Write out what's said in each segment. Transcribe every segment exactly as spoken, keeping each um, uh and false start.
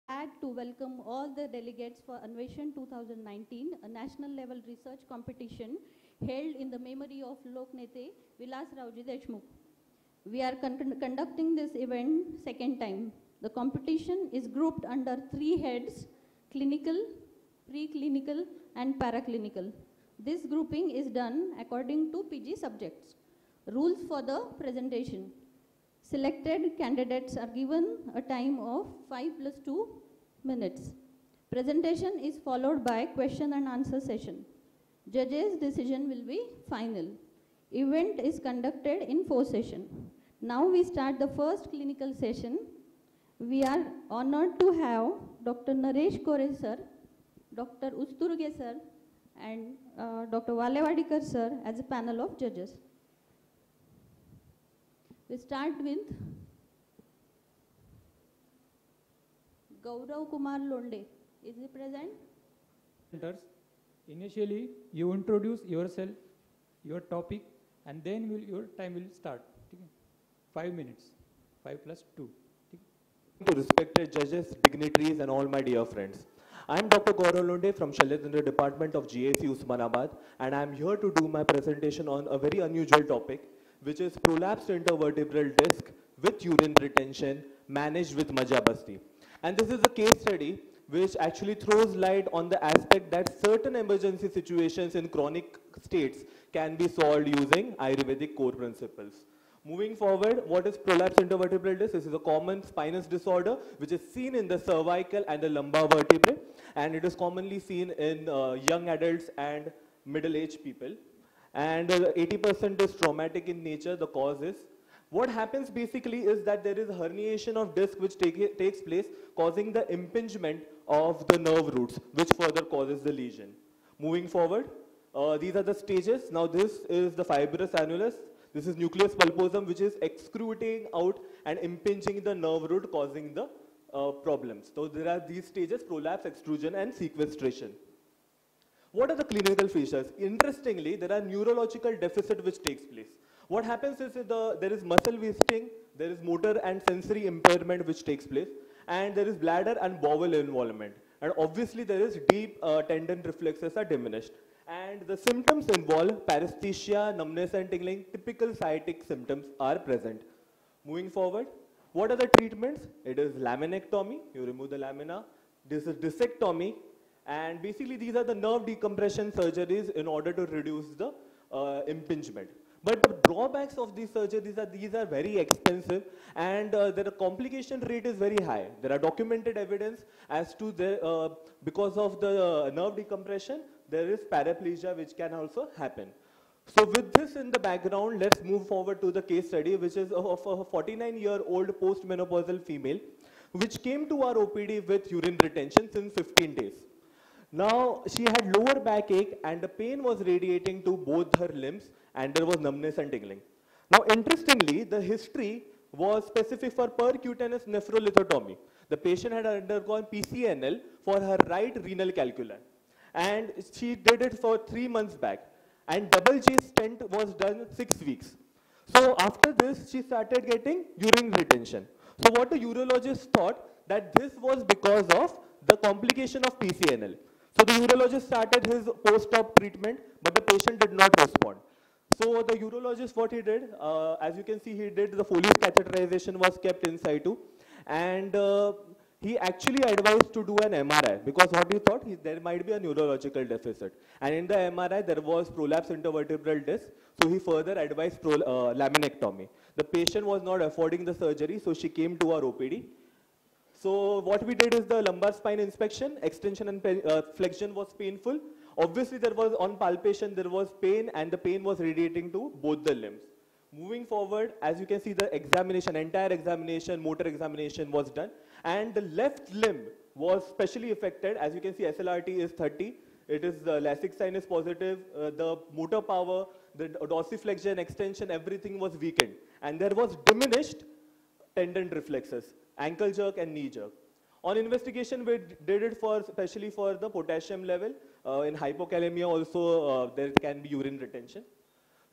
Glad to welcome all the delegates for Anveshan two thousand nineteen, a national level research competition held in the memory of Loknete, Vilasraoji Deshmukh. We are con conducting this event second time. The competition is grouped under three heads: clinical, preclinical and paraclinical. This grouping is done according to P G subjects. Rules for the presentation. Selected candidates are given a time of five plus two minutes. Presentation is followed by question and answer session. Judges' decision will be final. Event is conducted in four sessions. Now we start the first clinical session. We are honored to have Doctor Naresh Kore sir, Doctor Usturge sir and uh, Doctor Valevadikar sir as a panel of judges. We start with Gaurav Kumar Londe. Is he present? Initially, you introduce yourself, your topic, and then will, your time will start. Five minutes. Five plus two. To respected judges, dignitaries, and all my dear friends. I am Doctor Gaurav Londe from Shalyatandra Department of G A C Usmanabad, and I am here to do my presentation on a very unusual topic, which is prolapsed intervertebral disc with urine retention managed with Majabasti. And this is a case study which actually throws light on the aspect that certain emergency situations in chronic states can be solved using Ayurvedic core principles. Moving forward, what is prolapsed intervertebral disc? This is a common spinous disorder which is seen in the cervical and the lumbar vertebrae, and it is commonly seen in uh, young adults and middle-aged people. And eighty percent uh, is traumatic in nature, the cause is. What happens basically is that there is a herniation of disc which take, takes place, causing the impingement of the nerve roots, which further causes the lesion. Moving forward, uh, these are the stages. Now this is the fibrous annulus. This is nucleus pulposum, which is excruting out and impinging the nerve root, causing the uh, problems. So there are these stages: prolapse, extrusion, and sequestration. What are the clinical features? Interestingly, there are neurological deficit which takes place. What happens is the, there is muscle wasting, there is motor and sensory impairment which takes place, and there is bladder and bowel involvement. And obviously there is deep uh, tendon reflexes are diminished. And the symptoms involve paresthesia, numbness and tingling. Typical sciatic symptoms are present. Moving forward, what are the treatments? It is laminectomy, you remove the lamina. This is discectomy. And basically these are the nerve decompression surgeries in order to reduce the uh, impingement. But the drawbacks of these surgeries are these are very expensive, and uh, the complication rate is very high. There are documented evidence as to the, uh, because of the uh, nerve decompression, there is paraplegia which can also happen. So with this in the background, let's move forward to the case study, which is of a forty-nine-year-old postmenopausal female, which came to our O P D with urine retention since fifteen days. Now, she had lower backache and the pain was radiating to both her limbs, and there was numbness and tingling. Now, interestingly, the history was specific for percutaneous nephrolithotomy. The patient had undergone P C N L for her right renal calculi, and she did it for three months back. And double J stent was done six weeks. So after this, she started getting urine retention. So what the urologist thought that this was because of the complication of P C N L. So the urologist started his post-op treatment, but the patient did not respond. So the urologist, what he did, uh, as you can see, he did the Foley's catheterization was kept in situ, and uh, he actually advised to do an M R I because what he thought, he, there might be a neurological deficit. And in the M R I, there was prolapsed intervertebral disc, so he further advised pro, uh, laminectomy. The patient was not affording the surgery, so she came to our O P D. So what we did is the lumbar spine inspection, extension and uh, flexion was painful. Obviously there was on palpation, there was pain, and the pain was radiating to both the limbs. Moving forward, as you can see, the examination, entire examination, motor examination was done. And the left limb was specially affected. As you can see, S L R T is thirty. It is the Lasix sign is positive. Uh, the motor power, the dorsiflexion, extension, everything was weakened. And there was diminished tendon reflexes, ankle jerk and knee jerk. On investigation, we did it for, especially for the potassium level. Uh, in hypokalemia also, uh, there can be urine retention.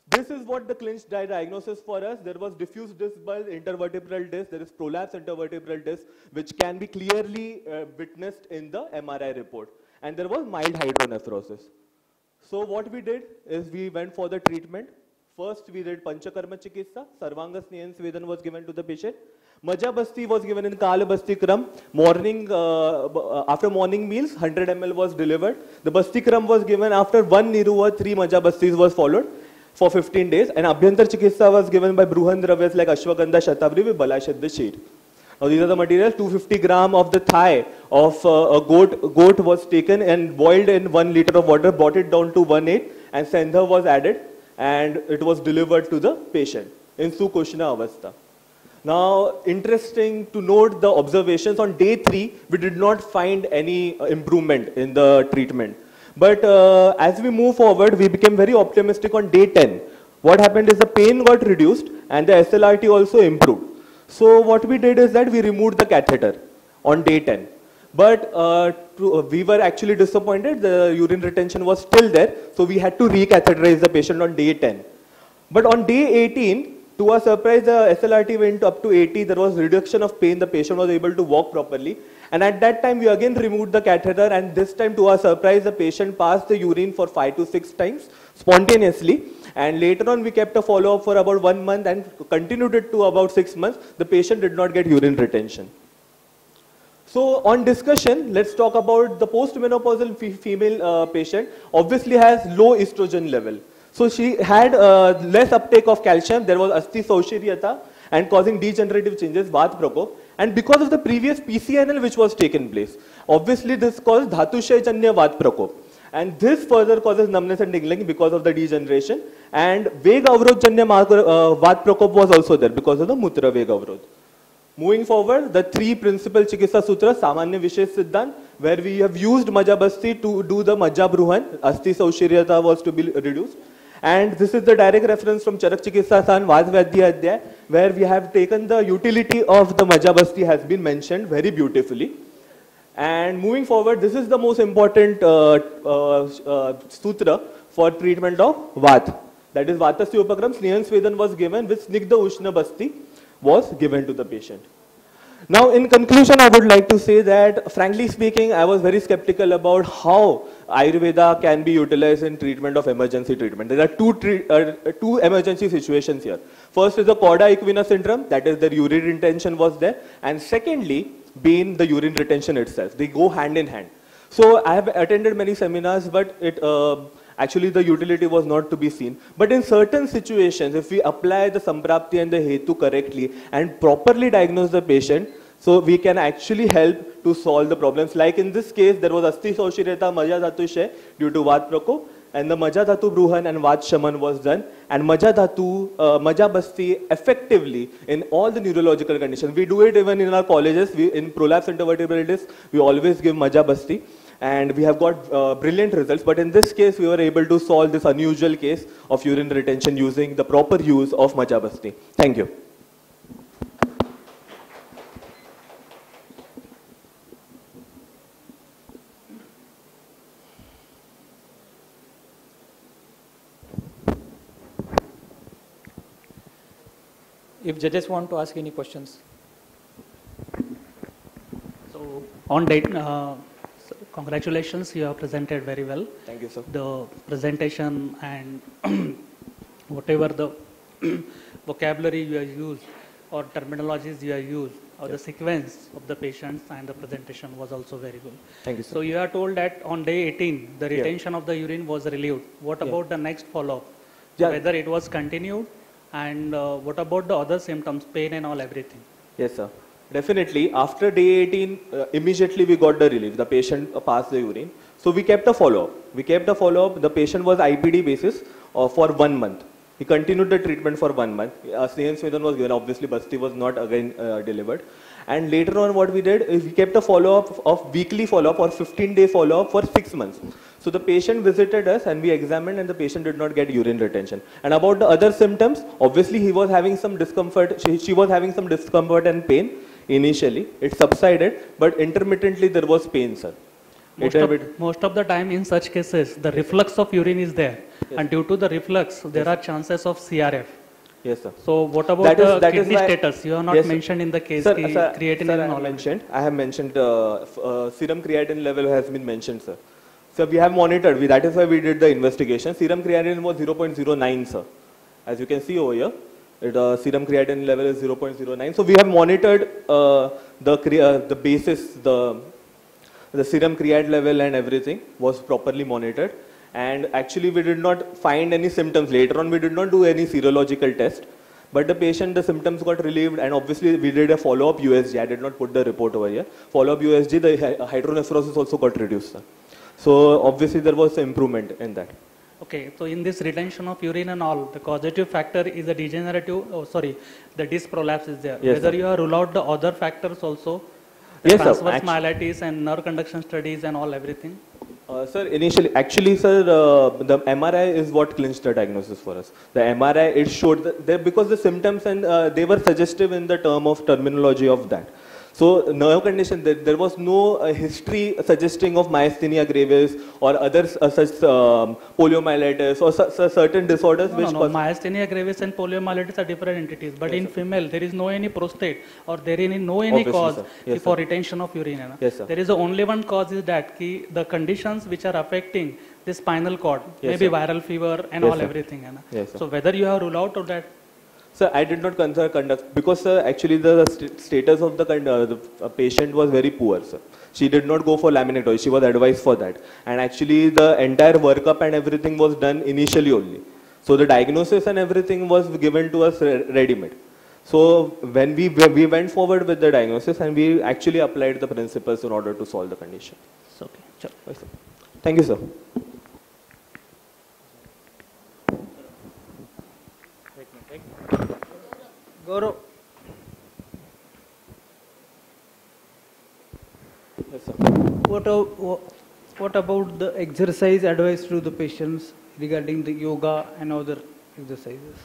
This is what the clinched di diagnosis for us. There was diffuse disc bulge, intervertebral disc, there is prolapse intervertebral disc, which can be clearly uh, witnessed in the M R I report. And there was mild hydronephrosis. So what we did is we went for the treatment. First we did Panchakarma Chikitsa, Sarvanga Snehan Svedan was given to the patient. Maja Basti was given in Kala Basti Kram. Morning, uh, after morning meals, one hundred milliliters was delivered. The Basti Kram was given after one Niruva, three Maja Bastis was followed for fifteen days. And Abhyantar Chikitsa was given by Bruhan Dravyas like Ashwagandha Shatabri with Balashadda sheet. Now these are the materials. two hundred fifty gram of the thigh of uh, a goat, goat was taken and boiled in one liter of water, brought it down to one eight, and Sendha was added, and it was delivered to the patient in Sukoshna Avastha. Now, interesting to note the observations on day three, we did not find any uh, improvement in the treatment. But uh, as we move forward, we became very optimistic on day ten. What happened is the pain got reduced and the S L R T also improved. So what we did is that we removed the catheter on day ten. But uh, to, uh, we were actually disappointed, the urine retention was still there, so we had to recatheterize the patient on day ten. But on day eighteen, to our surprise, the S L R T went up to eighty, there was reduction of pain, the patient was able to walk properly. And at that time, we again removed the catheter, and this time, to our surprise, the patient passed the urine for five to six times spontaneously. And later on, we kept a follow-up for about one month and continued it to about six months. The patient did not get urine retention. So on discussion, let's talk about the postmenopausal female uh, patient. Obviously has low estrogen level. So she had uh, less uptake of calcium. There was asti saushiriyata and causing degenerative changes, Vat Prakop. And because of the previous P C N L which was taken place, obviously this caused Dhatushaya Janya Vat Prakop. And this further causes numbness and tingling because of the degeneration. And Veg Avrod Janya uh, Vat Prakop was also there because of the Mutra Veg Avrod. Moving forward, the three principal Chikitsa Sutras, Samanya Vishesh Siddhant, where we have used Maja Basti to do the Maja Bruhan, Asti Saushiriyata was to be reduced. And this is the direct reference from Charak Chikitsa San Vajvadya Adhyay, where we have taken the utility of the Maja Basti has been mentioned very beautifully. And moving forward, this is the most important uh, uh, uh, sutra for treatment of Vat. That is Vatasya Upakram, Snehan Svedan was given with Snigdha Ushna Basti was given to the patient. Now, in conclusion, I would like to say that, frankly speaking, I was very skeptical about how Ayurveda can be utilized in treatment of emergency treatment. There are two, tre uh, two emergency situations here. First is the cauda equina syndrome, that is the urine retention was there. And secondly, being the urine retention itself. They go hand in hand. So I have attended many seminars, but it uh, actually the utility was not to be seen. But in certain situations, if we apply the Samprapti and the Hetu correctly and properly diagnose the patient, so we can actually help to solve the problems. Like in this case, there was Asti Saushiriyata Maja Dhatu She due to Vat Prakop, and the Maja Dhatu Bruhan and Vat Shaman was done. And Maja Dhatu, uh, Maja Basti effectively in all the neurological conditions. We do it even in our colleges. We, in prolapse intervertebral disc, we always give Maja Basti. And we have got uh, brilliant results. But in this case, we were able to solve this unusual case of urine retention using the proper use of Maja Basti. Thank you. If judges want to ask any questions. So, on date, uh, so congratulations, you have presented very well. Thank you, sir. The presentation and whatever the vocabulary you have used or terminologies you have used or yes. the sequence of the patients and the presentation was also very good. Thank you, sir. So, you are told that on day eighteen, the retention yeah. of the urine was relieved. What yeah. about the next follow-up? Yeah. Whether it was continued? And uh, what about the other symptoms, pain and all, everything? Yes, sir. Definitely. After day eighteen, uh, immediately we got the relief. The patient uh, passed the urine. So we kept a follow-up. We kept a follow-up. The patient was I P D basis uh, for one month. He continued the treatment for one month. Uh, Snehan Svedan was given. Obviously, Basti was not again uh, delivered. And later on, what we did is we kept a follow-up of weekly follow-up or fifteen day follow-up for six months. So the patient visited us and we examined, and the patient did not get urine retention. And about the other symptoms, obviously he was having some discomfort, she, she was having some discomfort and pain initially. It subsided, but intermittently there was pain, sir. Most of, most of the time in such cases, the reflux of urine is there. Yes. And due to the reflux, there yes. are chances of C R F. Yes, sir. So what about that the is, that kidney is status? You have not yes, mentioned in the case. Sir, ki sir, creatinine sir, I, and all have mentioned, I have mentioned uh, uh, serum creatinine level has been mentioned, sir. So we have monitored, we, that is why we did the investigation. Serum creatinine was zero point zero nine, sir. As you can see over here, it, uh, serum creatinine level is zero point zero nine. So we have monitored uh, the, uh, the basis, the, the serum creat level and everything was properly monitored. And actually we did not find any symptoms. Later on we did not do any serological test. But the patient, the symptoms got relieved, and obviously we did a follow-up U S G. I did not put the report over here. Follow-up U S G, the hydronephrosis also got reduced, sir. So obviously there was an improvement in that. Okay, so in this retention of urine and all, the causative factor is a degenerative, oh sorry, the disc prolapse is there. Yes, Whether sir. you have ruled out the other factors also, the yes, transverse myelitis and nerve conduction studies and all everything? Uh, sir, initially, actually, sir, uh, the M R I is what clinched the diagnosis for us. The M R I, it showed that they, because the symptoms and uh, they were suggestive in the term of terminology of that. So, nerve condition, there, there was no uh, history suggesting of myasthenia gravis or other uh, such um, poliomyelitis or su su certain disorders. No, which no, no. Myasthenia gravis and poliomyelitis are different entities. But yes, in sir. female, there is no any prostate or there is no any Obviously, cause yes, for sir. retention of urine. Yes, sir. There is the only one cause is that ki the conditions which are affecting the spinal cord, yes, maybe sir. viral fever and yes, all sir. everything. Yes, so, whether you have ruled out of that? Sir, I did not consider conduct because sir, actually the st status of the, uh, the uh, patient was very poor, sir. She did not go for laminectomy. She was advised for that. And actually the entire workup and everything was done initially only. So the diagnosis and everything was given to us ready-made. So when we, we went forward with the diagnosis and we actually applied the principles in order to solve the condition. Okay. Sure. Thank you, sir. Gaurav. Yes, sir. What, what about the exercise advice to the patients regarding the yoga and other exercises?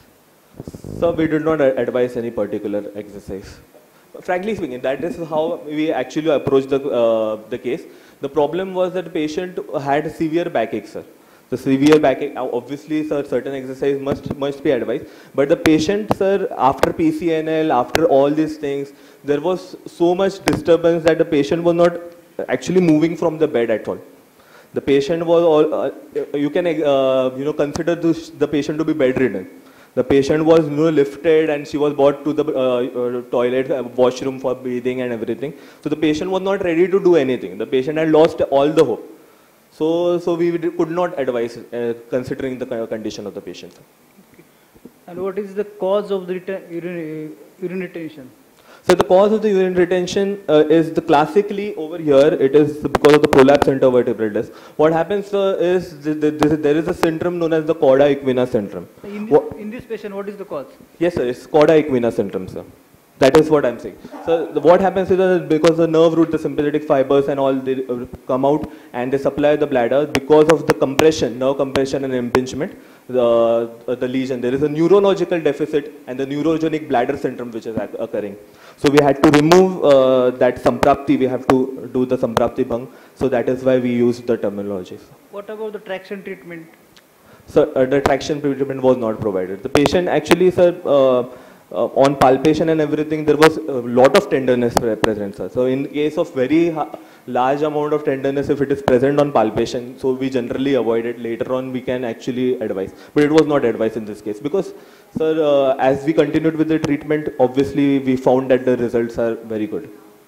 So we did not advise any particular exercise. Frankly speaking, that is how we actually approached the, uh, the case. The problem was that the patient had severe backache, sir. The severe backache, obviously, sir, certain exercise must, must be advised. But the patient, sir, after P C N L, after all these things, there was so much disturbance that the patient was not actually moving from the bed at all. The patient was all, uh, you can, uh, you know, consider this, the patient to be bedridden. The patient was, you know, lifted and she was brought to the uh, uh, toilet, uh, washroom for breathing and everything. So the patient was not ready to do anything. The patient had lost all the hope. So, so we could not advise uh, considering the condition of the patient. Okay. And what is the cause of the urine, urine retention? So the cause of the urine retention uh, is the classically over here, it is because of the prolapse intervertebral disc. What happens uh, is th th th there is a syndrome known as the cauda equina syndrome. In this, in this patient, what is the cause? Yes, sir, it's cauda equina syndrome, sir. That is what I'm saying. So the, what happens is that because the nerve root, the sympathetic fibers and all, they uh, come out and they supply the bladder because of the compression, nerve compression and impingement, the, uh, the lesion. There is a neurological deficit and the neurogenic bladder syndrome which is occurring. So we had to remove uh, that samprapti, we have to do the samprapti bhang. So that is why we used the terminology. What about the traction treatment? So uh, the traction treatment was not provided. The patient actually, sir, uh, Uh, on palpation and everything, there was a lot of tenderness present, sir. So in case of very large amount of tenderness, if it is present on palpation, so we generally avoid it. Later on, we can actually advise. But it was not advised in this case because, sir, uh, as we continued with the treatment, obviously we found that the results are very good.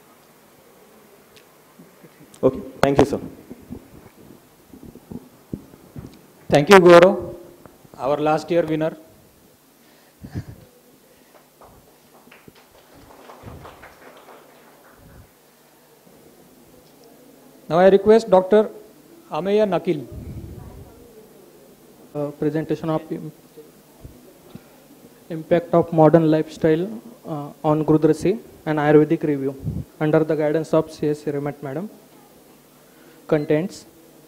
Okay, thank you, sir. Thank you, Gaurav, our last year winner. Now I request Doctor Ameya Nakil. Uh, presentation of impact of modern lifestyle uh, on Grudrasi and Ayurvedic review under the guidance of C S Remet Madam. Contents.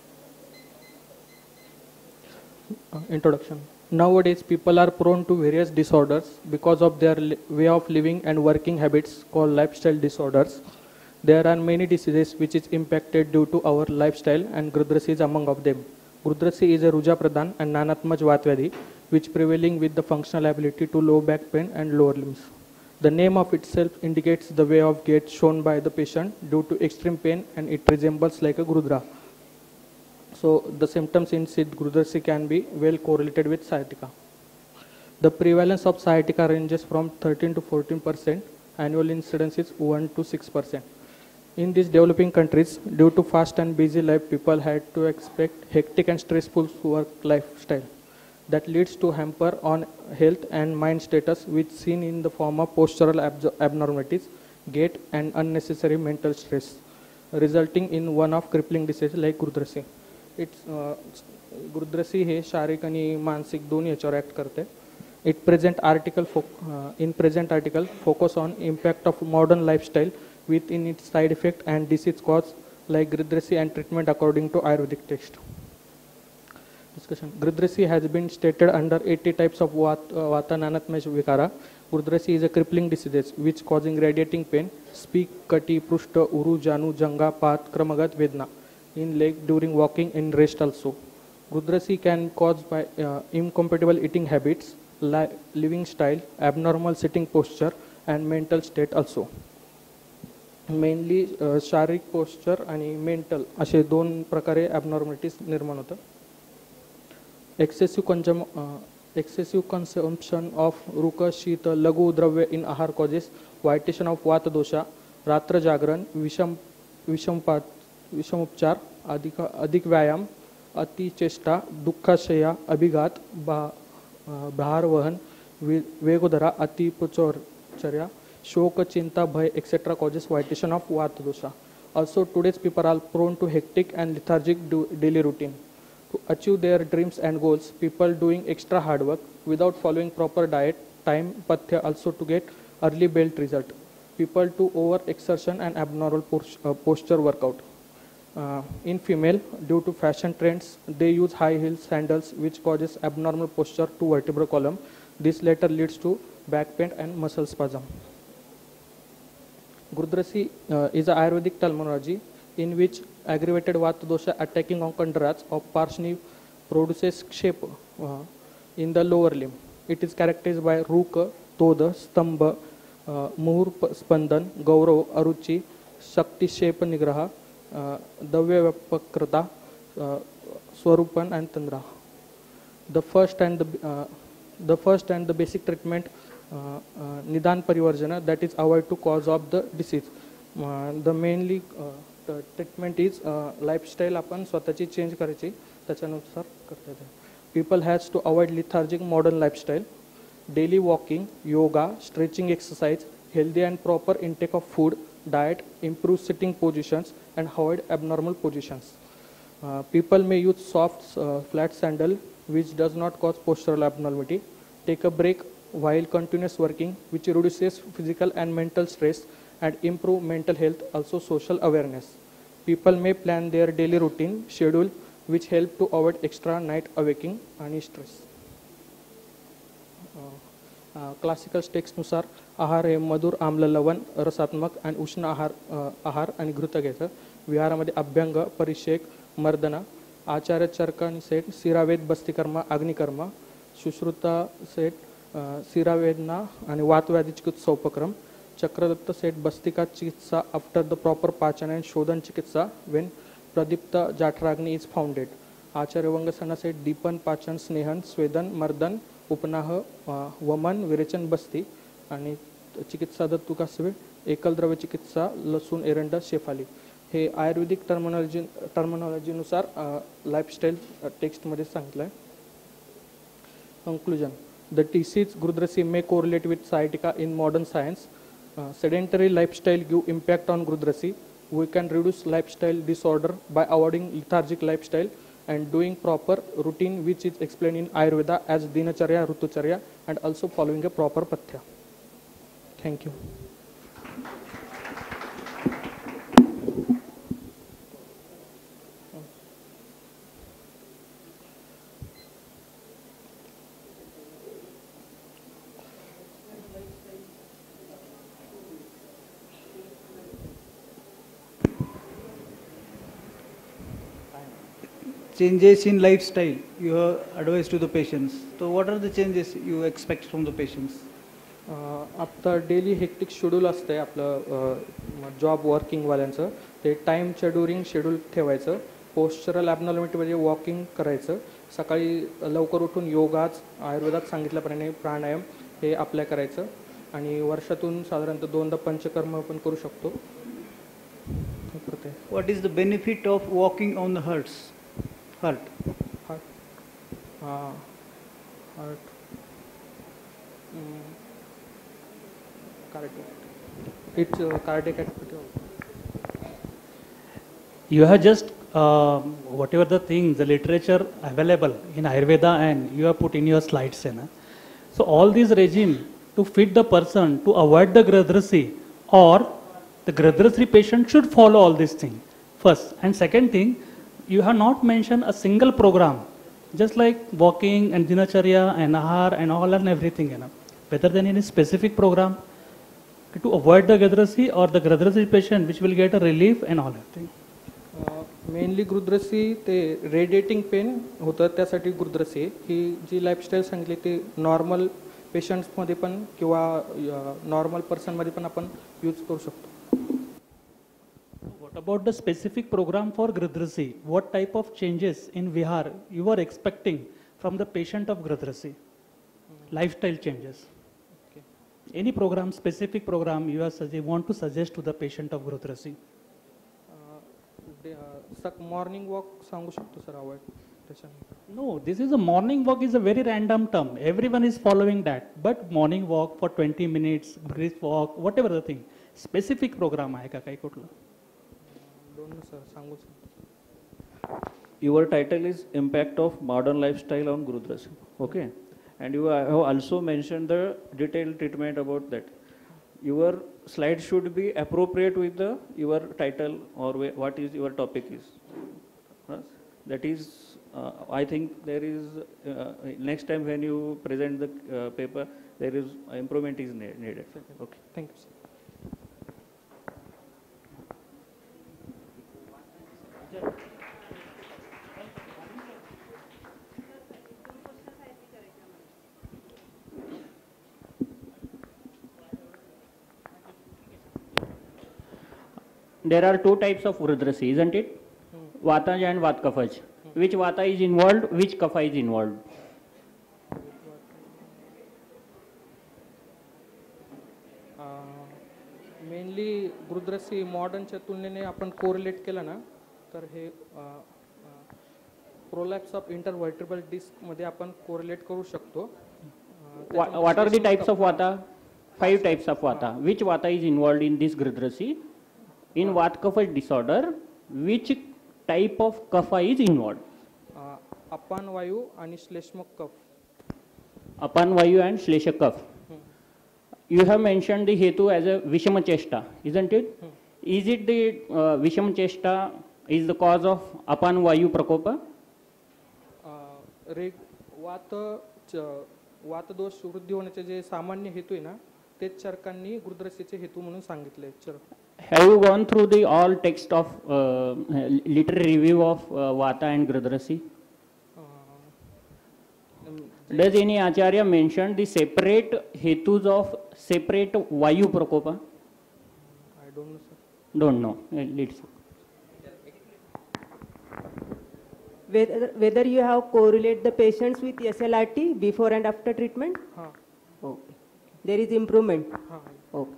Uh, introduction. Nowadays people are prone to various disorders because of their way of living and working habits called lifestyle disorders. There are many diseases which is impacted due to our lifestyle, and Grudrasi is among of them. Grudrasi is a Ruja Pradhan and Nanatmaj Vatvadi, which prevailing with the functional ability to low back pain and lower limbs. The name of itself indicates the way of gait shown by the patient due to extreme pain, and it resembles like a Grudra. So the symptoms in Siddh Grudrasi can be well correlated with sciatica. The prevalence of sciatica ranges from thirteen to fourteen percent. Annual incidence is one to six percent. In these developing countries, due to fast and busy life, people had to expect hectic and stressful work lifestyle. That leads to hamper on health and mind status, which seen in the form of postural abnormalities, gait, and unnecessary mental stress, resulting in one of crippling diseases like Grudrasi. It's uh, Grudrasi हे शारीरिक आणि मानसिक दोन्ही याच्यावर act करते. It present article fo uh, in present article focus on impact of modern lifestyle within its side effect and disease cause like Grudrasi and treatment according to Ayurvedic text. Discussion. Grudrasi has been stated under eighty types of Vata Nanatmaj Vikara. Grudrasi is a crippling disease which causing radiating pain, speak, kati, prushta, uru, janu, janga, path, kramagat, vedna in leg during walking and rest also. Grudrasi can cause by uh, incompatible eating habits, li living style, abnormal sitting posture, and mental state also. Mainly uh, शारीरिक posture आणि mental असे दोन प्रकारे abnormalities निर्माण होतात. Excessive consumption, uh, excessive consumption of ruka, shita, lagu dravya in ahar causes vitation of vata dosha, ratra jagran, visham, vishampat, vishamupchar, अधिक अधिक व्यायाम, अति चेष्टा, दुःखाशया, अभिघात, भार वहन, वेगोधरा, अति पचोरचर्या, शोक, chinta, bhay, et cetera causes vitation of vata dosha. Also, today's people are prone to hectic and lethargic daily routine. To achieve their dreams and goals, people doing extra hard work without following proper diet, time, pathya also to get early built result. People to over exertion and abnormal uh, posture workout. Uh, in female, due to fashion trends, they use high heel sandals which causes abnormal posture to vertebral column. This later leads to back pain and muscle spasm. Grudrasi uh, is an Ayurvedic terminology in which aggravated vata dosha attacking on kandarats of Parshni produces shape uh, in the lower limb. It is characterized by Ruka, Toda, Stamba, uh, Muhur, Spandan, Gaurav, Aruchi, Shakti, Shape, Nigraha, uh, Davya Vapakrata, uh, Swarupan, and Tandra. The first and the, uh, the first and the basic treatment uh, uh, Nidan Parivarjana, that is avoid to cause of the disease. Uh, the mainly uh, the treatment is uh, lifestyle आपण स्वतःची change करायची त्याच्यानुसार करता येते. People has to avoid lethargic modern lifestyle, daily walking, yoga, stretching exercise, healthy and proper intake of food, diet, improve sitting positions, and avoid abnormal positions. Uh, people may use soft, uh, flat sandal, which does not cause postural abnormality. Take a break while continuous working, which reduces physical and mental stress and improve mental health, also social awareness. People may plan their daily routine schedule, which help to avoid extra night awaking and stress. Classical टेक्स्टनुसार आहार हे मधुर, आम्ल, लवण, रसात्मक आणि उष्ण आहार आहार आणि घृत घ्यायचं. विहारामध्ये अभ्यंग, परिषेक, मर्दना, आचार्य चरकानी सेट, शिरावेद, बस्तिकर्म, अग्निकर्म, सुश्रुता सेट, शिरावेदना आणि वातव्याधी चिकित्सा उपक्रम, चक्रदत्त सेट, बस्तिका चिकित्सा आफ्टर द प्रॉपर पाचन and शोधन चिकित्सा when प्रदीप्त जाठराग्नि is founded. आचार्य वंगसना सेट, दीपन, पाचन, स्नेहन, स्वेदन, मर्दन, उपनाह, वमन, विरेचन, बस्ती आणि चिकित्सा दत्तू कासवे, एकल द्रव्य चिकित्सा, लसूण, एरंड, शेफाली. हे आयुर्वेदिक टर्मिनॉलॉजी टर्मिनॉलॉजीनुसार लाईफस्टाईल टेक्स्टमध्ये सांगितलं आहे. Conclusion. The disease Grudrasi may correlate with sciatica in modern science. Uh, sedentary lifestyle give impact on Grudrasi. We can reduce lifestyle disorder by avoiding lethargic lifestyle and doing proper routine, which is explained in Ayurveda as Dinacharya, Rutucharya, and also following a proper pathya. Thank you. changes in lifestyle you have advised to the patients. So what are the changes you expect from the patients? आपलं daily hectic schedule असतं आहे आपलं job वर्किंगवाल्यांचं ते टाईमच्या during schedule ठेवायचं. Postural abnormality म्हणजे walking करायचं. सकाळी लवकर उठून योगाच आयुर्वेदात सांगितल्याप्रमाणे प्राणायाम हे अप्लाय करायचं आणि वर्षातून साधारणतः दोनदा पंचकर्म आपण करू शकतो. What is the benefit of walking on the hearts? Heart. Heart. Uh, heart. Mm. Cardiac. It's uh, cardiac activity. You have just uh, whatever the things, the literature available in Ayurveda, and you have put in your slides. You know? So all these regime to fit the person to avoid the gradrasi, or the gradrasi patient should follow all these things first. And second thing, you have not mentioned a single program, just like walking and dinacharya and ahar and all and everything. You know? Better than any specific program to avoid the gradrasi or the gradrasi patient which will get a relief and all everything. Mainly गुरुद्रसी ते radiating pen होतं त्यासाठी गुरुद्रसी ही जी lifestyle सांगितली ती normal पेशंट्समध्ये पण किंवा normal पर्सनमध्ये पण आपण यूज करू शकतो. What about the specific program for gradrasi? What type of changes in Vihar you are expecting from the patient of gradrasi? Lifestyle changes. Okay. Any program, specific program you are want to suggest to the patient of gradrasi? Morning walk सांगू शकतो sir avoid त्याच्यानंतर. No, this is a morning walk is a very random term. Everyone is following that. But morning walk for twenty minutes, brisk walk, whatever the thing. Specific program आहे का काही कुठलं? दोन sir सांगू शकतो. Your title is Impact of Modern Lifestyle on Gurudrasi. Okay. And you have also mentioned the detailed treatment about that. Your slide should be appropriate with the your title or what is your topic is. Uh, that is, uh, I think there is, uh, next time when you present the uh, paper, there is uh, improvement is ne needed. Okay. Thank you, sir. There are two types of Gurudrasi, isn't it? Hmm. Vata and Vatkafaj. Hmm. Which Vata is involved, which Kapha is involved? Mainly गुरुद्रसी मॉडर्नच्या तुलनेने आपण correlate केलं ना तर हे prolapse of intervertebral disc मध्ये आपण कोरिलेट करू शकतो. What are the types of Vata? Five types of Vata. Which Vata is involved in this Gurudrasi? In Vatkafaj disorder, which type of Kapha is involved? अपान वायू आणि श्लेष्मक कफ. Apan Vayu and Shleshak Kaph. Hmm. You have mentioned the Hetu as a Vishama Chesta, isn't it? Hmm. Is it the uh, Vishama Chesta is the cause of Apan Vayu Prakopa? रेग वात वातदोष वृद्धी होण्याचे जे सामान्य हेतू आहे ना तेच चरकांनी गुरुद्रसीचे हेतू म्हणून सांगितले. चरक. Have you gone through the all text of uh, literary review of uh, Vata and Gurudrasi? Does any Acharya mention the separate hetus of separate Vayu Prakopa? I don't know, sir. Don't know. Let's see. Whether, whether you have correlate the patients with S L R T before and after treatment? Huh. Okay. There is improvement. Huh. Okay.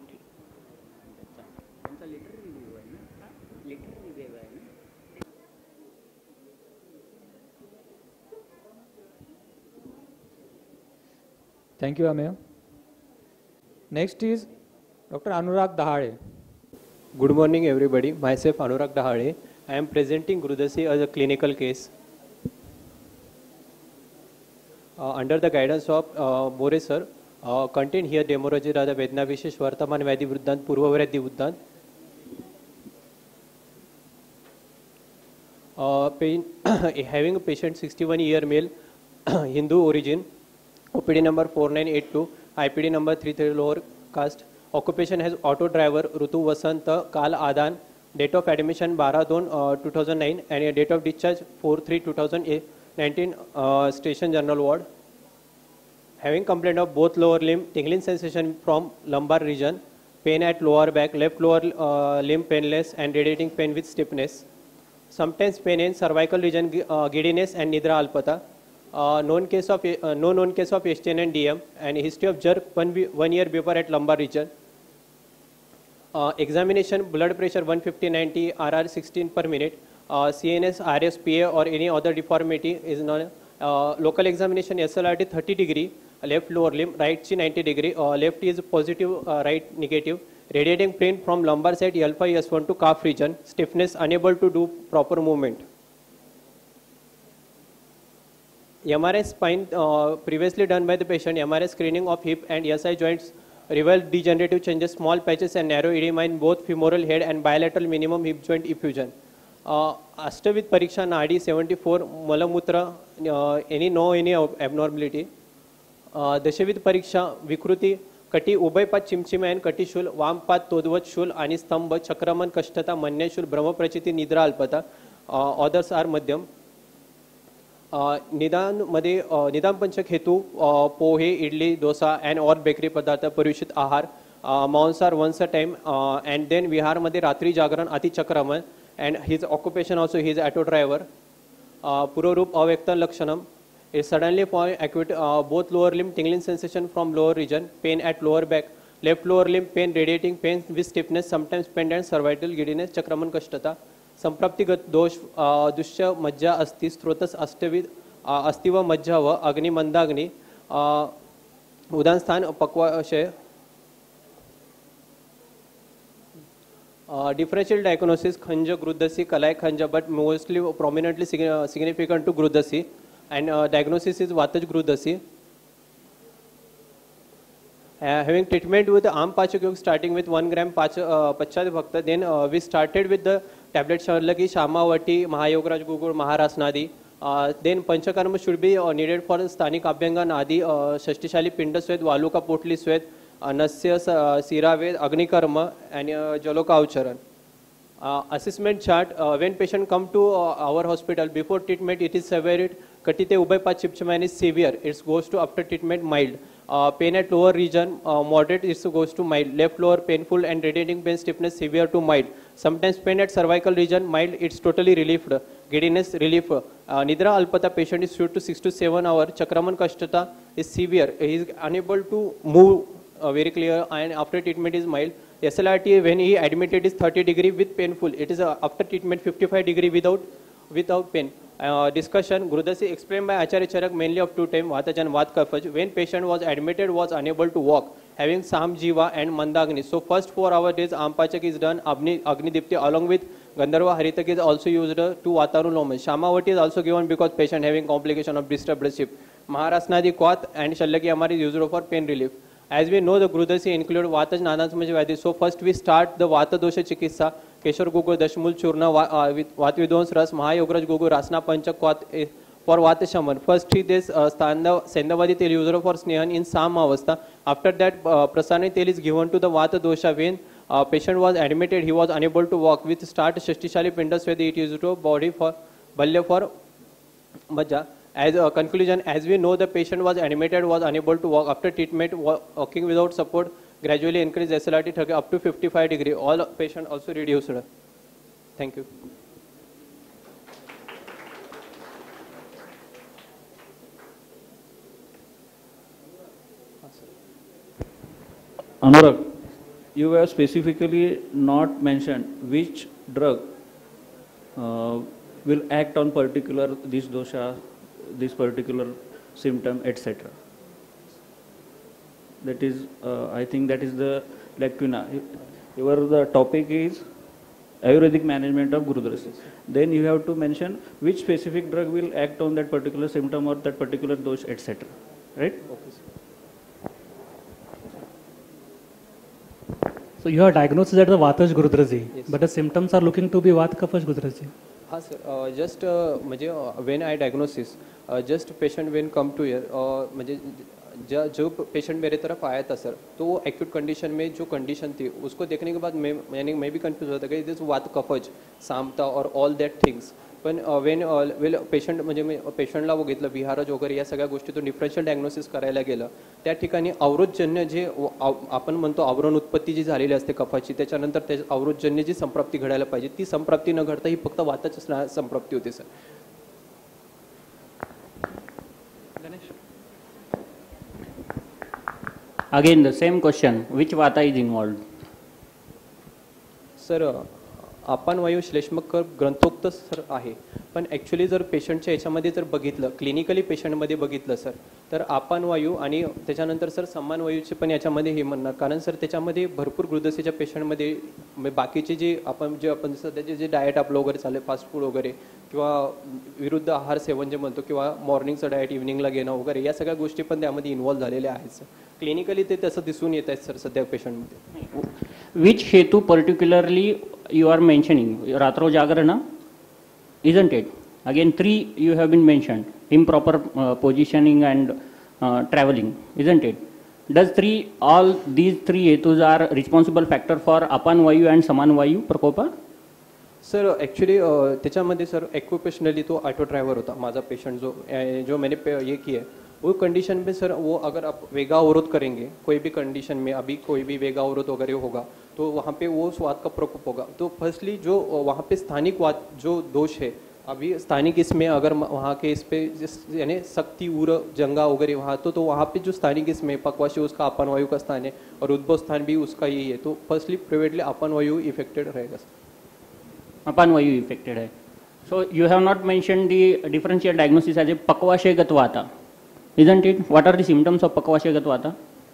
Thank you, Ameya. Next is Doctor Anurag Dahade. Good morning, everybody. Myself, Anurag Dahade. I am presenting Gurudrasi as a clinical case. Uh, under the guidance of uh, More sir, uh, contain here Demoroji Radha Vedna Vishesh Vartaman Vyadi Vruddhant Purva Vyadi Vruddhant. Uh, pain, having a patient sixty-one year male, Hindu origin, O P D number four nine eight two, I P D number three three lower caste, occupation has auto driver, Rutu Vasanta, Kal Adan, Date of admission बारह दोन two thousand nine and date of discharge four three two thousand nineteen, uh, station general ward. Having complaint of both lower limb, tingling sensation from lumbar region, pain at lower back, left lower uh, limb painless and radiating pain with stiffness. Sometimes pain in cervical region, uh, giddiness and nidra alpata. Uh, known case of uh, no known case of S T N and D M and history of jerk one, one year before at lumbar region. Uh, examination blood pressure one fifty ninety R R sixteen per minute. Uh, C N S, R S P A or any other deformity is known. Uh, local examination S L R T thirty degree, left lower limb, right chin ninety degree, uh, left is positive, uh, right negative. Radiating pain from lumbar side L five S one to calf region. Stiffness, unable to do proper movement. M R I spine uh, previously done by the patient. M R I screening of hip and S I joints revealed degenerative changes, small patches and narrow edema in both femoral head and bilateral minimum hip joint effusion. Uh, Ashtavid Pariksha Nadi seventy-four, Malamutra, uh, any no any abnormality. Uh, Dashavid Pariksha, Vikruti, Kati Ubaipat Chimchima and Kati Shul, Vampat Todvat Shul, Anistamba, Chakraman Kashtata, Manya Shul, Brahma Prachiti, Nidra Alpata. Uh, others are Madhyam. Uh, निदान मध्ये uh, निदान पंचक हेतू uh, pohe idli dosa and or bakery पदार्थ परिचित आहार uh, मांसाहार once a time uh, and then विहार मध्ये रात्री जागरण अति चक्रमण and his occupation also he is auto driver. uh, पूर्वरूप अव्यक्त लक्षणम it suddenly point acute uh, both lower limb tingling sensation from lower region, pain at lower back, left lower limb pain, radiating pain with stiffness, sometimes pain and cervical giddiness, chakraman kashtata. संप्राप्तिगत दोष दुष्य मज्जा अस्ति स्त्रोतस अष्टविद अस्ति व मज्जा व अग्नि मंदाग्नि उदान स्थान पक्वाशय. Differential diagnosis Khanja Grudasi Kalai Khanja but mostly prominently significant to Grudasi and uh, diagnosis is Vataj Grudasi. Uh, having treatment with the arm pachak yog starting with one gram pacha uh, pachad bhakta, then uh, we started with the tablet Sharlaki, Shamavati, Mahayograj Gugur, Maharasnadi. Uh, then Panchakarma should be uh, needed for Sthanik Abhyanga Nadi, uh, Shashtishali Pinda Swed, Valuka Potli Swed, uh, Nasya uh, Siraved, Agnikarma and uh, Jaloka Ucharan. Uh, assessment chart, uh, when patient come to uh, our hospital before treatment it is severe, Katite Ubaipa Chipchaman is severe, it goes to after treatment mild. Uh, pain at lower region, uh, moderate, it goes to mild. Left lower painful and radiating pain stiffness severe to mild. Sometimes pain at cervical region mild, it's totally relieved. Giddiness relief. Uh, Nidra Alpata patient is shoot to six to seven hours. Chakraman Kashtata is severe. He is unable to move uh, very clear and after treatment is mild. S L R T when he admitted is thirty degree with painful. It is uh, after treatment fifty-five degree without without pain. Uh, discussion, Grudasi explained by Acharya Charak mainly of two time, Vataj and Vat Kafaj. When patient was admitted was unable to walk, having Sam Jiva and Mandagni. So first four hour days Ampachak is done, Agni, Agni Dipti along with Gandharva Haritak is also used uh, to Vataruloma. Shamavati is also given because patient having complication of disturbed bloodship. Maharasnadi Kwat and Shallaki Amar is used for pain relief. As we know the Grudasi include Vataj Nanasmaj Vadi. So first we start the Vata Dosha Chikissa. Keshwar Gugu, Dashmul Churna, Vatvidons Ras, Mahayograj Gugu, Rasna Panchak for Vatashaman. First three days uh, Sendavadi Tel user for Snehan in Sam Avastha. After that, uh, Prasani Tel is given to the Vata Dosha. When uh, patient was admitted, he was unable to walk. With start Shastishali Pindas where it is to body for Balya for Maja. As a conclusion, as we know, the patient was admitted, was unable to walk. After treatment, walking without support, gradually increase S L R T up to fifty-five degree. All patient also reduced. Thank you. Anurag, you have specifically not mentioned which drug uh, will act on particular this dosha, this particular symptom, et cetera. That is, uh, I think that is the lacuna. Your the topic is Ayurvedic management of Gurudrasi. Then you have to mention which specific drug will act on that particular symptom or that particular dosh, et cetera. Right? Okay. So you have diagnosed that the Vatash Gurudrasi, yes, but the symptoms are looking to be Vat Kafash Gurudrasi. हाँ sir, just म्हणजे when I diagnosis, uh, just patient when come to here, uh, म्हणजे जो जो patient मेरे तरफ आया था sir, तो वो एक्यूट कंडीशन में जो कंडीशन थी उसको देखने के बाद मैं मैंने मैं भी कंफ्यूज होता कि दिस वात कफज सामता और ऑल दॅट थिंग्स. पण वेन वेल पेशंट म्हणजे मी पेशंटला बघितलं विहारज वगैरे या सगळ्या गोष्टीतून डिफरन्शियल डायग्नोसिस करायला गेलं. त्या ठिकाणी अवरोधजन्य जे आपण म्हणतो आवरण उत्पत्ती जी झालेली असते कफाची, त्याच्यानंतर त्या अवरोधजन्य जी संप्राप्ती घडायला पाहिजे ती संप्राप्ती न घडता ही फक्त वाताची संप्राप्ती होते sir. Again the same question, which vata is involved? Sir आपण वायू श्लेष्मक ग्रंथोक्त सर आहे, पण ॲक्च्युली जर पेशंटच्या याच्यामध्ये जर बघितलं क्लिनिकली पेशंटमध्ये बघितलं सर, तर आपण वायू आणि त्याच्यानंतर सर समान वायूचे पण याच्यामध्ये हे म्हणणार, कारण सर त्याच्यामध्ये भरपूर गृदसेच्या पेशंटमध्ये बाकीचे जे आपण जे आपण सध्याचे जे डाएट आपलं वगैरे चालले फास्ट फूड वगैरे किंवा विरुद्ध आहार सेवन जे म्हणतो किंवा मॉर्निंगचं डाएट इव्हनिंगला घेणं वगैरे या सगळ्या गोष्टी पण त्यामध्ये इन्व्हॉल्व झालेल्या आहेत सर. क्लिनिकली ते तसं दिसून येत आहेत सर सध्या पेशंटमध्ये. Which hetu particularly you are mentioning? Ratro Jagarana, isn't it? Again, three you have been mentioned: improper uh, positioning and uh, traveling, isn't it? Does three all these three hetus are responsible factor for apan vayu and saman vayu prakopa? Sir actually त्याच्यामध्ये sir occupationally तो auto driver होता माझा patient, जो जो मैंने ये किया है वो कंडीशन में सर वो अगर आप वेगा अवरोध करेंगे कोई भी कंडीशन में, अभी कोई भी वेगा अवरोध वगैरह होगा तो वहाँ पे वो स्वाद का प्रकोप होगा. तो फर्स्टली जो वहाँ पे स्थानिक वात जो दोष है अभी स्थानिक इसमें अगर वहाँ के इस पे यानी शक्ति उर जंगा वगैरह वहाँ तो तो वहाँ पे जो स्थानिक इसमें पक्वाशी उसका अपन वायु का स्थान है और उद्भव स्थान भी उसका यही है. तो फर्स्टली प्रिवेटली अपन वायु इफेक्टेड रहेगा sir. Apan vayu affected hai. So you have not mentioned the differential diagnosis as a pakvashegat vata, isn't it? What are the symptoms of pakvashegat vata?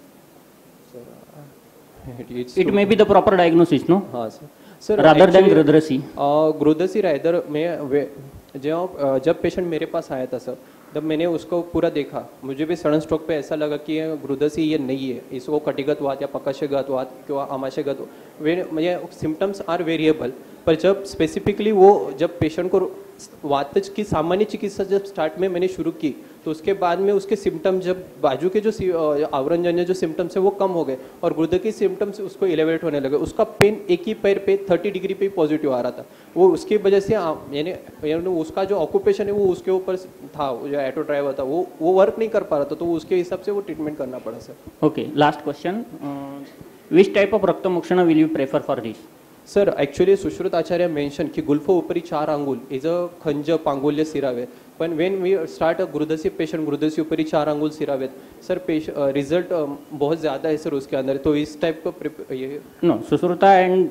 It, it may be the proper diagnosis, no? हाँ sir. Sir rather than grudrasi. ग्रुदसी rather मैं जब जब patient मेरे पास आया था sir, जब मैंने उसको पूरा देखा मुझे भी सडन स्ट्रोक पे ऐसा लगा कि ग्रुदसी ये नहीं है, इसको कटिगत वात या पकाशेगत वात किंवा आमाशेगत वे मुझे सिम्टम्स आर वेरिएबल. पर जब स्पेसिफिकली वो जब पेशेंट को वात की सामान्य चिकित्सा जब स्टार्ट में मैंने शुरू की तो उसके बाद में उसके सिम्टम जब बाजू के जो आवरणजन्य जो सिम्टम्स है वो कम हो गए और गुर्दे के सिम्टम्स उसको एलिवेट होने लगे. उसका पेन एक ही पैर पे थर्टी डिग्री पे पॉजिटिव आ रहा था. वो उसकी वजह से यानी उसका जो ऑक्यूपेशन है वो उसके ऊपर था, जो ऑटो ड्राइवर था वो वो वर्क नहीं कर पा रहा था, तो उसके हिसाब से वो ट्रीटमेंट करना पड़ा sir. Okay, last question, which type of रक्तमोक्षण will you prefer for this? Sir actually Sushruta आचार्य मेन्शन की गुल्फ उपरी चार अंगुल इज अ खंज पांगुल्य सिरावे, पण वेन वी स्टार्ट अ गुरुदसी पेशेंट गुरुदसी उपरी चार अंगुल सिरावेत सर पेश रिजल्ट बहुत ज़्यादा है सर उसके अंदर. तो इस टाइप का ये no Sushruta and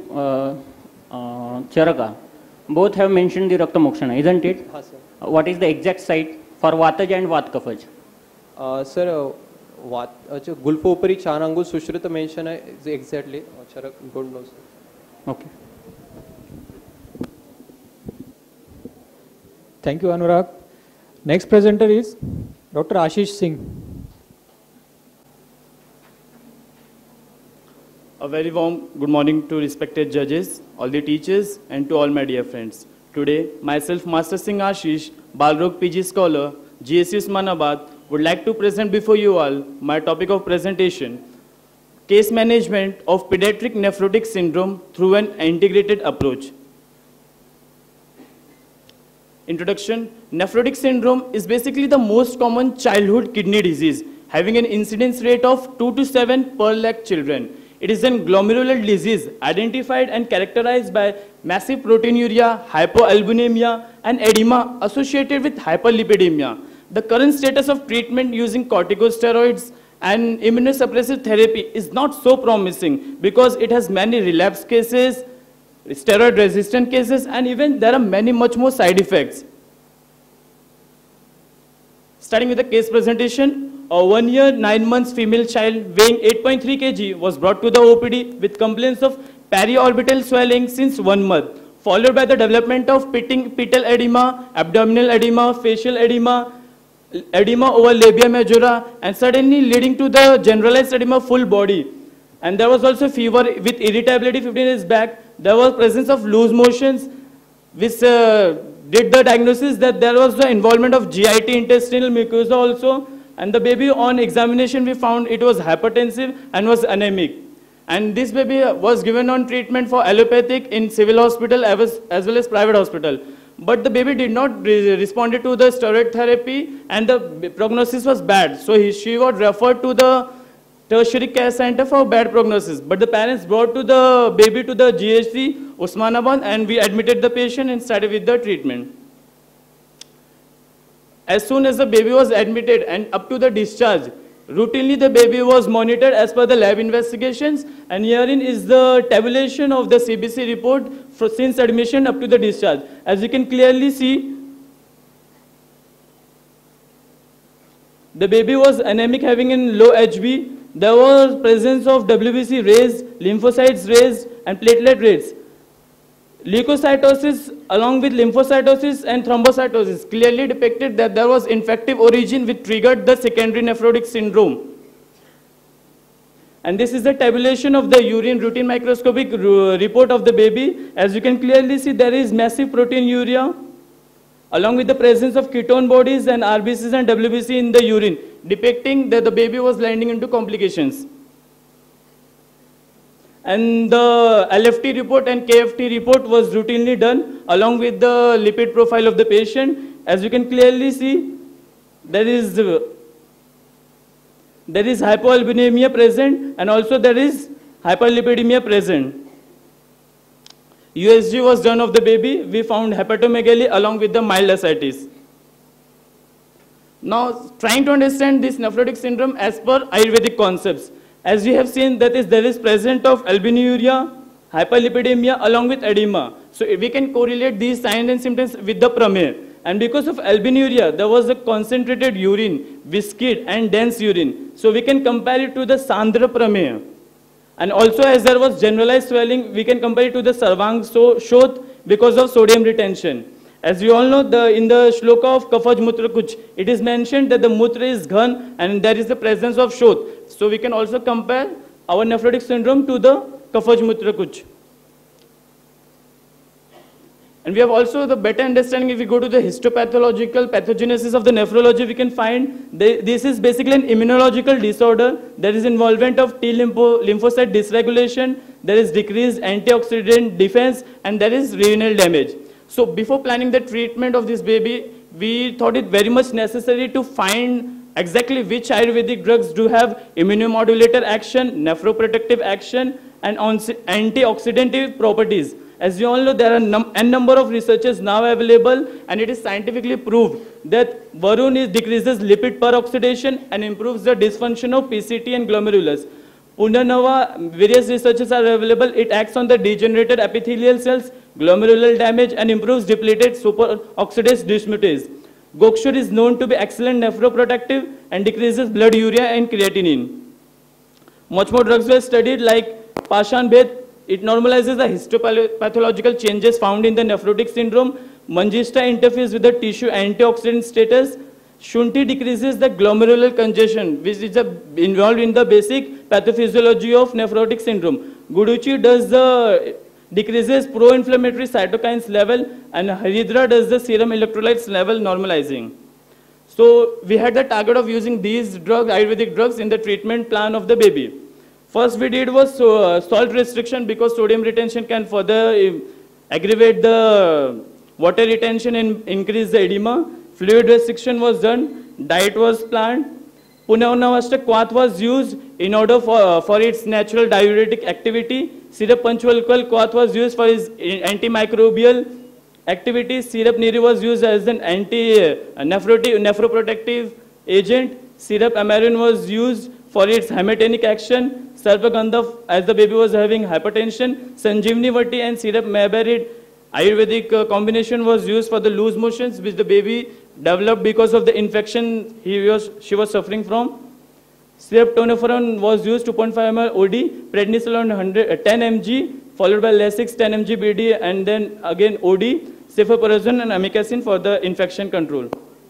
Charaka both have mentioned the rakta mokshana, isn't it? हाँ sir. What is the exact site for vataj and vat kafaj? Sir वात अच्छा गुल्फ उपरी चार अंगुल सुश्रुत मेन्शन है exactly, Charaka don't know sir. Okay. Thank you, Anurag. Next presenter is Doctor Ashish Singh. A very warm good morning to respected judges, all the teachers, and to all my dear friends. Today, myself, Master Singh Ashish, Balrog P G Scholar, G S U Osmanabad, would like to present before you all my topic of presentation: case management of pediatric nephrotic syndrome through an integrated approach. Introduction: nephrotic syndrome is basically the most common childhood kidney disease, having an incidence rate of two to seven per lakh children. It is a glomerular disease identified and characterized by massive proteinuria, hypoalbuminemia, and edema associated with hyperlipidemia. The current status of treatment using corticosteroids and immunosuppressive therapy is not so promising because it has many relapse cases, steroid resistant cases, and even there are many much more side effects. Starting with the case presentation, a one year, nine months female child weighing eight point three kilograms was brought to the O P D with complaints of periorbital swelling since one month, followed by the development of pitting, pedal edema, abdominal edema, facial edema, edema over labia majora, and suddenly leading to the generalized edema of full body. And there was also fever with irritability fifteen days back. There was presence of loose motions, which uh, did the diagnosis that there was the involvement of G I T intestinal mucosa also, And the baby on examination, we found it was hypertensive and was anemic. And this baby was given on treatment for allopathic in civil hospital as, as well as private hospital. But the baby did not re respond to the steroid therapy and the prognosis was bad. So he, she was referred to the tertiary care center for bad prognosis. But the parents brought to the baby to the G H C, Osmanabad, and we admitted the patient and started with the treatment. As soon as the baby was admitted and up to the discharge, routinely the baby was monitored as per the lab investigations, and herein is the tabulation of the C B C report for since admission up to the discharge. As you can clearly see, the baby was anemic, having in low H B. There was presence of W B C raised, lymphocytes raised, and platelet rates. Leukocytosis along with lymphocytosis and thrombocytosis clearly depicted that there was infective origin which triggered the secondary nephrotic syndrome. And this is the tabulation of the urine routine microscopic report of the baby. As you can clearly see, there is massive proteinuria along with the presence of ketone bodies and R B Cs and W B C in the urine, depicting that the baby was landing into complications. And the L F T report and K F T report was routinely done along with the lipid profile of the patient. As you can clearly see, there is, uh, there is hypoalbuminemia present and also there is hyperlipidemia present. U S G was done of the baby. We found hepatomegaly along with the mild ascites. Now, trying to understand this nephrotic syndrome as per Ayurvedic concepts. As we have seen, that is, there is presence of albuminuria, hyperlipidemia along with edema. So we can correlate these signs and symptoms with the prameya. And because of albuminuria, there was a concentrated urine, viscid and dense urine. So we can compare it to the Sandra prameya. And also, as there was generalized swelling, we can compare it to the Sarvang Shot because of sodium retention. As you all know, the, in the shloka of Kafaj Mutra Kuch, it is mentioned that the Mutra is Ghan and there is the presence of Shot. So we can also compare our nephrotic syndrome to the Kafaj Mutra Kuch. And we have also the better understanding if we go to the histopathological pathogenesis of the nephrology, we can find they, this is basically an immunological disorder. There is involvement of T lympho, lymphocyte dysregulation, there is decreased antioxidant defense, and there is renal damage. So before planning the treatment of this baby, we thought it very much necessary to find exactly which Ayurvedic drugs do have immunomodulator action, nephroprotective action, and antioxidant properties. As you all know, there are num n number of researches now available, and it is scientifically proved that Varun is decreases lipid peroxidation and improves the dysfunction of P C T and glomerulus. Punarnava, various researches are available. It acts on the degenerated epithelial cells, glomerular damage, and improves depleted superoxidase dismutase. Gokshur is known to be excellent nephroprotective and decreases blood urea and creatinine. Much more drugs were studied like Pashan Bhed. It normalizes the histopathological changes found in the nephrotic syndrome. Manjista interferes with the tissue antioxidant status. Shunti decreases the glomerular congestion, which is involved in the basic pathophysiology of nephrotic syndrome. Guduchi does the decreases pro-inflammatory cytokines level, and Haridra does the serum electrolytes level normalizing. So we had the target of using these drugs, Ayurvedic drugs, in the treatment plan of the baby. First we did was uh, salt restriction, because sodium retention can further uh, aggravate the water retention and increase the edema. Fluid restriction was done, diet was planned. Punavnavashta Quath was used in order for, uh, for its natural diuretic activity. Syrup Panchvalkal Quath was used for its antimicrobial activity. Syrup Niri was used as an anti-nephroprotective agent. Syrup Amarin was used for its hematinic action. Sarvagandha, as the baby was having hypertension. Sanjeevani Vati and Syrup Mabarid Ayurvedic uh, combination was used for the loose motions, which the baby developed because of the infection he was, she was suffering from. Syrup Tonoferon was used two point five milliliters O D, prednisolone one hundred, ten milligrams, followed by Lasix ten milligrams B D, and then again O D, cephalosporin and amikacin for the infection control.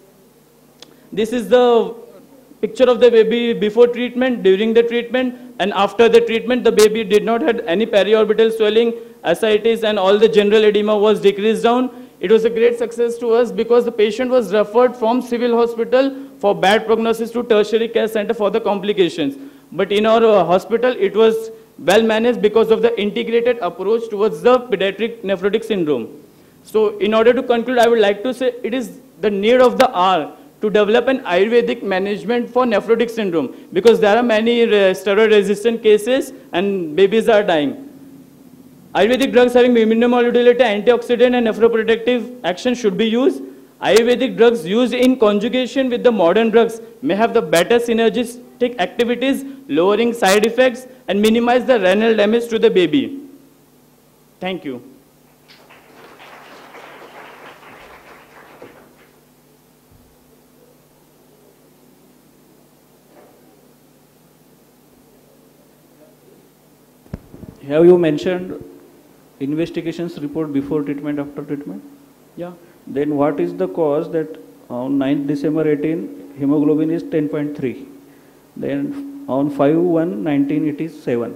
This is the picture of the baby before treatment, during the treatment, and after the treatment. The baby did not have any periorbital swelling, ascites, and all the general edema was decreased down. It was a great success to us because the patient was referred from civil hospital for bad prognosis to tertiary care center for the complications. But in our uh, hospital, it was well managed because of the integrated approach towards the pediatric nephrotic syndrome. So in order to conclude, I would like to say it is the need of the hour to develop an Ayurvedic management for nephrotic syndrome, because there are many uh, steroid-resistant cases and babies are dying. Ayurvedic drugs having immunomodulator, antioxidant and nephroprotective action should be used. Ayurvedic drugs used in conjugation with the modern drugs may have the better synergistic activities, lowering side effects and minimize the renal damage to the baby. Thank you. Have you mentioned investigations report before treatment, after treatment? Yeah. Then what is the cause that on ninth December eighteen, hemoglobin is ten point three. Then on five one nineteen, it is seven.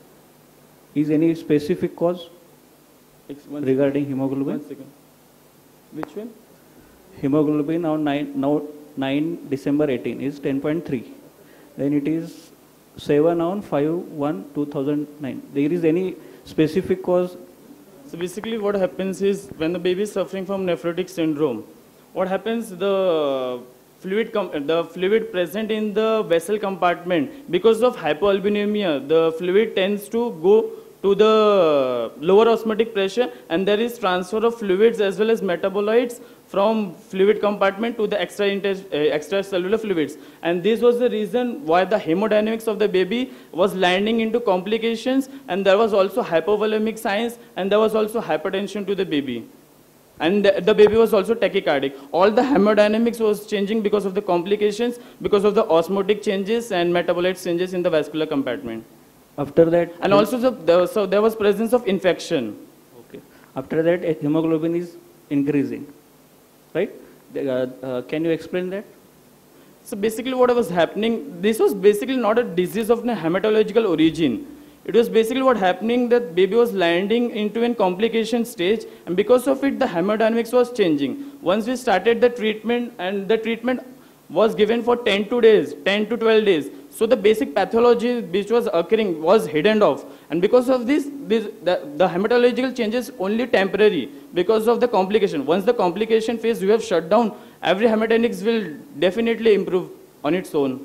Is any specific cause regarding hemoglobin? One second. Which one? Hemoglobin on nine, now nine December eighteen is ten point three. Then it is seven on five one two thousand nine. There is any specific cause? So basically what happens is when the baby is suffering from nephrotic syndrome, what happens, the fluid, the fluid present in the vessel compartment, because of hypoalbuminemia, the fluid tends to go to the lower osmotic pressure, and there is transfer of fluids as well as metabolites from fluid compartment to the extra uh, extracellular fluids. And this was the reason why the hemodynamics of the baby was landing into complications, and there was also hypovolemic signs, and there was also hypertension to the baby. And the, the baby was also tachycardic. All the hemodynamics was changing because of the complications, because of the osmotic changes and metabolite changes in the vascular compartment. After that? And also, the, the, so there was presence of infection. Okay. After that, hemoglobin is increasing, right? Uh, uh, can you explain that? So basically what was happening, this was basically not a disease of a hematological origin. It was basically what happening that baby was landing into a complication stage, and because of it, the hemodynamics was changing. Once we started the treatment, and the treatment was given for ten to days, ten to twelve days. So the basic pathology which was occurring was hidden off. And because of this, this the, the hematological changes only temporary because of the complication. Once the complication phase you have shut down, every hemodynamics will definitely improve on its own.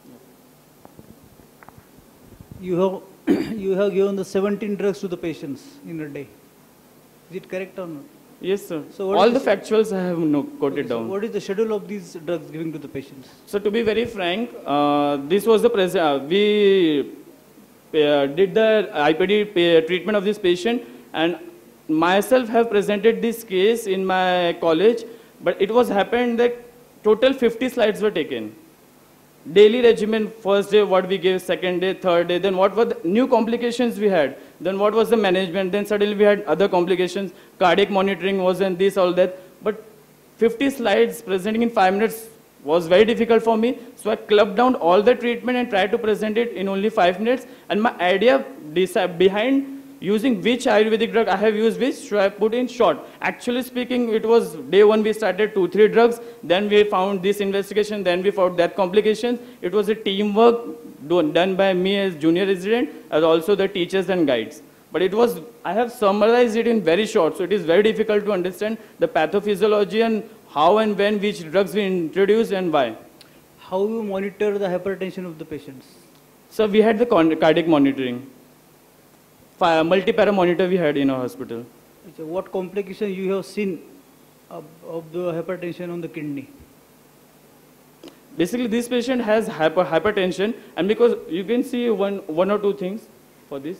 You have, you have given the seventeen drugs to the patients in a day. Is it correct or not? Yes, sir. So all the factuals I have no, quoted okay, down. So what is the schedule of these drugs giving to the patients? So to be very frank, uh, this was the pres uh, we uh, did the I P D treatment of this patient, and myself have presented this case in my college, but it was happened that total fifty slides were taken. Daily regimen, first day what we gave, second day, third day, then what were the new complications we had, then what was the management, then suddenly we had other complications, cardiac monitoring was and this, all that. But fifty slides presenting in five minutes was very difficult for me, so I clubbed down all the treatment and tried to present it in only five minutes. And my idea behind using which Ayurvedic drug I have used which, so I put in short. Actually speaking, it was day one we started two, three drugs, then we found this investigation, then we found that complications. It was a teamwork done by me as junior resident, as also the teachers and guides. But it was, I have summarized it in very short, so it is very difficult to understand the pathophysiology and how and when which drugs we introduce and why. How you monitor the hypertension of the patients? So we had the cardiac monitoring. Multi-para monitor we had in our hospital. So what complication you have seen of, of the hypertension on the kidney? Basically, this patient has hyper, hypertension, and because you can see one, one or two things for this.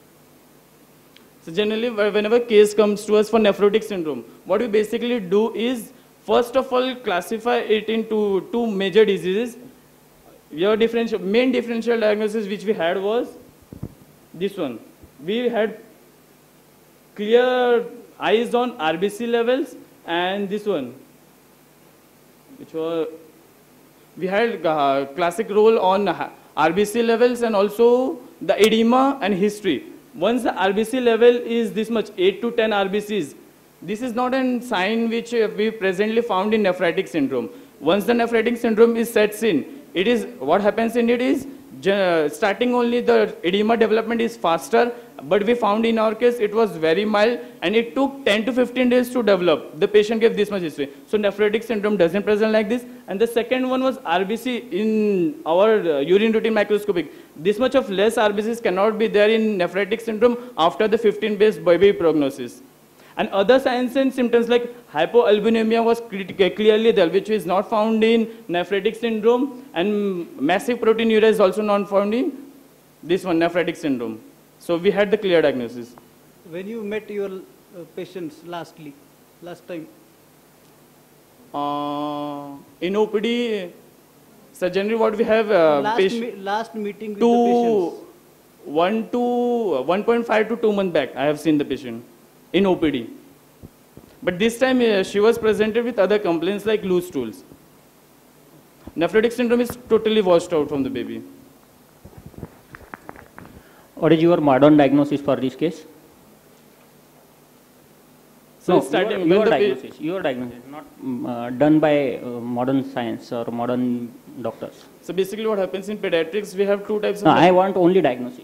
So generally, whenever case comes to us for nephrotic syndrome, what we basically do is, first of all, classify it into two major diseases. Your differential, main differential diagnosis which we had was this one. We had clear eyes on R B C levels, and this one, which was, we had uh, classic role on R B C levels and also the edema and history. Once the R B C level is this much, eight to ten R B Cs, this is not a sign which we presently found in nephrotic syndrome. Once the nephrotic syndrome is sets in, it is, what happens in it is, uh, starting only the edema development is faster, but we found in our case it was very mild and it took ten to fifteen days to develop. The patient gave this much history. So nephrotic syndrome doesn't present like this. And the second one was R B C in our uh, urine routine microscopic. This much of less R B Cs cannot be there in nephrotic syndrome after the fifteen days baby prognosis. And other signs and symptoms like hypoalbuminemia was clearly there, which is not found in nephrotic syndrome, and massive proteinuria is also not found in this one, nephrotic syndrome. So we had the clear diagnosis. When you met your uh, patients lastly, last time? Uh, in O P D, so generally what we have uh, last, me last meeting with two, the patients. one to one point five to two months back, I have seen the patient in O P D. But this time uh, she was presented with other complaints like loose stools. Nephrotic syndrome is totally washed out from the baby. What is your modern diagnosis for this case? So no, starting your, your with diagnosis, your diagnosis, not um, uh, done by uh, modern science or modern doctors. So basically what happens in pediatrics, we have two types no, of... I want only diagnosis.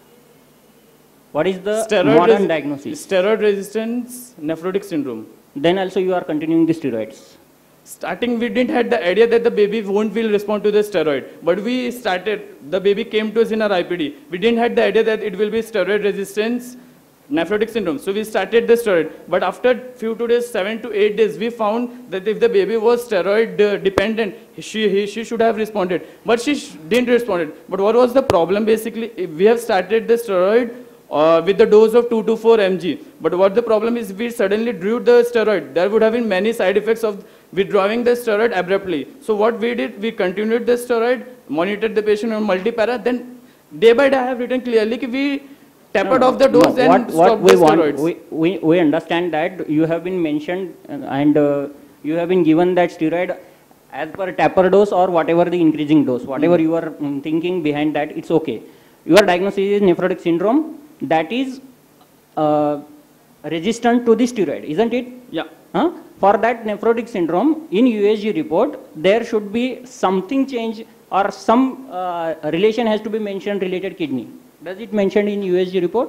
What is the steroid modern diagnosis? Steroid resistance nephrotic syndrome. Then also you are continuing the steroids. Starting we didn't have the idea that the baby won't will respond to the steroid. But we started, the baby came to us in our I P D. We didn't have the idea that it will be steroid resistance nephrotic syndrome. So we started the steroid. But after few two days, seven to eight days, we found that if the baby was steroid uh, dependent, she, he, she should have responded. But she didn't respond. But what was the problem basically? We have started the steroid Uh, with the dose of two to four milligrams. But what the problem is, we suddenly drew the steroid. There would have been many side effects of withdrawing the steroid abruptly. So what we did, we continued the steroid, monitored the patient on multi-para, then day by day I have written clearly that we tapered no, off the dose no, and what, stopped what we the want, steroids. we, we, we understand that you have been mentioned uh, and uh, you have been given that steroid as per taper dose or whatever the increasing dose, whatever mm. you are um, thinking behind that, it's okay. Your diagnosis is nephrotic syndrome. That is uh, resistant to the steroid, isn't it? Yeah. Huh? For that nephrotic syndrome, in U S G report, there should be something change or some uh, relation has to be mentioned related kidney. Does it mention in U S G report?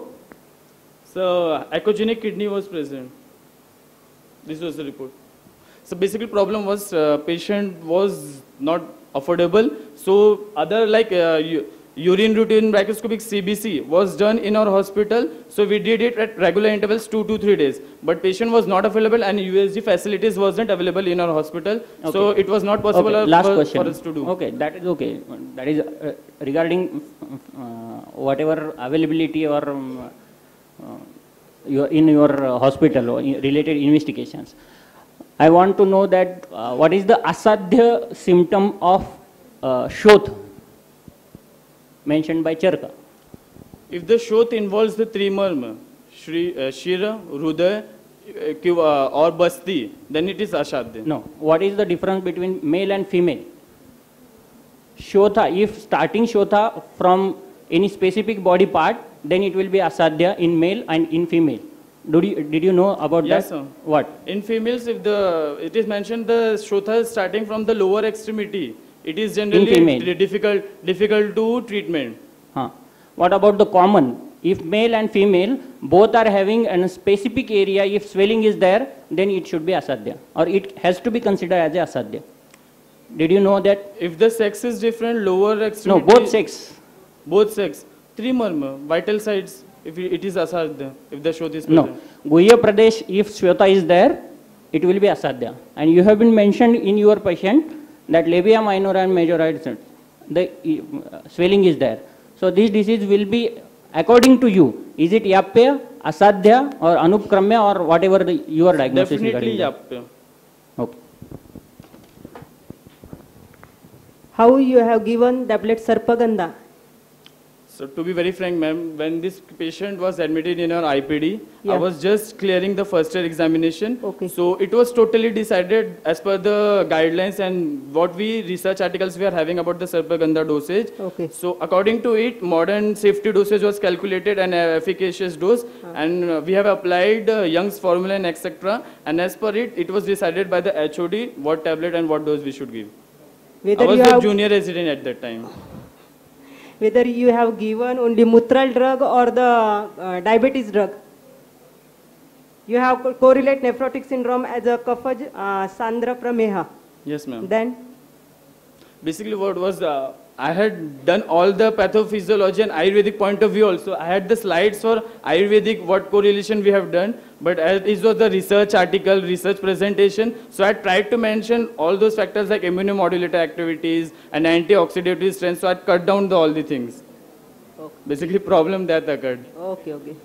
So echogenic kidney was present. This was the report. So basically problem was uh, patient was not affordable. So other like uh, you, urine routine microscopic C B C was done in our hospital, so we did it at regular intervals two to three days. But patient was not available and U S G facilities wasn't available in our hospital, okay. So it was not possible okay. Last for, question. for us to do. Okay, that is okay. That is uh, regarding uh, whatever availability or um, uh, your, in your uh, hospital or in related investigations. I want to know that uh, what is the asadhya symptom of uh, shoth mentioned by Charka. If the shoth involves the three marma, Shri, uh, Shira, Rudaya, uh, or Basti, then it is Ashadya. No. What is the difference between male and female? Shotha, if starting Shotha from any specific body part, then it will be Asadhya in male and in female. Did you, did you know about yes, that? Sir. What? In females, if the it is mentioned the Shotha is starting from the lower extremity, it is generally difficult, difficult to treatment. Huh. What about the common? If male and female both are having a specific area, if swelling is there, then it should be asadhya, or it has to be considered as a asadhya. Did you know that? If the sex is different, lower extremity. No, both sex. Both sex. Three marma, vital sites. If it is asadhya, if the shoth is present. No, Guhya Pradesh, if Shweta is there, it will be asadhya. And you have been mentioned in your patient that labia minor and major, the uh, swelling is there. So this disease will be, according to you, is it yapya, asadhya or anupkramya or whatever the, your diagnosis? Definitely yapya. Okay. How you have given tablet Sarpagandha? So to be very frank, ma'am, when this patient was admitted in our I P D, Yeah. I was just clearing the first year examination. Okay. So it was totally decided as per the guidelines and what we research articles we are having about the Sarpagandha dosage. Okay. So according to it, modern safety dosage was calculated and uh, efficacious dose, Uh. and uh, we have applied uh, Young's formula and et cetera. And as per it, it was decided by the H O D what tablet and what dose we should give. Whether I was you the have- junior resident at that time. Whether you have given only Mutral drug or the uh, diabetes drug. You have co- correlate nephrotic syndrome as a Kafaj uh, Sandra Prameha. Yes, ma'am. Then Basically what was, uh, I had done all the pathophysiology and Ayurvedic point of view also. I had the slides for Ayurvedic, what correlation we have done, but as it was the research article, research presentation, so I tried to mention all those factors like immunomodulator activities and antioxidant strength, so I cut down the, all the things. Okay. Basically problem that occurred. okay, okay.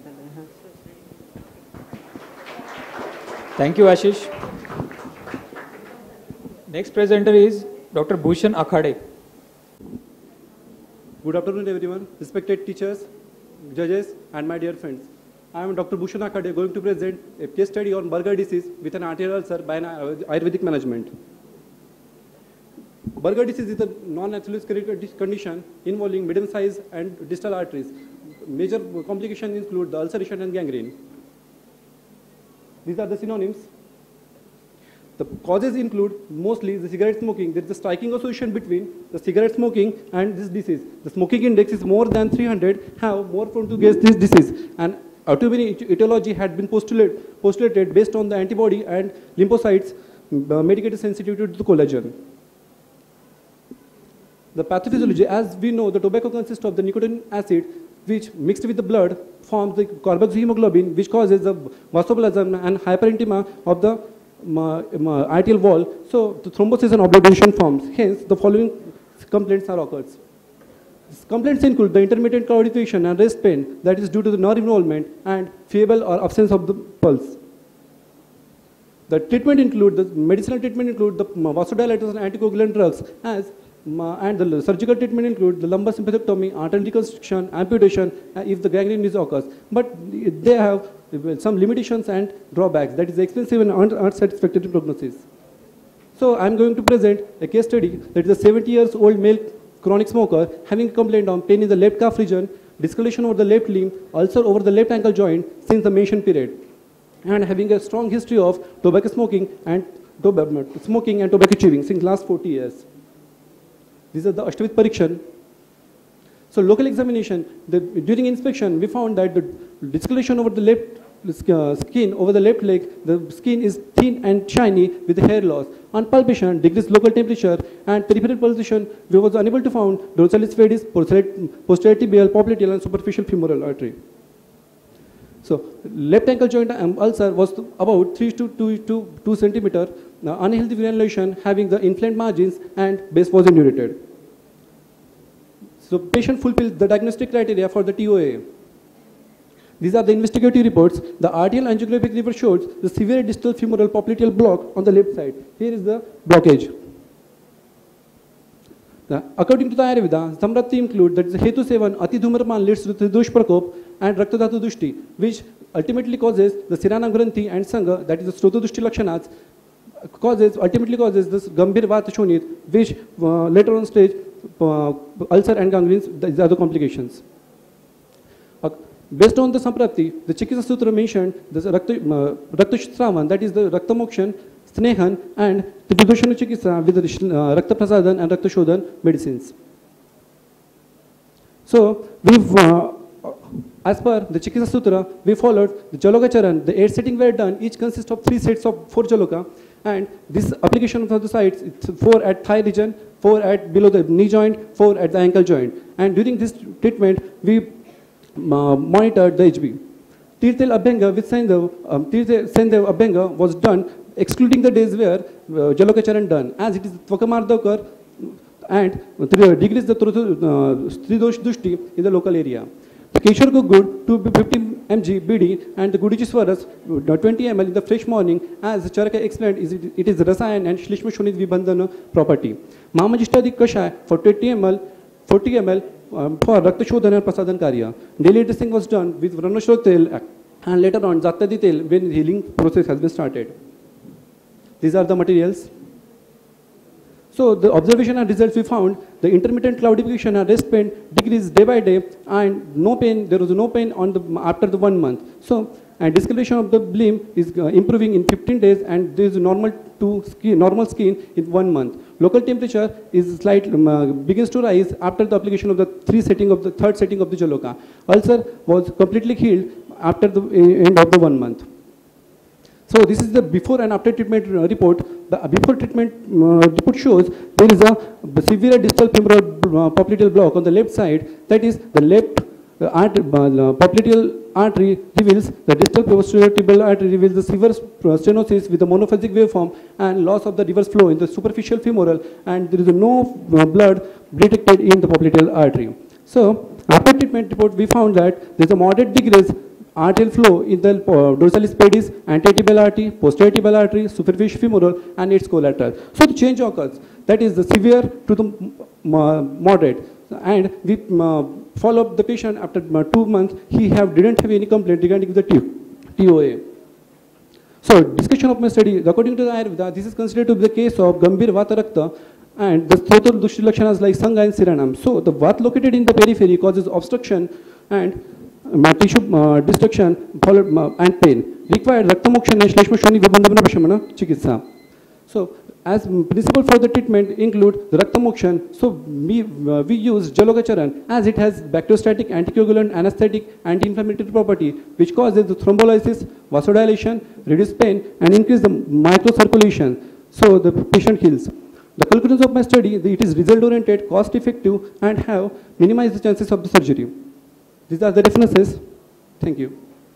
Thank you, Ashish. Next presenter is Doctor Bhushan Akhade. Good afternoon, everyone, respected teachers, judges, and my dear friends. I am Doctor Bhushan Akhade, going to present a case study on burger disease with an arterial ulcer by an Ayurvedic management. Burger disease is a non-natural condition involving medium-sized and distal arteries. Major complications include the ulceration and gangrene. These are the synonyms. The causes include mostly the cigarette smoking. There is a striking association between the cigarette smoking and this disease. The smoking index is more than three hundred, have more prone to get this disease. And autoimmune etiology had been postulate, postulated based on the antibody and lymphocytes uh, medicated sensitivity to the collagen. The pathophysiology, as we know, the tobacco consists of the nicotinic acid, which mixed with the blood forms the carboxyhemoglobin, which causes the vasospasm and hyperintima of the arterial wall. So the thrombosis and obliteration forms. Hence, the following complaints are occurs. These complaints include the intermittent claudication and rest pain that is due to the nerve involvement and feeble or absence of the pulse. The treatment include the medicinal treatment include the vasodilators and anticoagulant drugs, as and the surgical treatment include the lumbar sympathectomy, arterial reconstruction, amputation uh, if the gangrene is occurs. But they have some limitations and drawbacks, that is expensive and unsatisfactory prognosis. So I am going to present a case study that is a seventy years old male chronic smoker having a complaint on pain in the left calf region, discoloration over the left limb, ulcer over the left ankle joint since the mentioned period, and having a strong history of tobacco smoking and tobacco smoking and tobacco chewing since last forty years. These are the Ashtavit Parikshan. So local examination, the, during inspection, we found that the discoloration over the left uh, skin, over the left leg, the skin is thin and shiny with hair loss. On palpation, decreased local temperature and peripheral pulsation, we was unable to find dorsalis pedis, posterior tibial, popliteal and superficial femoral artery. So left ankle joint ulcer was about three to two centimeter, uh, unhealthy granulation having the inflamed margins and base was indurated. So patient fulfilled the diagnostic criteria for the T O A. These are the investigative reports. The arterial angiographic report shows the severe distal femoral popliteal block on the left side. Here is the blockage. Now, according to the Ayurveda, Samrati include that the Hetu Sevan Ati Dhumarpan leads to Tridosh Prakop and Raktadhatu Dushti, which ultimately causes the Sirana Granthi and Sangha, that is the Stroto Dushti Lakshanats, causes, ultimately causes this Gambhir Vata Shonit, which uh, later on stage, uh, ulcer and gangrenes, these are the complications. Uh, based on the Samprapti, the Chikitsa Sutra mentioned the Raktashutravan, that is the Raktamokshan, Snehan and the Tridoshana Chikitsa with the uh, Rakta Prasadan and Rakta Shodhan medicines. So, we've, uh, as per the Chikitsa Sutra, we followed the Jaloka Charan. The eight settings were done, each consists of three sets of four Jaloka. And this application of the sites, it's four at thigh region, four at below the knee joint, four at the ankle joint. And during this treatment, we uh, monitored the H B. Tirthel Abhyanga with Sendev, um, Tirthel Sendev Abhyanga was done excluding the days where uh, Jaloka Charan done, as it is Tvakamardaukar and degrees the Tridosh Dushti in the local area. The Keshar Gud, two hundred fifty milligrams B D and the Gudichiswaras, twenty milliliters in the fresh morning, as Charaka explained, is it, it is Rasayan and Shlishma Shonit Vibandhana property. Mamajishtadi Kashai for twenty milliliters, forty milliliters um, for Rakta Shodhan and Prasadan Karya. Daily dressing was done with Ranashro Tel and later on Jatyadi Tel when healing process has been started. These are the materials. So the observation and results we found, the intermittent cloudification and rest pain decreased day by day and no pain, there was no pain on the, after the one month. So, and discoloration of the bloom is uh, improving in fifteen days and there is normal to skin, normal skin in one month. Local temperature is slightly, um, uh, begins to rise after the application of the three setting of the third setting of the Jaloka. Ulcer was completely healed after the uh, end of the one month. So this is the before and after treatment uh, report. The before treatment uh, report shows there is a severe distal femoral uh, popliteal block on the left side. That is the left uh, art, uh, popliteal artery reveals the distal posterior tibial artery reveals the severe stenosis with the monophasic waveform and loss of the reverse flow in the superficial femoral, and there is no uh, blood detected in the popliteal artery. So after treatment report we found that there is a moderate decrease arterial flow in the uh, dorsalis pedis, antitibial artery, posterior tibial artery, superficial femoral and its collateral. So the change occurs, that is the severe to the uh, moderate, and we uh, follow up the patient after uh, two months. He have didn't have any complaint regarding the T O A. So discussion of my study, according to the Ayurveda, this is considered to be the case of Gambhir Vata Rakta and the Stotra Dushti Lakshanas like Sangha and Siranam. So the Vata located in the periphery causes obstruction and uh, tissue uh, destruction followed uh, and pain. Required Rakta Moksha and Shleshma Vibandhavana Pashamana Chikitsa. So as principle for the treatment include the Rakta Mokshan. So we, uh, we use Jalogacharan as it has bacteriostatic, anticoagulant, anesthetic, anti-inflammatory property which causes the thrombolysis, vasodilation, reduce pain and increase the microcirculation. So the patient heals. The conclusions of my study, it is result oriented, cost effective and have minimized the chances of the surgery. These are the references. Thank you.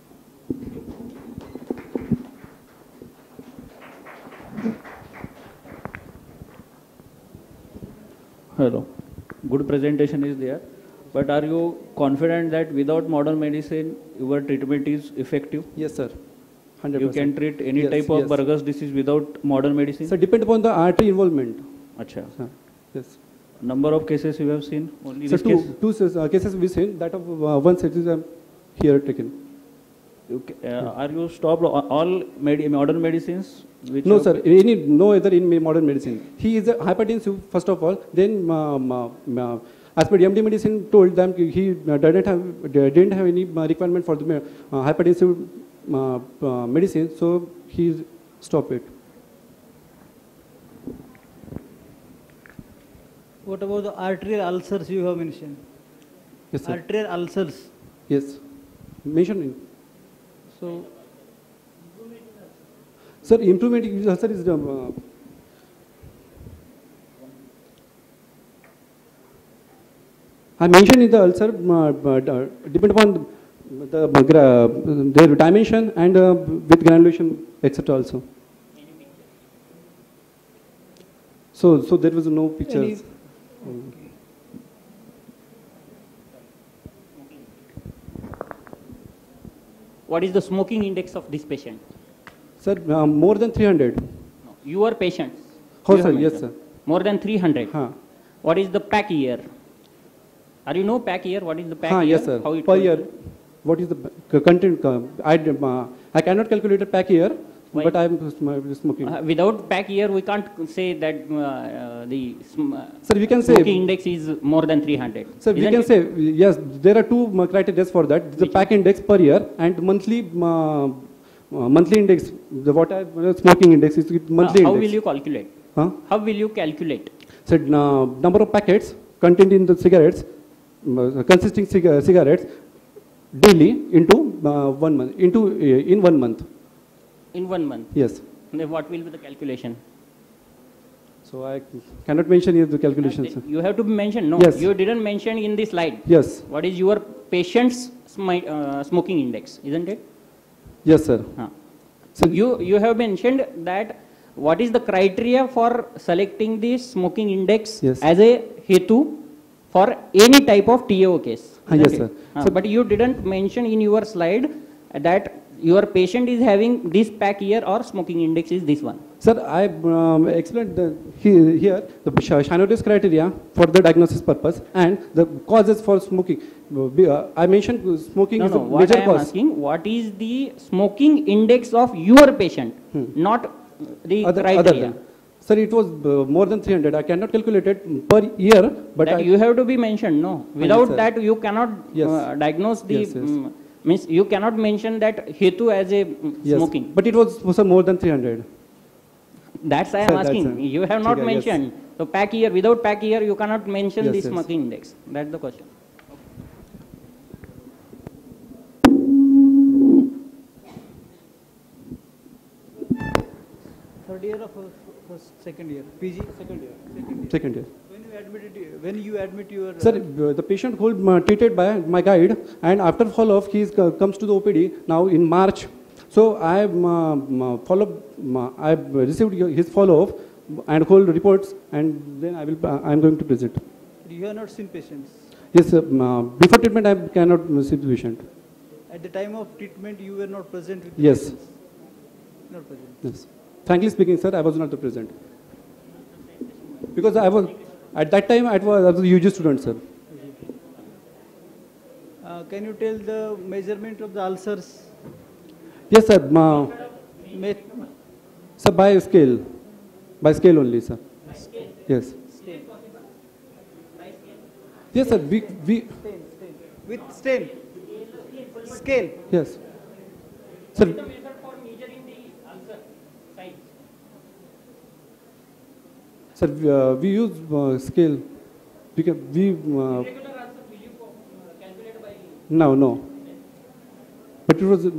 Hello. Good presentation is there. But are you confident that without modern medicine, your treatment is effective? Yes, sir. one hundred percent. You can treat any yes, type of yes. Burgers disease without modern medicine? So depend upon the artery involvement. Acha. Sir. Yes. Number of cases you have seen? Only So this two, case? two uh, cases we seen. That of uh, one set is uh, here taken. Okay. Uh, yeah. Are you stopped all med modern medicines? Which no, sir. Any no other in modern medicine. He is a hypertensive first of all. Then, um, uh, as per M D medicine told them he uh, didn't have didn't have any requirement for the uh, hypertensive uh, uh, medicine, so he stopped it. What about the arterial ulcers you have mentioned? Yes, sir. Arterial ulcers. Yes. Mentioned in. So. Sir, improvement in ulcer is uh, I mentioned in the ulcer uh, uh, depend upon the, the uh, their dimension and uh, with granulation et cetera also. So so there was no pictures. Um, What is the smoking index of this patient? Sir, uh, more than three hundred. No, your patients. Oh, you sir, yes, sir. More than three hundred. Huh. What is the pack year? Are you know pack year? What is the pack huh, year? Yes, sir. How it per works? year. What is the content? Uh, I, uh, I cannot calculate a pack year, Why? but I am smoking. Uh, without pack year, we can't say that uh, uh, the sm uh, sir, we can smoking say, index is more than three hundred. Sir, we can it? say, yes, there are two uh, criteria for that. The Which pack index per year and monthly uh, uh, monthly index. The what I, uh, smoking index is monthly uh, how index. will you calculate? Huh? How will you calculate? So, uh, number of packets contained in the cigarettes, uh, consisting cig cigarettes, daily into uh, one month, into uh, in one month. In one month? Yes. Then what will be the calculation? So I cannot mention here the calculations. You have to mention. No, yes. You didn't mention in this slide. Yes. What is your patient's sm uh, smoking index, isn't it? Yes, sir. Huh. So you, you have mentioned that what is the criteria for selecting the smoking index yes. as a hetu for any type of T A O case? Uh, yes, sir. Uh, so but you didn't mention in your slide that your patient is having this pack year or smoking index is this one. Sir, I um, explained the, he, here the Shinotis criteria for the diagnosis purpose and the causes for smoking. Uh, I mentioned smoking no, is no, a what major I am cause. asking, what is the smoking index of your patient, hmm. not the other, criteria? Other than. Sir, it was uh, more than three hundred. I cannot calculate it per year, but that I, you have to be mentioned. No, without yes, that you cannot yes. uh, diagnose the. Yes, yes. Um, means you cannot mention that hetu as a um, yes. smoking. But it was, was more than three hundred. That's I am Sir, asking. You have not okay, mentioned. Yes. So pack year, without pack year, you cannot mention yes, the yes. smoking index. That's the question. Third year of uh, second year, P G, second year. Second year. Second year. When you admit, when you admit your... Sir, uh, the patient who uh, treated by my guide, and after follow-up, he uh, comes to the O P D now in March. So I uh, follow, uh, I received his follow-up and whole reports, and then I will. Uh, I am going to present. You have not seen patients. Yes, uh, before treatment, I cannot see the patient. At the time of treatment, you were not present with the yes. patients. Not present. Yes. Frankly speaking, sir, I was not the present because I was at that time. I was, I was a U G student, sir. Uh, can you tell the measurement of the ulcers? Yes, sir. Uh, sir, by scale. By scale only, sir. By scale? Yes. Scale. Yes, sir. We, we stain, stain. With stain. Scale. Yes. Sir. Sir, we, uh, we use uh, scale. We can, we, uh, no, no. But it was, uh,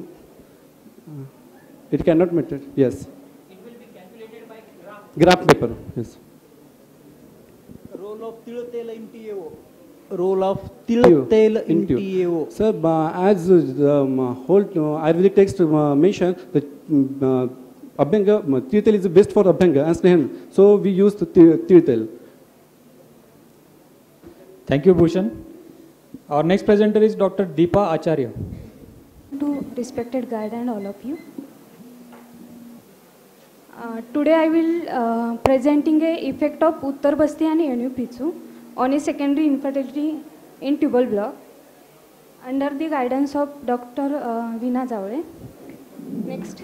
it cannot matter. Yes. It will be calculated by graph. Graph paper. Yes. Role of til tel in T A O. Role of til tel in T A O. Sir, uh, as uh, the um, whole uh, Ayurvedic text uh, mentioned, that uh, Abhyanga, Tirthel is the best for Abhyanga and Snehan. So we use the Tirthel. Thank you, Bhushan. Our next presenter is Doctor Deepa Acharya. To respected guide and all of you. Uh, today I will uh, presenting a effect of Uttar Basti and Yenu Pitsu on a secondary infertility in tubal block under the guidance of Doctor Uh, Veena Javade. Next.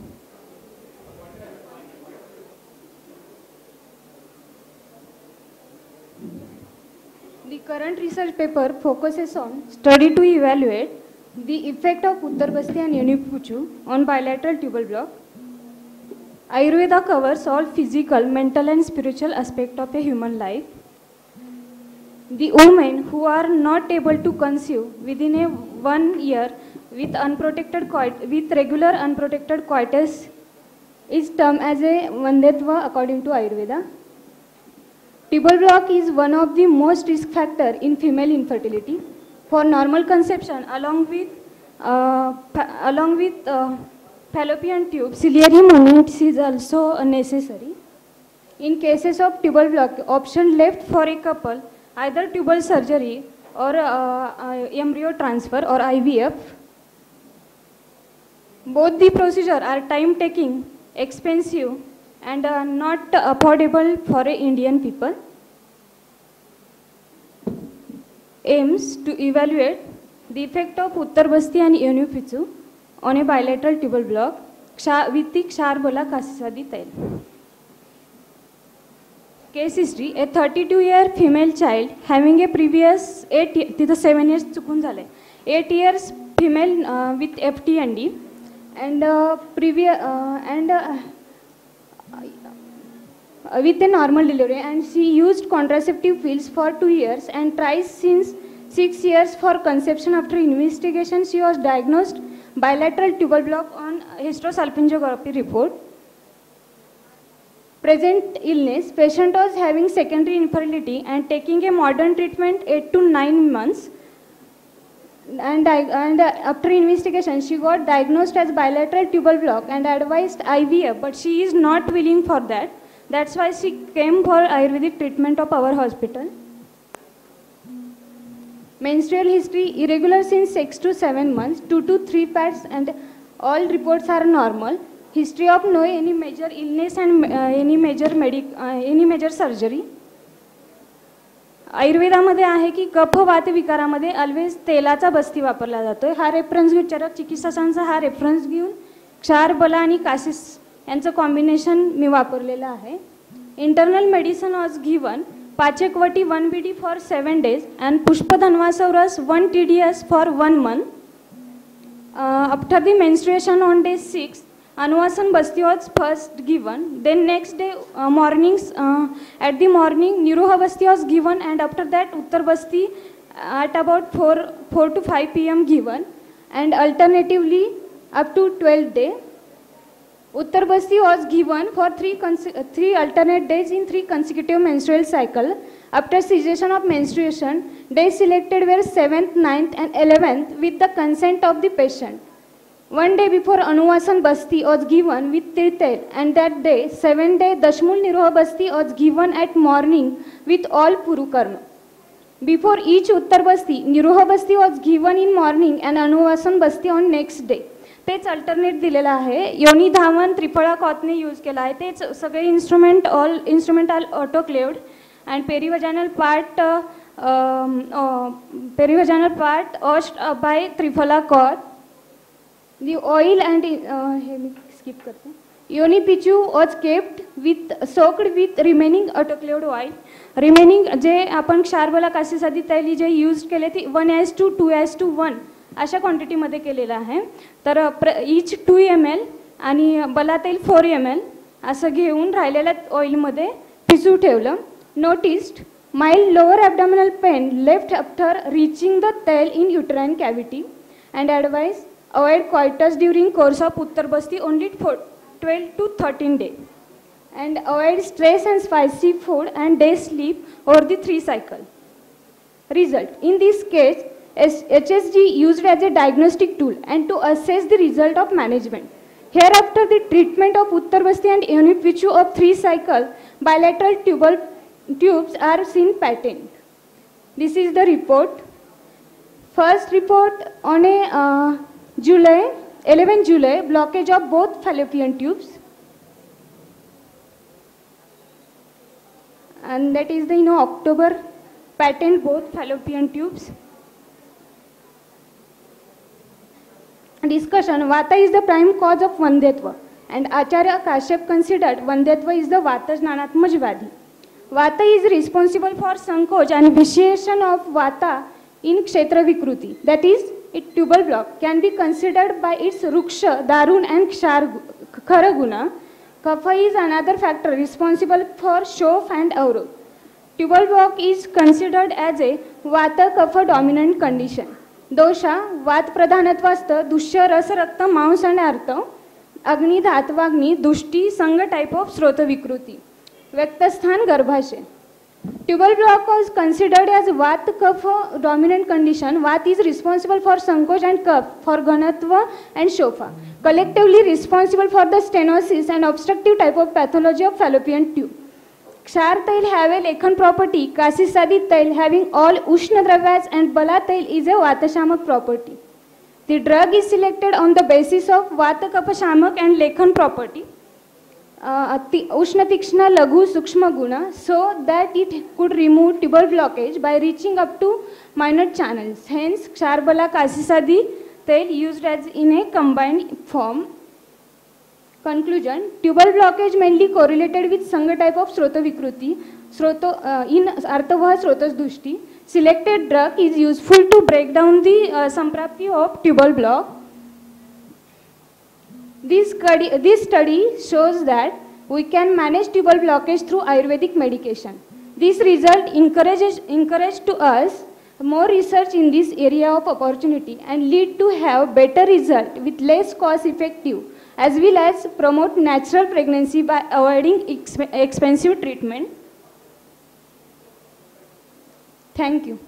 The current research paper focuses on study to evaluate the effect of Uttar Basti and Yenu on bilateral tubal block. Ayurveda covers all physical, mental and spiritual aspects of a human life. The women who are not able to conceive within a one year with unprotected coit with regular unprotected coitus is termed as a Vandetva according to Ayurveda. Tubal block is one of the most risk factor in female infertility. For normal conception, along with uh, along with uh, fallopian tube, ciliary movement is also necessary. In cases of tubal block, option left for a couple either tubal surgery or uh, uh, embryo transfer or I V F. Both the procedure are time-taking, expensive, and uh, not affordable for a Indian people. Aims to evaluate the effect of Uttar Basti and Yenu Pitsu on a bilateral tubal block with the Ksharbola Kasisadi Tail. Case history: a thirty-two-year female child having a previous eight to seven years chukun zale, eight years female uh, with F T and D, and uh, previous uh, and uh, uh, with a normal delivery, and she used contraceptive pills for two years and tries since six years for conception. After investigation, she was diagnosed bilateral tubal block on hysterosalpingography report. Present illness: patient was having secondary infertility and taking a modern treatment eight to nine months. And, and after investigation, she got diagnosed as bilateral tubal block and advised I V F, but she is not willing for that. That's why she came for Ayurvedic treatment of our hospital. Menstrual history: irregular since six to seven months, two to three pads, and all reports are normal. history of no any major illness and uh, any major medic uh, any major surgery. आयुर्वेदामध्ये आहे की कफ वात विकारामध्ये always तेलाचा बस्ती वापरला जातोय. हा reference घेऊन चरक चिकित्सकांचा हा रेफरन्स घेऊन क्षार बला आणि कासिस यांचं कॉम्बिनेशन मी वापरलेलं आहे. इंटरनल मेडिसिन वॉज गिवन पाचकवटी one B D for seven days and पुष्पधन्वासौरस one T D S for one month. After the menstruation on day six Anuvasan Basti was first given, then next day uh, mornings uh, at the morning Niroha Basti was given, and after that Uttar Basti at about four to five p m given, and alternatively up to twelfth day. Uttar Basti was given for three, three alternate days in three consecutive menstrual cycle. After cessation of menstruation, days selected were seventh, ninth and eleventh with the consent of the patient. One day before Anuvasan Basti was given with Tirtel, and that day, seventh day, Deshmukh Niroha Basti was given at morning with all Purukarma. Before each Uttar Basti, Niroha Basti was given in morning and Anuvasan Basti on next day. तेच alternate दिलेलं आहे. योनी धावन त्रिफळा कॉथने use केला आहे. तेच सगळे instrument all instrumental autoclaved and perivaginal part perivaginal part washed by Triphala कॉथ. The oil and uh, skip करते. Yoni pichu was kept with soaked with remaining autoclaved oil. Remaining जे आपण क्षारबला कासेसाठी तैली जे यूज केले ती one S two two S two one अशा क्वांटिटी मध्ये केलेलं आहे. तर इच टू एम एल आणि बला तेल फोर एम एल असं घेऊन राहिलेल्या ऑइलमध्ये पिसू ठेवलं. Noticed mild lower abdominal pain left after reaching the tail in uterine cavity, and advice avoid coitus during course of Uttar Basti only for twelve to thirteen days, and avoid stress and spicy food and day sleep over the three cycle. Result: in this case, H S G used as a diagnostic tool and to assess the result of management. Hereafter, the treatment of Uttar Basti and Yonipichu of three cycle bilateral tubal tubes are seen patent. This is the report. First report on a uh, July, eleventh July, blockage of both fallopian tubes, and that is the you know October patent both fallopian tubes. Discussion: Vata is the prime cause of Vandyatva, and Acharya Kashyap considered Vandyatva is the Vata Jnanatmaj Vadhi. Vata is responsible for Sankoch and vitiation of Vata in Kshetra Vikruti, that is, its tubal block can be considered by its Ruksha, Darun and Kshar, Khara guna. Kapha is another factor responsible for Shof and Aurod. Tubal block is considered as a Vata Kapha dominant condition. Dosha, Vat Pradhanatvasta, Dushya, Rasa, Rakta, Mans and Artha, Agni, Dhatvagni, Dushti, Sanga type of Srota Vikruti. Vektasthán Garbhashay. Tubal block was considered as Vat Kapha dominant condition. Vat is responsible for Sankoch and Kaph, for Ghanatva and Shofa. Collectively responsible for the stenosis and obstructive type of pathology of fallopian tube. Kshar tail have a Lekhan property. Kasisadi tail having all Ushna Dravyas, and Bala tail is a Vatashamak property. The drug is selected on the basis of Vata Kapha Shamak and Lekhan property. Uh, Ushna Tikshna Laghu Sukshma Guna, so that it could remove tubal blockage by reaching up to minor channels. Hence, Ksharbala Kasisadi tail used as in a combined form. Conclusion: tubal blockage mainly correlated with Sanga type of Srota Vikruti. Sroto, uh, in Artavaha Srotas Dushti, selected drug is useful to break down the uh, Samprapti of tubal block. This study, this study shows that we can manage tubal blockage through Ayurvedic medication. This result encourages encourage to us more research in this area of opportunity and lead to have better result with less cost effective, as well as promote natural pregnancy by avoiding exp expensive treatment. Thank you.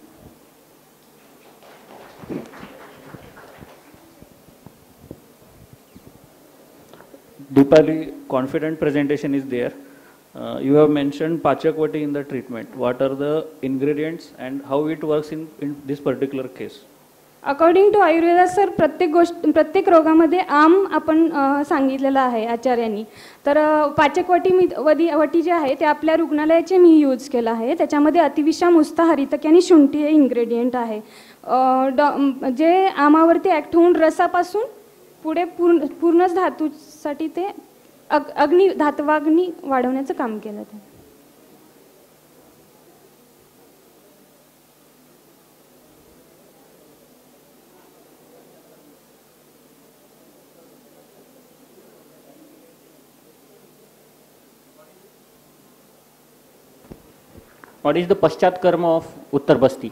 Deepali, confident presentation is there. Uh, you have mentioned Pachakwati in the treatment. What are the ingredients and how it works in, in this particular case? According to Ayurveda sir प्रत्येक गोष्ट प्रत्येक रोगामध्ये आम आपण अ, सांगितलेलं आहे आचार्यांनी. तर अ, पाचकवटी मी वदी वटी जे आहे ते आपल्या रुग्णालयाचे मी यूज केलं आहे. त्याच्यामध्ये अतिविषम उस्ता हरितकी आणि शुंठी हे इन्ग्रेडियंट आहे. अ, डॉ जे आमावरती ॲक्ट होऊन रसापासून पुढे पूर्ण पूर्णच धातूसाठी ते अग अग्नी धातवाग्नी वाढवण्याचं काम केलं ते. What is the पश्चात कर्म of उत्तर बस्ती?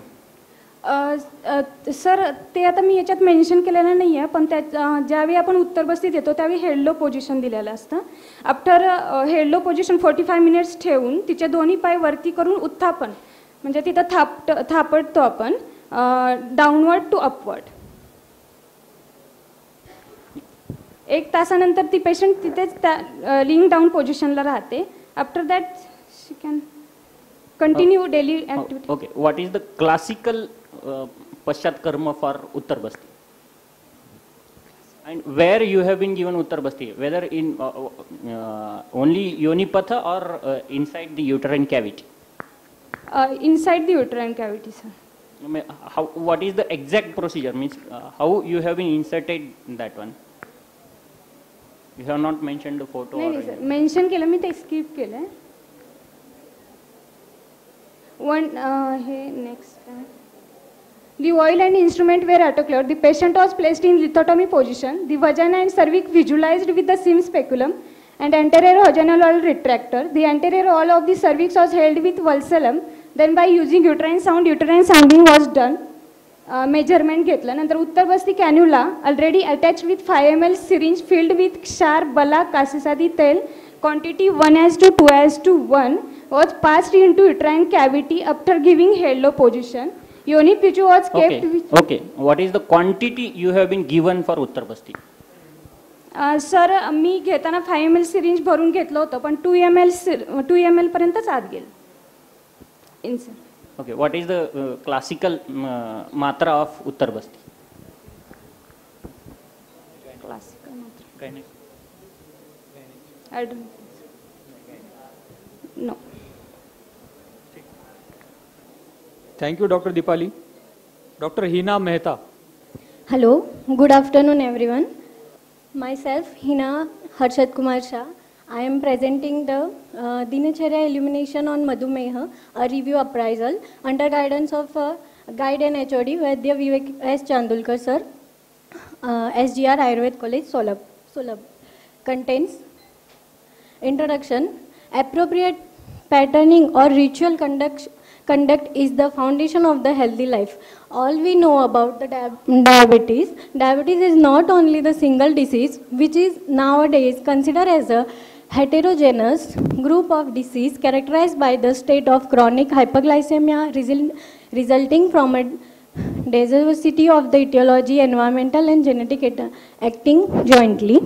सर ते आता मी याच्यात मेन्शन केलेलं नाही आहे, पण त्या ज्यावेळी आपण उत्तर बस्तीत येतो त्यावेळी हेडलो पोझिशन दिलेलं असतं. After head low position forty five minutes ठेवून तिचे दोन्ही पाय वरती करून उत्थापन म्हणजे तिथं थापट थापटतो आपण डाऊनवर्ड टू अपवर्ड. एक तासानंतर ती पेशंट तिथेच त्या लिंग डाऊन पोझिशनला राहते. After that she can continue uh, daily activity. Oh, okay, what is the classical uh, paschat karma for uttar basti, and where you have been given uttar basti, whether in uh, uh, only yoni patha or uh, inside the uterine cavity? Uh, inside the uterine cavity, sir. I mean, how, what is the exact procedure, means uh, how you have been inserted in that one? You have not mentioned the photo. No, sir. Mention केलं मी ते skip केलं. One uh, here next. Uh, the oil and instrument were autoclaved. The patient was placed in lithotomy position. The vagina and cervix visualized with the sim speculum and anterior vaginal wall retractor. The anterior wall of the cervix was held with valsalum. Then by using uterine sound, uterine sounding was done. Uh, measurement घेतलं. नंतर उत्तर बस्ती cannula already attached with five milliliters syringe filled with क्षार बला कासेसादी तेल quantity one as to two as to one was passed into uterine cavity after giving halo position. Yoni pichu was kept okay. with. Okay. What is the quantity you have been given for uttar basti? Sir मी घेताना five M L syringe भरून घेतलं होतं पण two M L two M L पर्यंतच आत गेलं. In sir. Okay. What is the uh, classical uh, matra of uttar basti? Classical matra. Gynec. I don't. No. Thank you, Doctor Dipali. Doctor Hina Mehta. Hello, good afternoon everyone. Myself Hina Harshad Kumar Shah. I am presenting the uh, Dinacharya Illumination on Madhumeha, a review appraisal under guidance of uh, Guide and H O D Vaidya Vivek S. Chandulkar sir, uh, S G R Ayurved College, Solab. Solab. Contains introduction. Appropriate patterning or ritual conduct, conduct is the foundation of the healthy life. All we know about the diabetes, diabetes is not only the single disease which is nowadays considered as a heterogeneous group of disease characterized by the state of chronic hyperglycemia result, resulting from a diversity of the etiology, environmental and genetic acting jointly.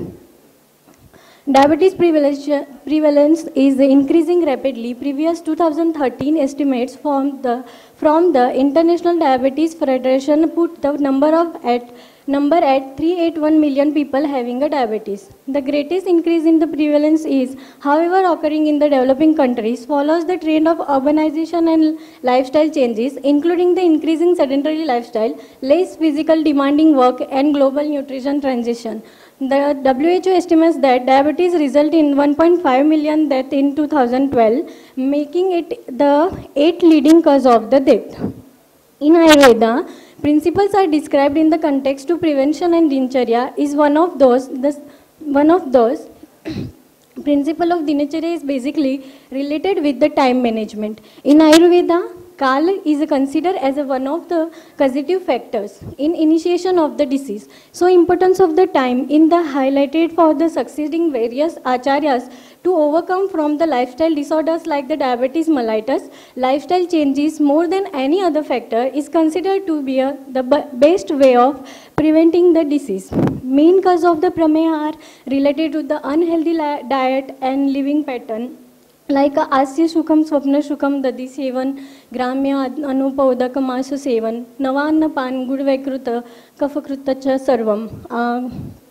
Diabetes prevalence, prevalence is increasing rapidly. Previous two thousand thirteen estimates from the from the International Diabetes Federation put the number of at number at three hundred eighty-one million people having a diabetes. The greatest increase in the prevalence is, however, occurring in the developing countries, follows the trend of urbanization and lifestyle changes, including the increasing sedentary lifestyle, less physical demanding work, and global nutrition transition. The W H O estimates that diabetes result in one point five million deaths in two thousand twelve, making it the eighth leading cause of the death. In Ayurveda, principles are described in the context to prevention, and Dinacharya is one of those. The, one of those. Principle of Dinacharya is basically related with the time management. In Ayurveda, kale is considered as a one of the causative factors in initiation of the disease. So importance of the time in the highlighted for the succeeding various acharyas to overcome from the lifestyle disorders like the diabetes mellitus. Lifestyle changes more than any other factor is considered to be a, the best way of preventing the disease. Main cause of the prameha are related to the unhealthy diet and living pattern, like asya sukham swapna sukham dadi sevan gramya anupodaka masu sevan navanna pan gud vaikruta kafakruta cha sarvam. Uh,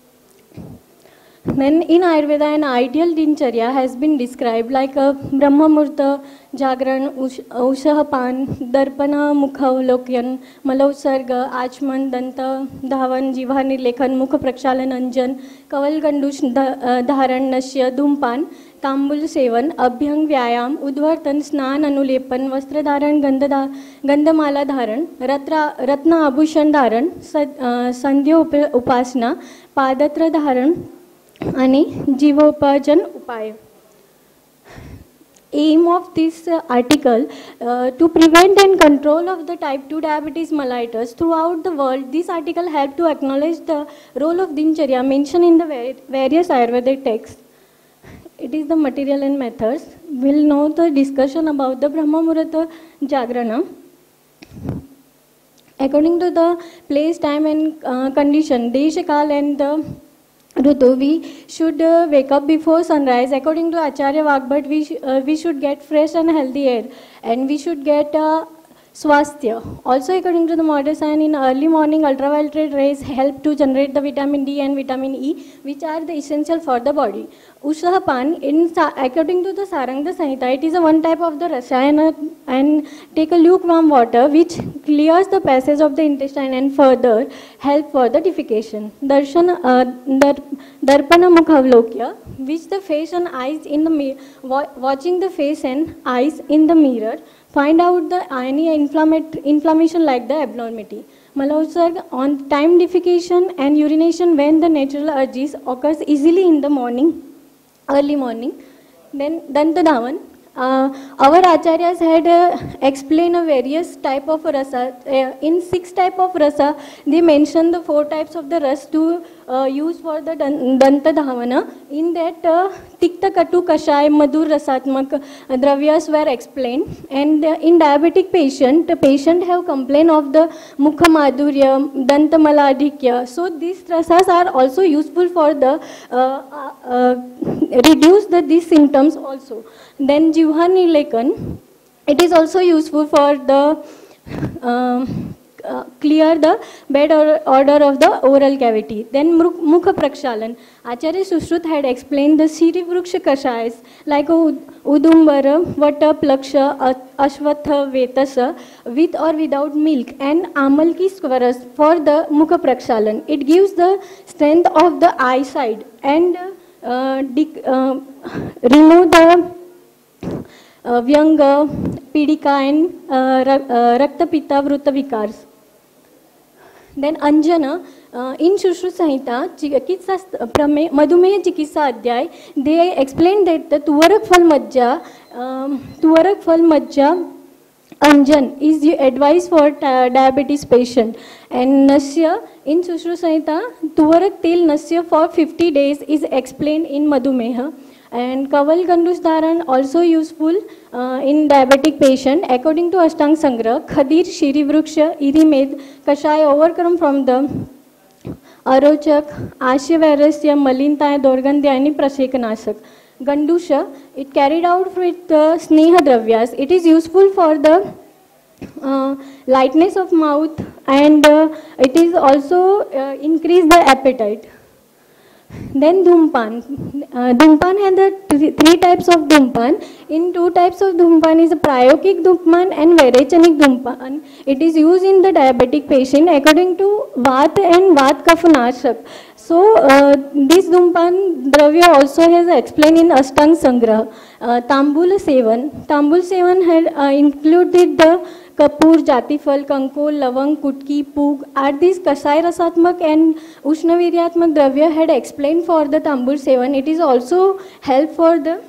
Then in Ayurveda, an ideal dincharya has been described like a Brahma Murta, Jagran, Ushahapan, Darpana, Mukhavlokyan, Malausarga, Achman, Danta, Dhavan, Jivhani Lekhan, Mukha Prakshalan Anjan, Kaval Gandush Dharan, Nashya, Dhumpan, Tambul Sevan, Abhyang Vyayam, Udvartan, Snan Anulepan, Vastra Dharan, Gandhamala Dharan, Ratra, Ratna Abhushan Dharan, Sandhya Upasana, Padatra Dharan, आणि जीवोपार्जन उपाय. Aim of this uh, article uh, to prevent and control of the type two diabetes mellitus throughout the world. This article helped to acknowledge the role of dincharya mentioned in the various Ayurvedic texts. It is the material and methods. We'll know the discussion about the Brahma Murata Jagrana. According to the place, time and uh, condition, Deshakal and the Rutu, we should uh, wake up before sunrise. According to Acharya Vagbhat, we, sh uh, we should get fresh and healthy air, and we should get uh, swasthya. Also, according to the modern science, in early morning, ultraviolet rays help to generate the vitamin D and vitamin E, which are the essential for the body. Ushahapan, in according to the Saranga Samhita, it is a one type of the rasayana, and take a lukewarm water which clears the passage of the intestine and further help for the defecation. Darshan, uh, dar, Darpana Mukhavlokya, which the face and eyes in the mirror, watching the face and eyes in the mirror, find out the any inflammation like the abnormality. Malausarg, on time defecation and urination when the natural urges occurs easily in the morning, early morning. Then Danta Dhavan. Uh, our acharyas had uh, explained a various type of rasa. Uh, in six type of rasa, they mentioned the four types of the ras to uh, use for the Danta Dhavana. In that, uh, Tikta Katu Kashay Madhur Rasatmak Dravyas were explained. And uh, in diabetic patient, the patient have complaint of the Mukha Madhurya, Danta Maladhikya. So these rasas are also useful for the uh, uh, uh, reduce the these symptoms also. Then Jivhani Lekhan, it is also useful for the um, uh, clear the bed or order of the oral cavity. Then Mukha Prakshalan. Acharya Sushrut had explained the Siri Vruksha Kashayas like Udumbara, Vata, Plaksha, Ashwatha, Vetasa with or without milk, and Amalki Skwaras for the Mukha Prakshalan. It gives the strength of the eyesight and uh, uh, remove the Uh, Vyanga, Pidika and uh, Rakta Pitta Vruta Vikars. Then Anjana, uh, in Shushru Samhita, Madhumeya Chikitsa Adhyay, they explained that the Tuvarak Phal Majja, um, Tuvarak Phal Majja Anjan is advised for diabetes patient. And Nasya, in Shushru Samhita, Tuvarak Tel Nasya for fifty days is explained in Madhumeha. And Kaval Gandush Dharan also useful uh, in diabetic patient. According to Ashtang Sangra, Khadir, Shiri Vruksha, Irimed, Kashaya overcome from the Arochak, Ashya Vairasya, Malinta, Dorgandhya, and Prasekanasak. Gandusha, it carried out with uh, Sneha Dravyas. It is useful for the uh, lightness of mouth, and uh, it is also uh, increase the appetite. Then Dhumpan. Uh, Dhumpan has the three types of Dhumpan. In two types of Dhumpan is a Prayokik Dhumpan and Vairechanic Dhumpan. It is used in the diabetic patient according to Vat and Vat Kafanashak. So uh, this Dhumpan Dravya also has explained in Ashtang Sangraha. Uh, Tambula Sevan. Tambul Sevan had uh, included the Kapur, Jatifal, Kankol, Lavang, Kutki, Pug are these Kasai Rasatmak and Ushnaviryatmak Dravya had explained for the Tambul Sevan. It is also help for the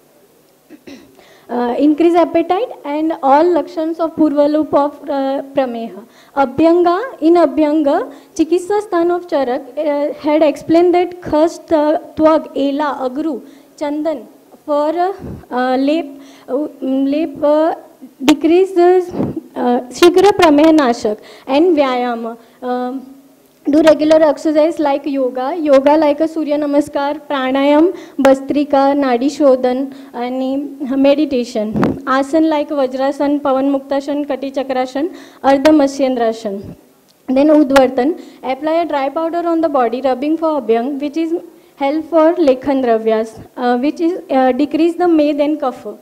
uh, increased appetite and all Lakshans of Purvalup of uh, Prameha. Abhyanga, in Abhyanga, Chikitsa Sthan of Charak uh, had explained that Khast, uh, Twag, Ela, Agru, Chandan for uh, uh, lep, uh, lep uh, decrease the uh, Shigra Prameha Nashak and Vyayama. Uh, do regular exercise like yoga, yoga like a Surya Namaskar, pranayam, Bastrika, Nadi Shodhan, and meditation. Asan like Vajrasan, Pavan Muktashan, Kati Chakrashan, Ardha Matsyendrashan. Then Udvartan, apply a dry powder on the body, rubbing for Abhyang, which is help for Lekhan Dravyas, uh, which is uh, decrease the Med and Kapha.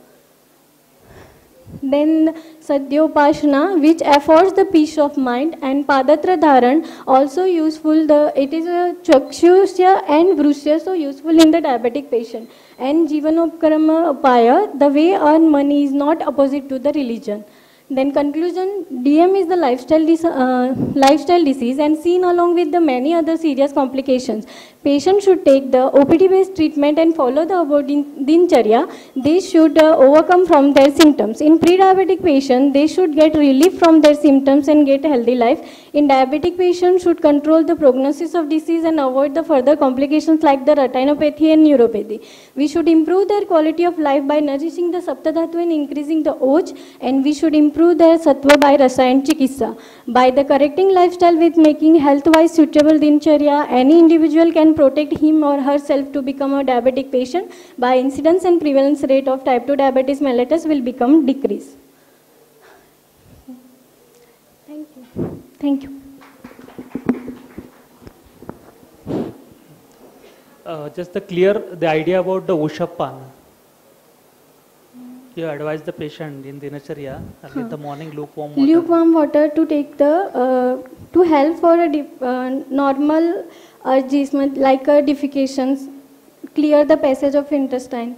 Then Sadyopashana, which affords the peace of mind, and Padatra Dharan, also useful. The it is a Chakshusya and Vrusya, so useful in the diabetic patient. And Jivanopkarama Upaya, the way earn money is not opposite to the religion. Then conclusion, D M is the lifestyle, dis uh, lifestyle disease and seen along with the many other serious complications. Patients should take the O P D-based treatment and follow the above dincharya. They should uh, overcome from their symptoms. In pre-diabetic patients, they should get relief from their symptoms and get a healthy life. In diabetic patients, should control the prognosis of disease and avoid the further complications like the retinopathy and neuropathy. We should improve their quality of life by nourishing the Saptadhatu and increasing the Oj, and we should improve their Sattva by Rasa and Chikitsa. By the correcting lifestyle with making health-wise suitable dincharya, any individual can protect him or herself to become a diabetic patient. By incidence and prevalence rate of type two diabetes mellitus will become decrease. Thank you. Thank you. Uh, just to clear the idea about the Ushappan. You advise the patient in Dinacharya huh. in the morning lukewarm water. Lukewarm water to take the, uh, to help for a dip, uh, normal urges like uh, defecations, clear the passage of intestine.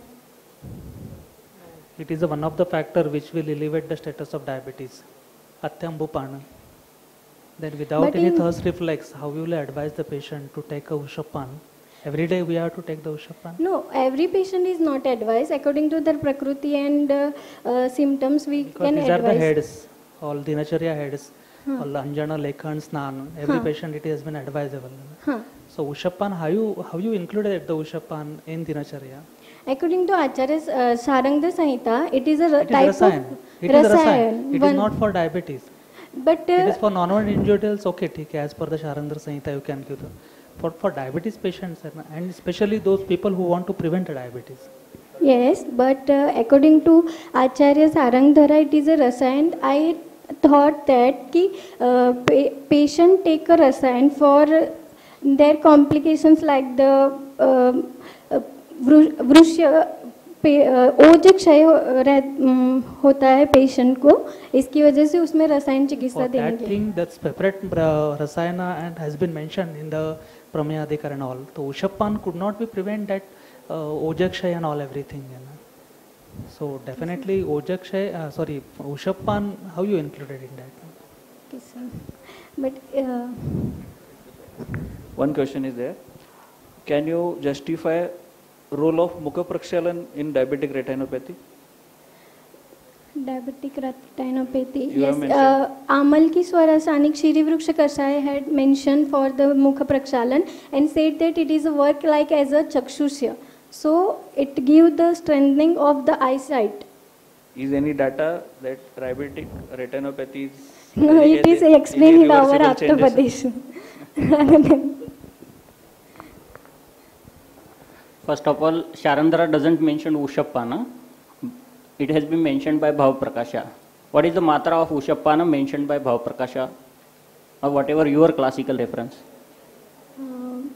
It is a one of the factor which will elevate the status of diabetes. Atyambupana. Then without but any thirst reflex, how will you advise the patient to take a Ushappan? Every day we have to take the Ushappan? No, every patient is not advised. According to their Prakruti and uh, uh, symptoms, we because can these advise. These are the heads, all Dinacharya heads, huh. all Anjana, Lekhan, Snan. Every huh. patient it has been advisable. Huh. So Ushappan, how you, how you included the Ushappan in Dinacharya? According to Acharya's uh, Sarangda Samhita, it is a it type is rasayan. of It rasayan. is rasayan. It is not for diabetes. But uh, it is for non-individuals, okay, okay, as per the Sarangda Samhita you can give the. For, for diabetes patients and especially those people who want to prevent diabetes. Yes, but uh, according to Acharya Sarangdhara, it is a rasayan. I thought that ki, uh, pa patient take a rasayan for their complications like the uh, vrusya, ओज क्षय होता है patient को, इसकी वजह से उसमें रसायन चिकित्सा देंगे. That thing, that separate rasayana and has been mentioned in the Prameyadikar and all. So Ushappan could not be prevent that uh, Ojakshay and all everything. You know? So definitely Ojakshay, uh, sorry, Ushappan, how you included in that? Okay, sir. But uh, one question is there. Can you justify role of Mukha Prakshalan in diabetic retinopathy? Diabetic retinopathy. You yes, uh, Amal ki Swarasanik Shiri Vruksha Kashay had mentioned for the Mukha Prakshalan and said that it is a work like as a chakshusya. So it gives the strengthening of the eyesight. Is any data that diabetic retinopathy is? No, it is explained in our Aptapadesh. First of all, Sharandhara doesn't mention Ushappana. It has been mentioned by Bhav Prakasha. What is the matra of Ushappana mentioned by Bhav Prakasha? Or whatever your classical reference? Um,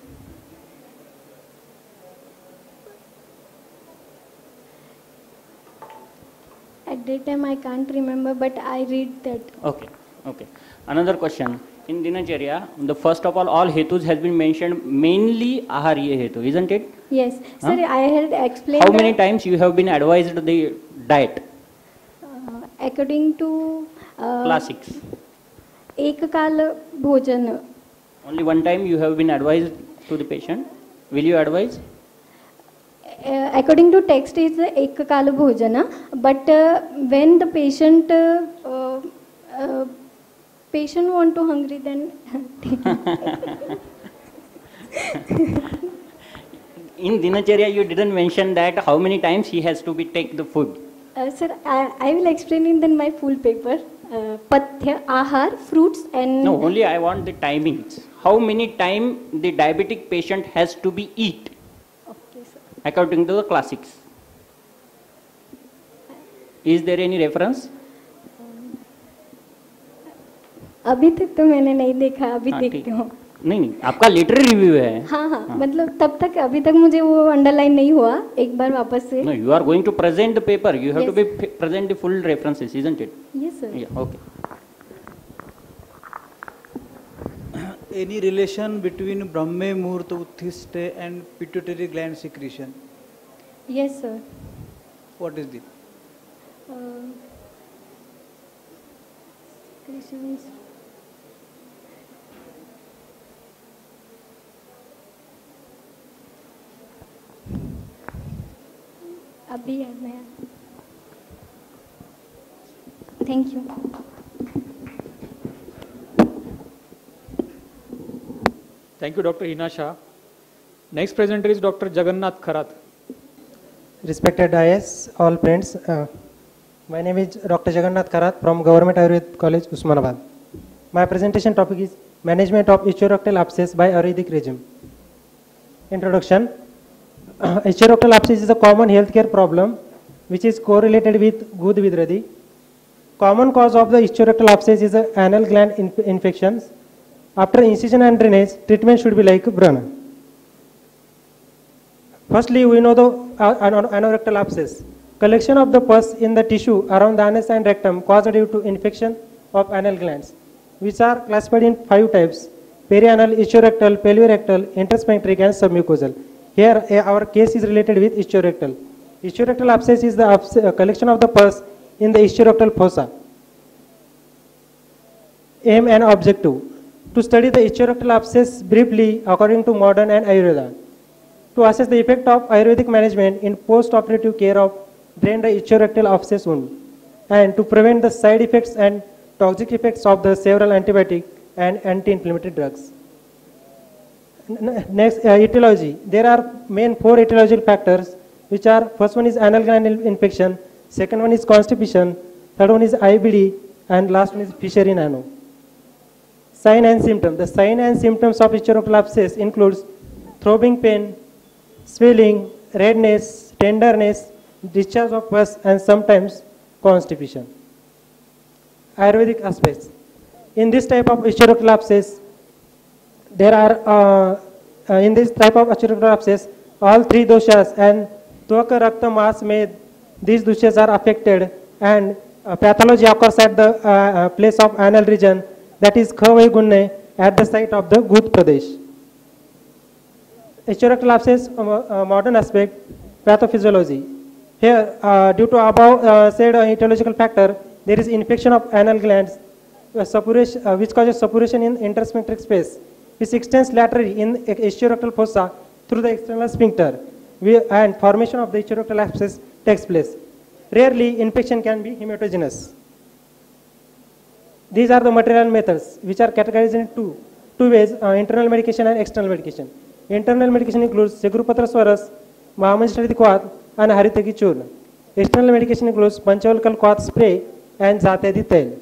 at that time I can't remember, but I read that. Okay, okay. Another question. In Dinacharya, the first of all, all hetus has been mentioned, mainly ahariya hetu, isn't it? Yes. Huh? Sir, I had explained. How many times you have been advised the diet? Uh, according to uh, classics. Ekakala bhojan. Only one time you have been advised to the patient. Will you advise? Uh, according to text, it's ekakala bhojana. But uh, when the patient uh, uh, uh, patient want to hungry, then in Dinacharya you didn't mention that how many times he has to be take the food. Uh, sir, I, I will explain in then my full paper. Uh, Pathya, Ahar, fruits and... No, only I want the timings. how many time the diabetic patient has to be eat, Okay, sir. according to the classics. Is there any reference? अभी तक तो मैंने नहीं देखा, अभी हाँ, देखती ठीक। हूँ। नहीं नहीं, आपका लिटरेरी रिव्यू है. हाँ हाँ, मतलब तब तक अभी तक मुझे वो अंडरलाइन नहीं हुआ, एक बार वापस से. No, you are going to present the paper. You have Yes. to be p- present the full references, isn't it? Yes, sir. Yeah. Okay. Any relation between Brahme Muhurta Uttishte and pituitary gland secretion? Yes, sir. What is it? Uh, secretion is- अभी याद नहीं आया. Thank you. Thank you, Doctor Hina Shah. Next presenter is Doctor Jagannath Kharath. Respected I A S, all friends, uh, my name is Doctor Jagannath Kharath from Government Ayurved College, Usmanabad. My presentation topic is Management of Ichthyorectal Abscess by Ayurvedic Regime. Introduction. Uh, Ichthyorectal abscess is a common healthcare problem which is correlated with Gud Vidradi. Common cause of the ichthyorectal abscess is uh, anal gland inf infections. After incision and drainage, treatment should be like Brana. Firstly, we know the uh, anorectal abscess. Collection of the pus in the tissue around the anus and rectum caused due to infection of anal glands, which are classified in five types: perianal, ichthyorectal, pelvirectal, intersphincteric, and submucosal. Here, uh, our case is related with ichthyorectal. Ichthyorectal abscess is the abs uh, collection of the pus in the ichthyorectal fossa. Aim and objective: to study the ichthyorectal abscess briefly according to modern and Ayurveda. To assess the effect of Ayurvedic management in post-operative care of drained ichthyorectal abscess wound, and to prevent the side effects and toxic effects of the several antibiotic and anti-inflammatory drugs. Next, uh, etiology. There are main four etiological factors, which are: first one is anal gland infection, second one is constipation, third one is I B D, and last one is fissure in ano. Sign and symptom. The sign and symptoms of ichthyorectal abscess includes throbbing pain, swelling, redness, tenderness, discharge of pus, and sometimes constipation. Ayurvedic aspects. In this type of ichthyorectal abscess, there are uh, uh, in this type of ichthyorectal abscess, all three doshas and Tvaka Rakta Mas Med, these doshas are affected, and uh, pathology occurs at the uh, uh, place of anal region, that is Khawai Gunne, at the site of the Gud Pradesh. Ichthyorectal abscess, uh, uh, modern aspect, pathophysiology. Here, uh, due to above uh, said uh, etiological factor, there is infection of anal glands, uh, suppuration, uh, which causes suppuration in intersphincteric space, which extends laterally in ichthyorectal fossa through the external sphincter, we, and formation of the ichthyorectal abscess takes place. Rarely, infection can be hematogenous. These are the material methods, which are categorized in two, two ways: uh, internal medication and external medication. Internal medication includes Segurupatra Swaras, Mahamanjari Quat, and Haritagi Churna. External medication includes Panchavalkal Quat spray and Zatedi Tel.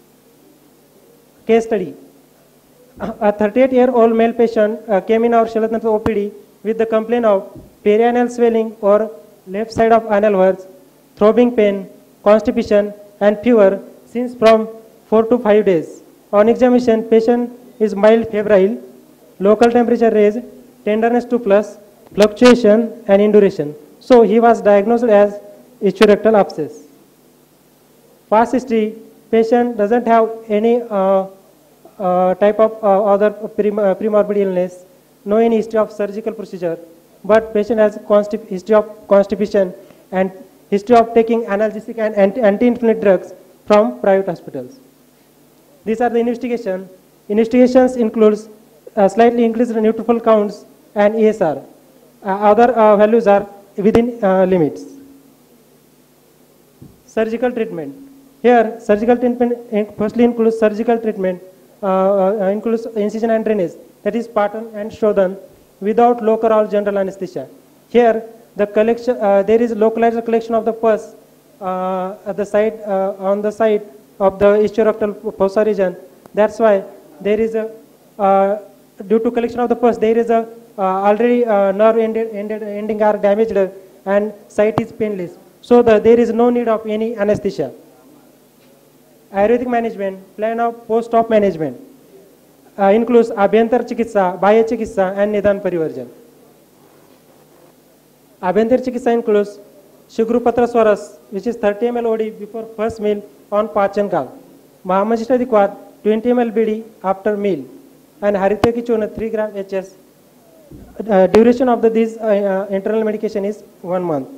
Case study. A thirty-eight-year-old male patient uh, came in our Shalatnath O P D with the complaint of perianal swelling or left side of anal warts, throbbing pain, constipation, and fever since from four to five days. On examination, patient is mild febrile, local temperature raised, tenderness to plus, fluctuation, and induration. So he was diagnosed as ichthyorectal abscess. Past history: patient doesn't have any uh, uh, type of uh, other prem uh, premorbid illness, no any history of surgical procedure, but patient has constip history of constipation and history of taking analgesic and anti-inflammatory drugs from private hospitals. These are the investigation. Investigations includes uh, slightly increased neutrophil counts and E S R. Uh, other uh, values are within uh, limits. Surgical treatment. Here, surgical treatment firstly includes surgical treatment, uh, uh, includes incision and drainage, that is Patan and Shodhan, without local or general anesthesia. Here, the collection, uh, there is localized collection of the pus uh, at the site, uh, on the site of the ichthyorectal fossa region. That's why there is a uh, due to collection of the pus, there is a uh, already uh, nerve ended, ended, ending are damaged and sight is painless. So the, there is no need of any anesthesia. Ayurvedic management, plan of post-op management uh, includes abhyantar chikitsa, bahya chikitsa and nidan parivarjan. Abhyantar chikitsa includes Shigrupatra Swaras, which is thirty milliliters O D before first meal on Pachan Kal. Mahamajista Dikwad, twenty milliliters B D after meal. And Haritya ki Churna, three gram H S. Uh, duration of the, this uh, uh, internal medication is one month.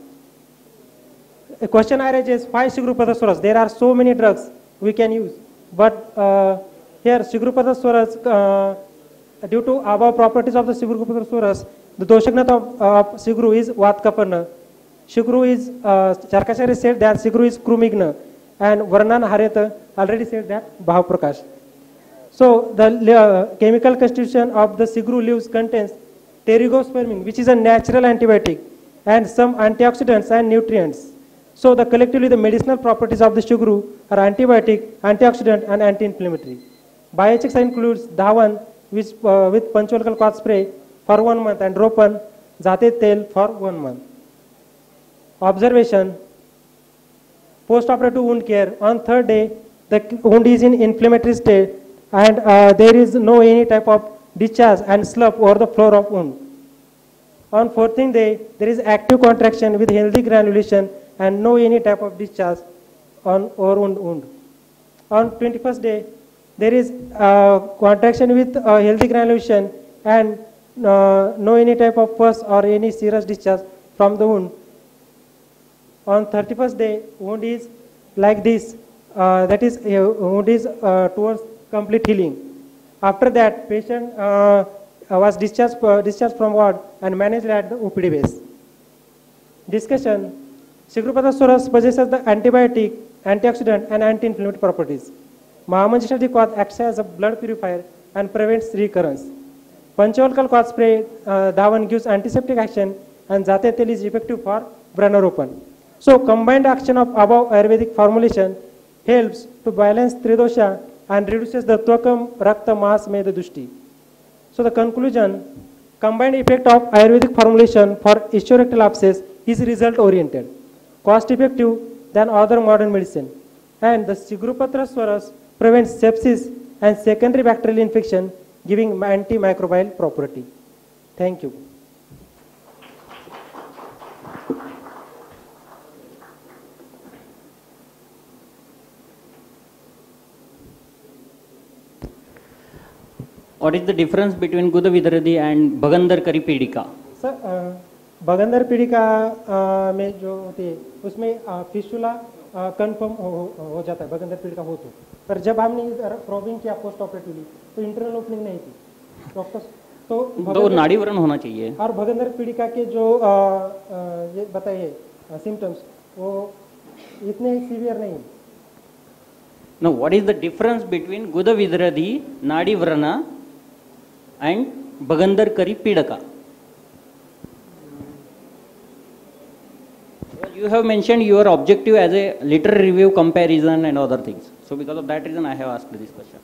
A question arises, why Shigrupatra Swaras? There are so many drugs we can use. But uh, here Shigrupatra Swaras, uh, due to above properties of the Shigrupatra Swaras, the Doshagnata of uh, Shigru is Vatkaparna. Shigru is, uh, Charkacharya said that Shigru is Krumigna, and Varnan Hareta already said that Bhav Prakash. So the uh, chemical constitution of the Shigru leaves contains pterigospermine, which is a natural antibiotic, and some antioxidants and nutrients. So the collectively the medicinal properties of the Shigru are antibiotic, antioxidant, and anti-inflammatory. Bioetics includes Dhawan, which uh, with Panchvalkal cloth spray for one month, and Ropan, Jate Tel for one month. Observation, post-operative wound care. On third day, the wound is in inflammatory state and uh, there is no any type of discharge and slough over the floor of wound. On fourteenth day, there is active contraction with healthy granulation and no any type of discharge on over wound. wound. On twenty-first day, there is uh, contraction with uh, healthy granulation and uh, no any type of pus or any serous discharge from the wound. On thirty-first day, wound is like this, uh, that is, uh, wound is uh, towards complete healing. After that, patient uh, was discharged, uh, discharged from ward and managed at the O P D base. Discussion, Shigrupatra Swaras possesses the antibiotic, antioxidant and anti-inflammatory properties. Mahamajista Dikwat acts as a blood purifier and prevents recurrence. Panchvalkal cloth spray, uh, Dhawan gives antiseptic action and Jate Tel is effective for Branaropan. So combined action of above Ayurvedic formulation helps to balance Tridosha and reduces the Twakam Rakta Mas Meda Dushti. So the conclusion, combined effect of Ayurvedic formulation for ischiorectal abscess is result oriented, cost effective than other modern medicine, and the Shigrupatra Swaras prevents sepsis and secondary bacterial infection, giving antimicrobial property. Thank you. What is the difference between Guda Vidradi and Bagandar Kari Pidika? Sir बगंदर पीड़िका में जो होती है उसमें fistula confirm हो, हो जाता है, बगंदर पीड़िका हो तो, पर जब हमने प्रोबिंग किया पोस्ट ऑपरेटिवली तो इंटरनल ओपनिंग नहीं थी डॉक्टर, तो दो नाड़ीवरण होना चाहिए। और भगंदर पीड़िका के जो आ, आ, ये बताइए सिम्टम्स वो इतने सीवियर नहीं। Now, what is the difference between Guda Vidradi, Nadi Vrana and Bagandar Kari Pidaka? Well, you have mentioned your objective as a literary review comparison and other things. So, because of that reason, I have asked this question.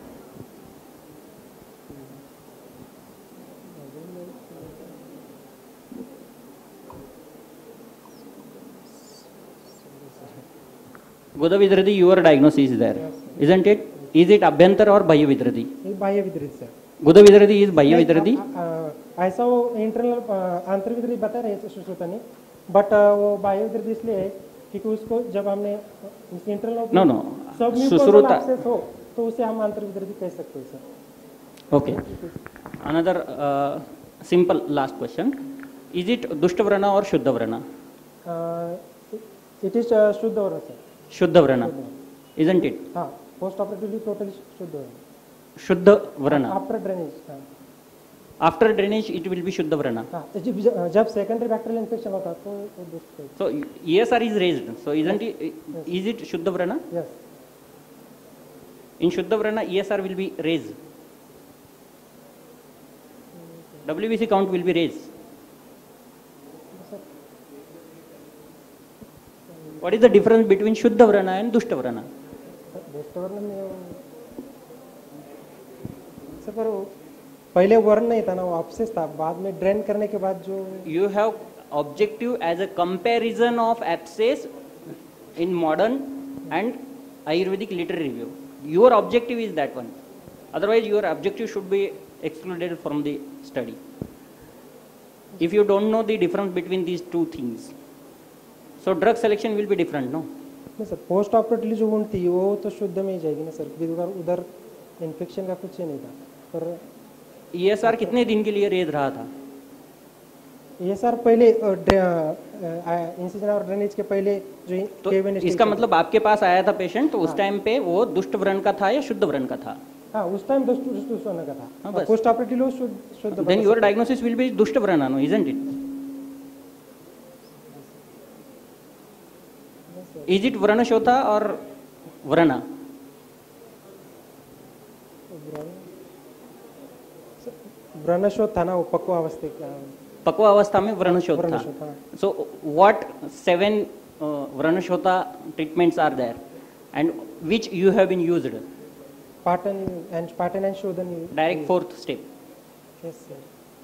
Guda Vidradi, your diagnosis is there, yes, isn't it? Is it Abhyantar or Bahya Vidradi? Bahya Vidradi, sir. Guda Vidradi is Bahya Vidradi? ऐसा वो internal आंतर विद्रदी बता रहे थे सुश्रुता ने, but वो बाह्य विद्रदी इसलिए है क्योंकि उसको जब हमने इंटरनल नो नो सुश्रुता हो तो उसे हम आंतर विद्रदी कह सकते हैं sir. Okay. Another uh, simple last question: is it Dushta Vrana or Shuddha Vrana? Uh, it is uh, Shuddha Vrana, sir. Shuddha Vrana, isn't it? हाँ, post operatively totally Shuddha Vrana. Shuddha Vrana. After drainage. हाँ. After drainage, it will be Shuddha Vrana. हाँ, जब जब secondary bacterial infection होता है तो वो So E S R is raised. So isn't it? Yes. Is it Shuddha Vrana? Yes. In Shuddha Vrana, E S R will be raised. W B C count will be raised. What is the difference between Shuddha Vrana and Dushta Vrana? Dushta Vrana में sir पहले वर्ण नहीं था ना, वो abscess था, बाद में ड्रेन करने के बाद जो You have objective as a comparison of abscess in modern and Ayurvedic literature review. Your objective is that one. Otherwise, your objective should be excluded from the study. If you don't know the difference between these two things, so drug selection will be different, no? नहीं sir, post operatively जो wound थी वो तो शुद्ध में ही जाएगी ना sir, उधर उधर इन्फेक्शन का कुछ ही नहीं था। पर E S R कितने दिन के लिए रेज रहा था? ये सर पहले इंसिजन और ड्रेनेज के पहले जो तो इसका मतलब आपके पास आया था पेशेंट, तो उस टाइम पे वो दुष्ट व्रण का था या शुद्ध व्रण का था? हाँ, उस टाइम दुष्ट दुष्ट व्रण का था। हाँ, बस। पोस्ट ऑपरेटिवली शुद्ध शुद्ध। Then your diagnosis will be दुष्ट व्रण, no, isn't it? Is it व्रणशोथा or व्रणा? व्रणशोथ था ना, वो पक्वावस्था का। पक्वावस्था में व्रणशोथ था। So what seven uh, व्रणशोथा treatments are there, and which you have been used? Pattern and pattern and Shodhan. Direct fourth step. Yes sir.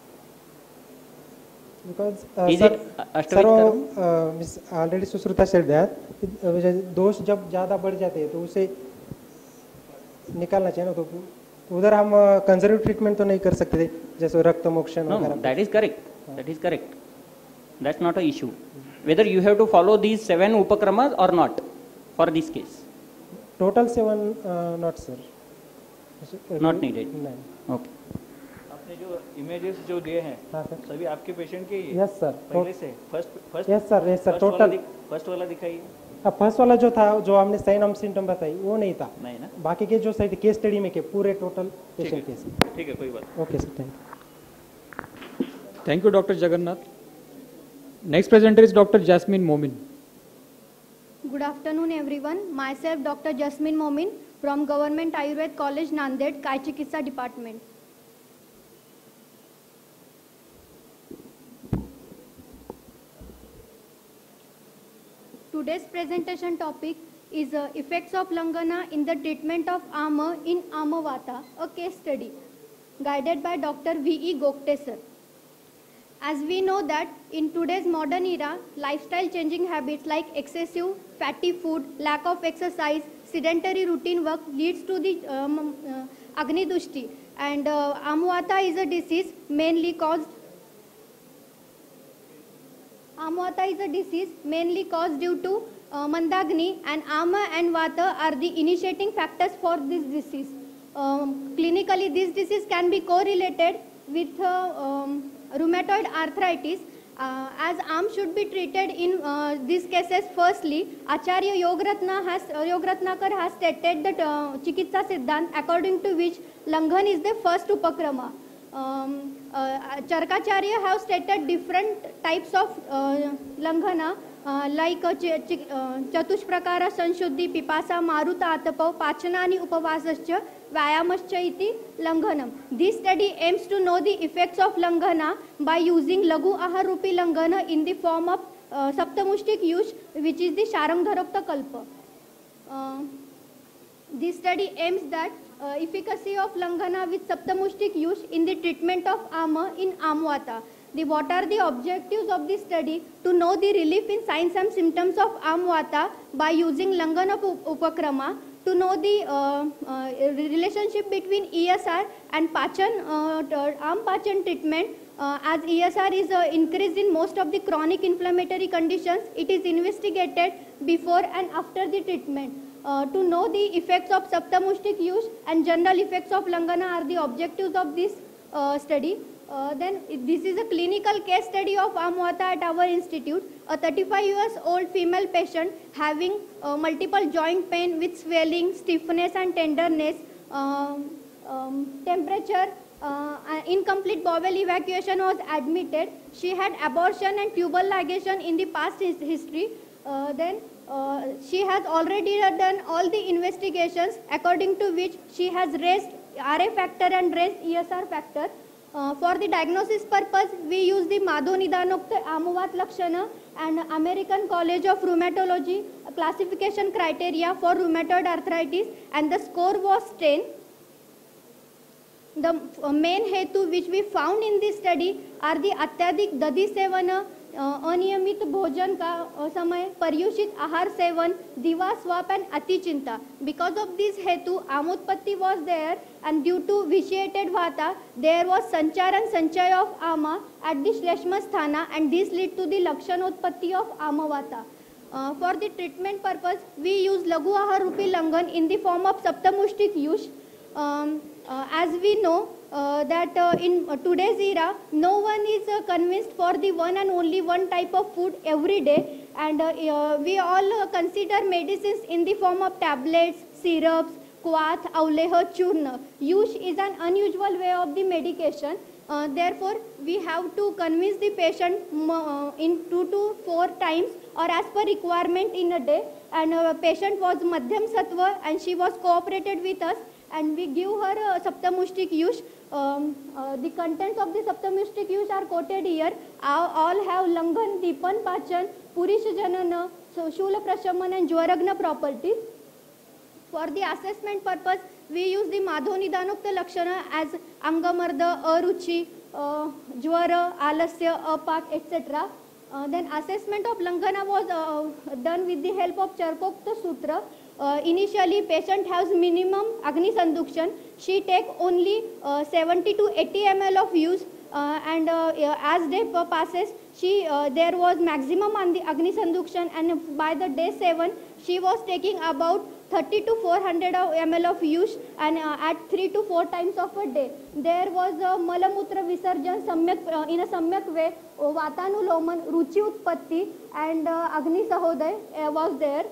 Because uh, is sir, it sir uh, Miss already Susruta said that दोष जब ज़्यादा बढ़ जाते हैं तो उसे निकालना चाहिए ना, तो उधर हम कंजर्वेटिव ट्रीटमेंट तो नहीं कर सकते थे, जैसे रक्त मोक्षण वगैरह। That is correct. That is correct. That's not a issue. Whether you have to follow these seven upakramas or not for this case. Total seven, uh, not sir. Not needed. नहीं. Okay. आपने जो images जो दिए हैं सभी आपके patient के ही? Yes sir. पहले से first first Yes sir. Yes sir. Total. First वाला दिखाइए। अब फर्स्ट वाला जो था, जो हमने साइन ऑफ सिम्टम बताई वो नहीं था। नहीं ना? बाकी के जो साइड केस स्टडी में के पूरे टोटल पेशेंट केस। ठीक है, कोई बात। Okay sir, thank you. Thank you, Doctor Jagannath. Next presenter is Doctor Jasmine Momin. Good afternoon, everyone. Myself, Doctor Jasmine Momin from Government Ayurved College, Nanded, Kai Chikitsa Department. Today's presentation topic is uh, effects of Langana in the treatment of Ama in Amavata, a case study, guided by Doctor V E Gokte sir. As we know that in today's modern era, lifestyle changing habits like excessive fatty food, lack of exercise, sedentary routine work leads to the um, uh, Agni Dushti, and uh, Amavata is a disease mainly caused Amavata is a disease mainly caused due to uh, Mandagni, and Ama and Vata are the initiating factors for this disease. Um, clinically, this disease can be correlated with uh, um, rheumatoid arthritis, uh, as arm should be treated in uh, these cases. Firstly, Acharya Yogratna has, uh, Yogratnakar has stated that uh, Chikitsa Siddhant, according to which Langhan is the first upakrama. Um, uh, Charkacharya have stated different types of uh, Langhana, uh, like uh, ch ch uh, Chatush Prakara Sanshuddhi, Pipasa, Maruta Atapav, Pachanani Upavasascha, Vyayamascha iti Langhanam. This study aims to know the effects of Langhana by using Lagu Aharupi Langhana in the form of uh, Saptamushtik use, which is the Sharangdharokta Kalpa. Uh, this study aims that uh, efficacy of Langhana with Saptamushtik use in the treatment of Ama in Amvata. The, what are the objectives of this study? To know the relief in signs and symptoms of Amvata by using Langhana Upakrama, to know the uh, uh, relationship between E S R and Pachan, uh, Am Pachan treatment, uh, as E S R is uh, increased in most of the chronic inflammatory conditions. It is investigated before and after the treatment. Uh, to know the effects of Saptamushtik use and general effects of Langhana are the objectives of this uh, study. Uh, then this is a clinical case study of Amvata at our institute. A thirty-five years old female patient having uh, multiple joint pain with swelling, stiffness and tenderness, um, um, temperature, uh, incomplete bowel evacuation was admitted. She had abortion and tubal ligation in the past his history. Uh, then uh, she has already done all the investigations, according to which she has raised R A factor and raised E S R factor. Uh, for the diagnosis purpose, we use the Madho Nidanokta Amavat Lakshana and American College of Rheumatology classification criteria for rheumatoid arthritis, and the score was ten. the uh, main hetu which we found in this study are the अत्याधिक दधी seven, अनियमित भोजन का समय, पर्युषित आहार seven, दिवा swap and अति चिंता. Because of this hetu, आमोत्पत्ति was there, and due to vitiated vata, there was sanchar and sanchaya of ama at the shleshma sthana, and this lead to the lakshanotpatti of amavata. Uh, for the treatment purpose, we use Lagu Ahar Rupi Langan in the form of Saptamushtik Yush. Um, uh, as we know uh, that uh, in uh, today's era, no one is uh, convinced for the one and only one type of food every day, and uh, uh, we all uh, consider medicines in the form of tablets, syrups, kwath, avleha, churna. Yush is an unusual way of the medication. Uh, therefore, we have to convince the patient uh, in two to four times or as per requirement in a day. And uh, patient was Madhyam Sattva, and she was cooperated with us, and we give her uh, Saptamushtik Yush. Um, uh, the contents of the Saptamushtik Yush are quoted here. All, all have Langan, Dipan, Pachan, Purish Janana, so Shula Prashaman and Jwaragna properties. For the assessment purpose, we use the Madhonidanukta Lakshana as Angamarda, Aruchi, uh, Jwara, Alasya, Apak, et cetera. Uh, then assessment of Langana was uh, done with the help of Charkokta Sutra. Uh, initially, patient has minimum Agni Sandukshan. She take only uh, seventy to eighty milliliters of use, uh, and uh, as day passes, she uh, there was maximum on the Agni Sandukshan, and by the day seven, she was taking about thirty to four hundred milliliters of use, and uh, at three to four times of a day. There was a Malamutra Visarjan samyak, uh, in a samyak way, uh, Vatanuloman, Ruchi Utpatti, and uh, Agni Sahoday uh, was there.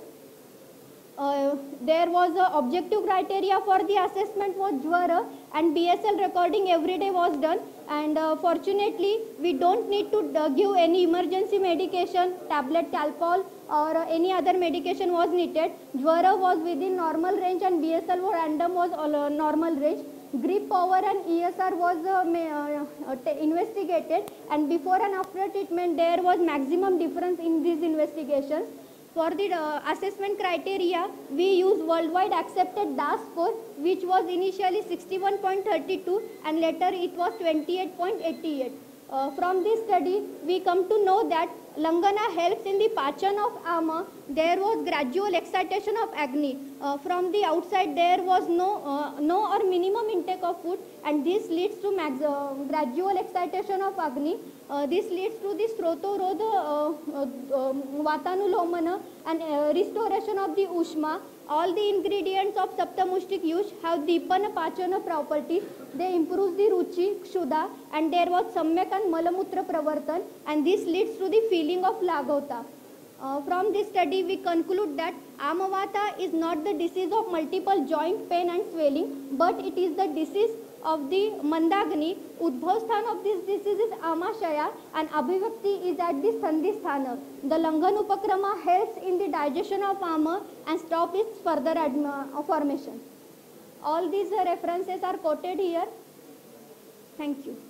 Uh, there was a objective criteria for the assessment was Jwara, and B S L recording every day was done, and uh, fortunately we don't need to uh, give any emergency medication, tablet Calpol or uh, any other medication was needed. Jwara was within normal range, and B S L or random was uh, normal range. Grip power and E S R was uh, uh, uh, investigated, and before and after treatment there was maximum difference in these investigations. For the uh, assessment criteria, we use worldwide accepted D A S score, which was initially sixty-one point three two and later it was twenty-eight point eight eight. Uh, from this study, we come to know that Langana helps in the Pachan of Ama. There was gradual excitation of Agni. Uh, from the outside, there was no, uh, no or minimum intake of food, and this leads to max, uh, gradual excitation of Agni. Uh, this leads to the Srotorodha, uh, uh, um, Vatanulomana, and uh, restoration of the Ushma. All the ingredients of Saptamushtik Yush have Dipana Pachana properties. They improve the Ruchi, Kshuda, and there was Samyak and Malamutra Pravartan, and this leads to the feeling of Lagota. Uh, from this study, we conclude that Amavata is not the disease of multiple joint pain and swelling, but it is the disease of the Mandagni. Udbhavsthan of this disease is Amashaya, and Abhivakti is at the Sandhisthana. The Langan Upakrama helps in the digestion of Ama and stop its further uh, formation. All these uh, references are quoted here. Thank you.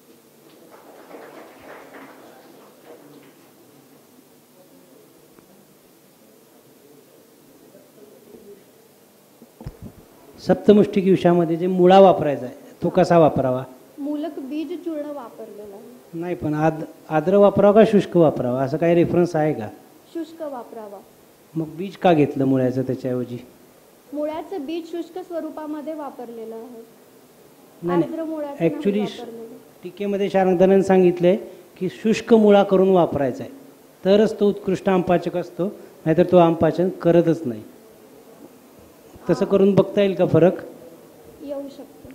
सप्तमुष्टिक युषामध्ये जे मुळा वापरायचा आहे तो कसा वापरावा? मूलक बीज चूर्ण वापरलेला आहे. नाही, पण आद आद्र वापरावा का शुष्क वापरावा असं काही रेफरन्स आहे का? शुष्क वापरावा. मग बीज का घेतलं मुळ्याचं त्याच्याऐवजी? मुळ्याचं बीज शुष्क स्वरूपामध्ये वापरलेलं आहे. नाही, ॲक्च्युली टीकेमध्ये शारंगधरांनी सांगितलंय की शुष्क मुळा करून वापरायचा आहे तरच तो उत्कृष्ट आमपाचक असतो, नाहीतर तो आमपाचन करतच नाही. तसं करून बघता येईल का फरक? येऊ शकतो.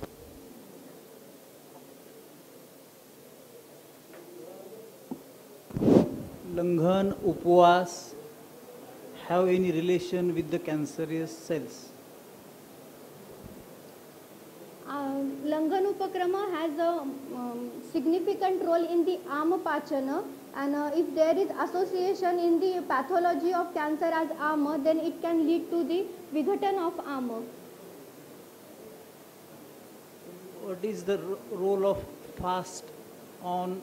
Langan, upwas have any relation with the cancerous cells? Uh, Langan Upakrama has a um, significant role in the Ama Pachana, and uh, if there is association in the pathology of cancer as Ama, then it can lead to the Vigatan of Ama. What is the role of fast on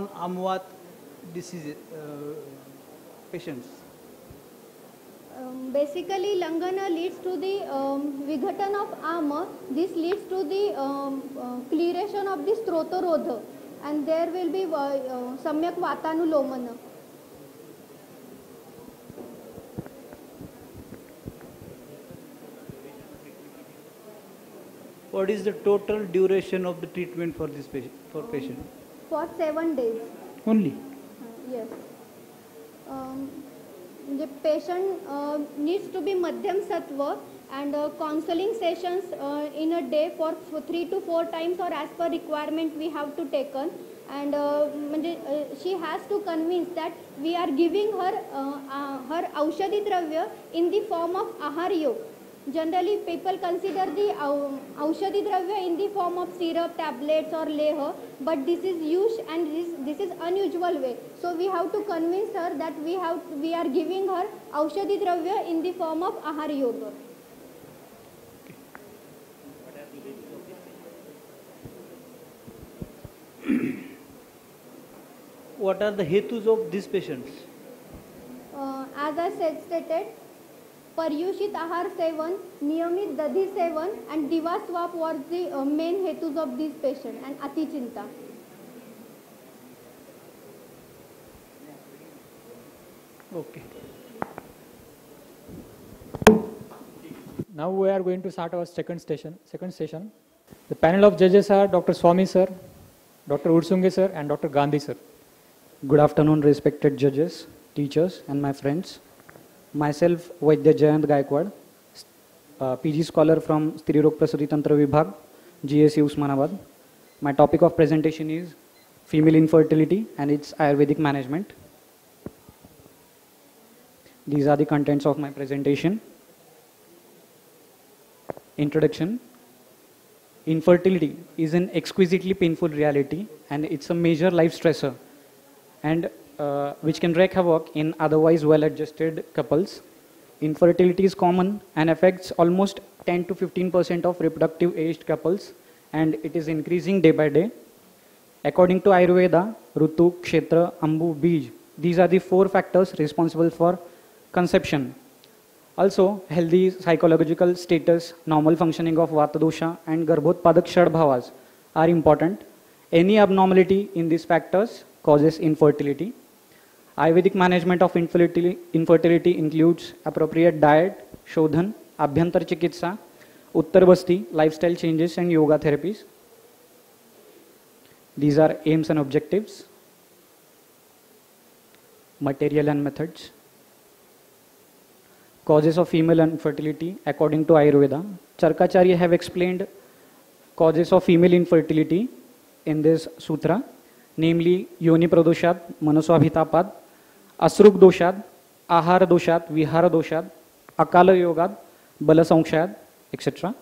non-Amvat disease uh, patients? Um, basically, Langana leads to the um, Vigatan of Ama. This leads to the um, uh, clearation of the Strotorodha, and there will be uh, uh, Samyak Vatanulomana. What is the total duration of the treatment for this patient? For patient? For seven days. Only. Uh, yes. Um, the patient uh, needs to be Madhyam Sattva, and uh, counseling sessions uh, in a day for, for three to four times or as per requirement we have to taken. And uh, uh, she has to convince that we are giving her uh, uh, her Aushadhi Dravya in the form of Ahar Yoga. Generally, people consider the uh, Aushadhi Dravya in the form of syrup, tablets or leha, but this is used and this, this is unusual way. So we have to convince her that we have we are giving her Aushadhi Dravya in the form of Ahar Yoga. What are the hetus of these patients? Uh, as I said, stated, Paryushit Ahar Sevan, Niyamit Dadhi Sevan and Diva Swap were the uh, main hetus of these patients, and Ati Chinta. Okay. Now we are going to start our second session. Second session. The panel of judges are Doctor Swami sir, Doctor Ursunge sir, and Doctor Gandhi sir. Good afternoon, respected judges, teachers, and my friends. Myself, Vaidya Jayant Gaikwad, uh, P G scholar from Strirog Prasudi Tantra Vibhag, G S U Usmanabad. My topic of presentation is female infertility and its Ayurvedic management. These are the contents of my presentation. Introduction. Infertility is an exquisitely painful reality, and it's a major life stressor, and uh, which can wreak havoc in otherwise well-adjusted couples. Infertility is common and affects almost ten to fifteen percent of reproductive aged couples, and it is increasing day by day. According to Ayurveda, Rutu, Kshetra, Ambu, Bij, these are the four factors responsible for conception. Also, healthy psychological status, normal functioning of Vata dosha and Garbhotpadak Shadbhavas are important. Any abnormality in these factors causes infertility. Ayurvedic management of infertility, infertility includes appropriate diet, Shodhan, Abhyantar Chikitsa, Uttar Basti, lifestyle changes and yoga therapies. These are aims and objectives. Material and methods. Causes of female infertility according to Ayurveda. Charkacharya have explained causes of female infertility in this sutra, namely Yoni Pradoshad, Manaswabhitapad, Asruk Doshad, Ahara Doshad, Vihara Doshad, Akala Yogad, Balasamshad, et cetera.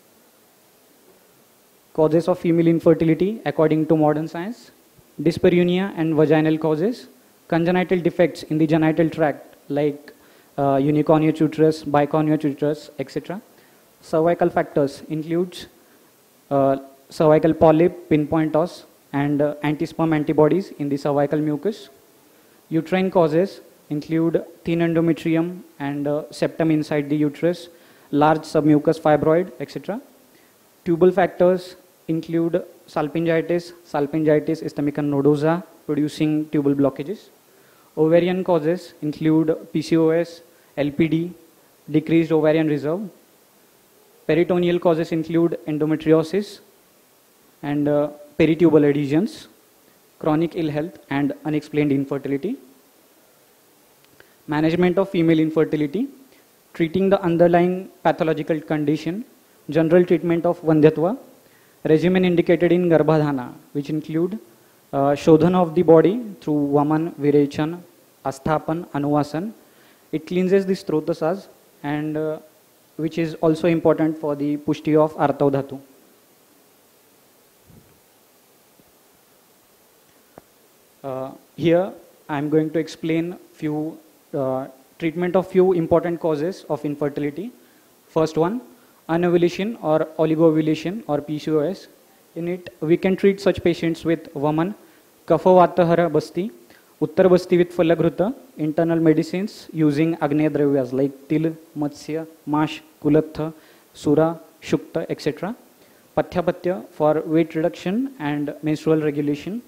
Causes of female infertility according to modern science: dyspareunia and vaginal causes, congenital defects in the genital tract like uh, unicornuate uterus, bicornuate uterus, et cetera. Cervical factors includes uh, cervical polyp, pinpoint toss, and uh, anti-sperm antibodies in the cervical mucus. Uterine causes include thin endometrium and uh, septum inside the uterus, large submucous fibroid, et cetera. Tubal factors include salpingitis, salpingitis systemica nodosa, producing tubal blockages. Ovarian causes include P C O S, L P D, decreased ovarian reserve. Peritoneal causes include endometriosis and uh, peritubal adhesions, chronic ill health, and unexplained infertility. Management of female infertility: treating the underlying pathological condition, general treatment of Vandhyatva, regimen indicated in Garbhadhana, which include uh, Shodhana of the body through Vaman, Virechan, Asthapan, Anuvasan. It cleanses the Strotasas, and uh, which is also important for the Pushti of Arthaudhatu. Uh, here I am going to explain few uh, treatment of few important causes of infertility. First one, anovulation or oligoovulation or P C O S. In it, we can treat such patients with Vaman, Kapha Vata Hara Basti, Uttarbasti with Falagruta, internal medicines using Agneya Dravyas like Til, Matsya, Mash, Kulatha, Sura, Shukta, et cetera. Pathyapatya for weight reduction and menstrual regulation.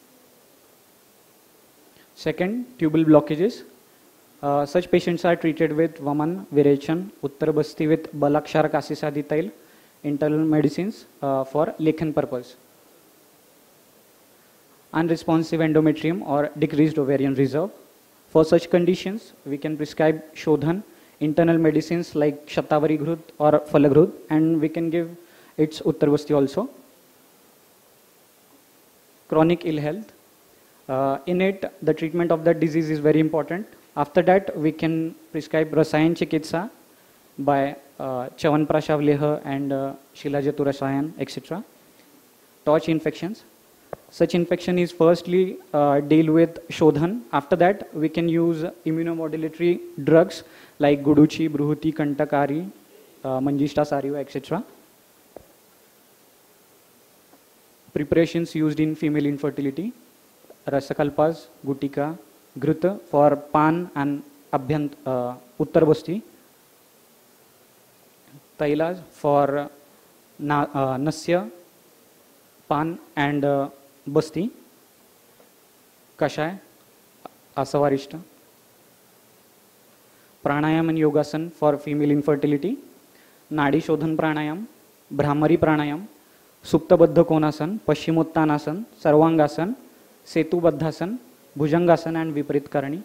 Second, tubal blockages. Uh, such patients are treated with Vaman, Virechan, Uttarbasti with Balakshar Kasisadi Tail, internal medicines uh, for Lekhan purpose. Unresponsive endometrium or decreased ovarian reserve. For such conditions, we can prescribe Shodhan, internal medicines like Shatavari Ghrut or Falagrut, and we can give its Uttarbasti also. Chronic ill health. Uh, in it, the treatment of that disease is very important. After that, we can prescribe Rasayan Chikitsa by uh, Chavan Prashavleha and uh, Shilajatu Rasayan, et cetera. Torch infections. Such infection is firstly uh, deal with Shodhan. After that, we can use immunomodulatory drugs like Guduchi, Bruhuti, Kantakari, uh, Manjishta Sariva, et cetera. Preparations used in female infertility. Rasakalpas, Gutika, Gruta for Pan and Abhyant, uh, Uttarbasti. Tailas for na, uh, Nasya, Pan and uh, Basti. Kashay, Asavarishta. Pranayam and Yogasan for female infertility. Nadi Shodhan Pranayam, Brahmari Pranayam, Suptabaddha Konasan, Paschimottanasana, Sarvangasan, Setu Baddhasan, Bhujangasan and Viparit Karani.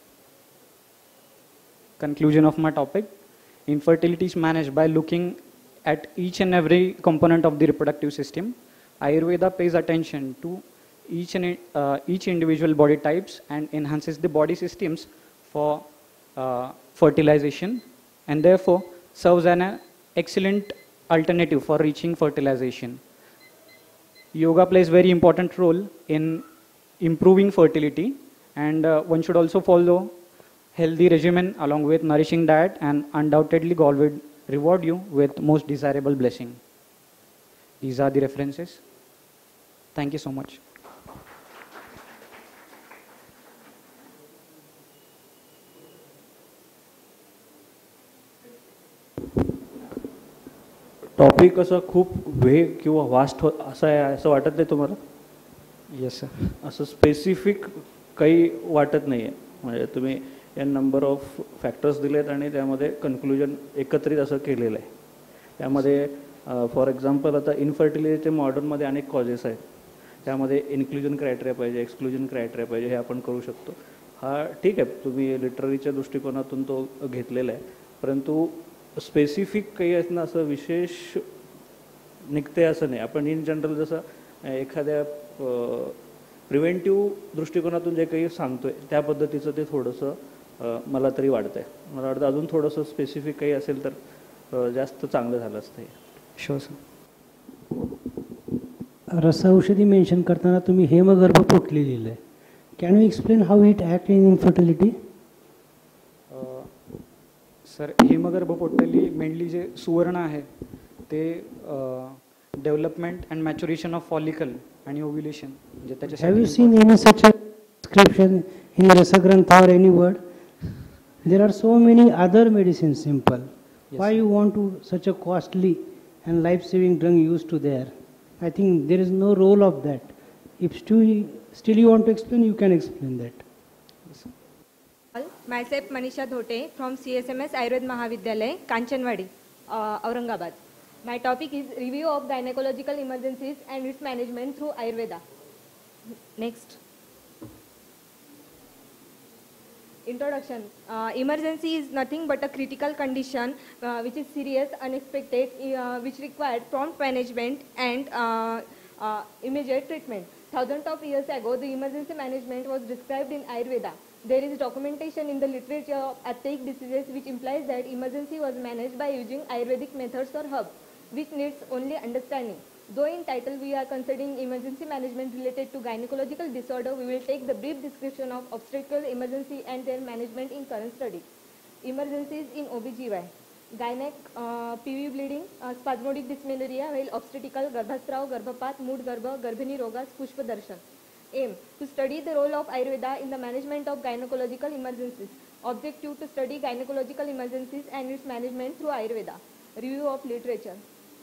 Conclusion of my topic. Infertility is managed by looking at each and every component of the reproductive system. Ayurveda pays attention to each and uh, each individual body types and enhances the body systems for uh, fertilization, and therefore serves an excellent alternative for reaching fertilization. Yoga plays very important role in improving fertility, and uh, one should also follow healthy regimen along with nourishing diet, and undoubtedly God will reward you with most desirable blessing. These are the references. Thank you so much. Topic असं खूप वेग किंवा vast असं आहे असं वाटत नाही तुम्हाला? Yes sir. असं स्पेसिफिक काही वाटत नाही आहे, म्हणजे तुम्ही या नंबर ऑफ फॅक्टर्स दिलेत आणि त्यामध्ये कन्क्लुजन एकत्रित असं केलेलं आहे. त्यामध्ये फॉर एक्झाम्पल आता इन्फर्टिलिटीचे मॉडर्नमध्ये अनेक कॉजेस आहेत, त्यामध्ये इन्क्लुजन क्रायटेरिया पाहिजे, एक्सक्लुजन क्रायटेरिया पाहिजे, हे आपण करू शकतो. हा ठीक आहे, तुम्ही लिटररीच्या दृष्टिकोनातून तो घेतलेला आहे, परंतु स्पेसिफिक काही असणं असं विशेष निघते असं नाही. आपण इन जनरल जसं एखाद्या प्रिव्हेंटिव्ह दृष्टिकोनातून जे काही सांगतोय त्या पद्धतीचं ते थोडंसं मला तरी वाटतं आहे. मला वाटतं अजून थोडंसं स्पेसिफिक काही असेल तर जास्त चांगलं झालं असतं. Show sir. रसौषधी मेन्शन करताना तुम्ही हेमगर्भ पोटली लिहिलं आहे. Can you explain how it act in infertility? Sir, हेमगर्भ पोटली मेनली जे सुवर्ण आहे ते development and maturation of follicle आणि ओव्युलेशन, म्हणजे त्याच्या. Have you seen any such description in रसग्रंथ or any word? There are so many other medicines simple. Yes. Why you want to such a costly and life-saving drug used to there? I think there is no role of that. If still, still you want to explain, you can explain that. Yes. Myself Manisha Dhote from C S M S Ayurved Mahavidyalay, Kanchanwadi, uh, Aurangabad. My topic is review of gynecological emergencies and its management through Ayurveda. Next. Introduction. Uh, emergency is nothing but a critical condition uh, which is serious, unexpected, uh, which required prompt management and uh, uh, immediate treatment. Thousands of years ago, the emergency management was described in Ayurveda. There is documentation in the literature of archaic diseases which implies that emergency was managed by using Ayurvedic methods or herbs, which needs only understanding. Though in title we are considering emergency management related to gynecological disorder, we will take the brief description of obstetrical emergency and their management in current study. Emergencies in O B G Y. Gynec, uh, P V bleeding, uh, spasmodic dysmenorrhea, while obstetrical, garbhastrav, garbhapat, mood garbha, garbhini rogas, pushpa darshan. Aim to study the role of Ayurveda in the management of gynecological emergencies. Objective to study gynecological emergencies and its management through Ayurveda. Review of literature.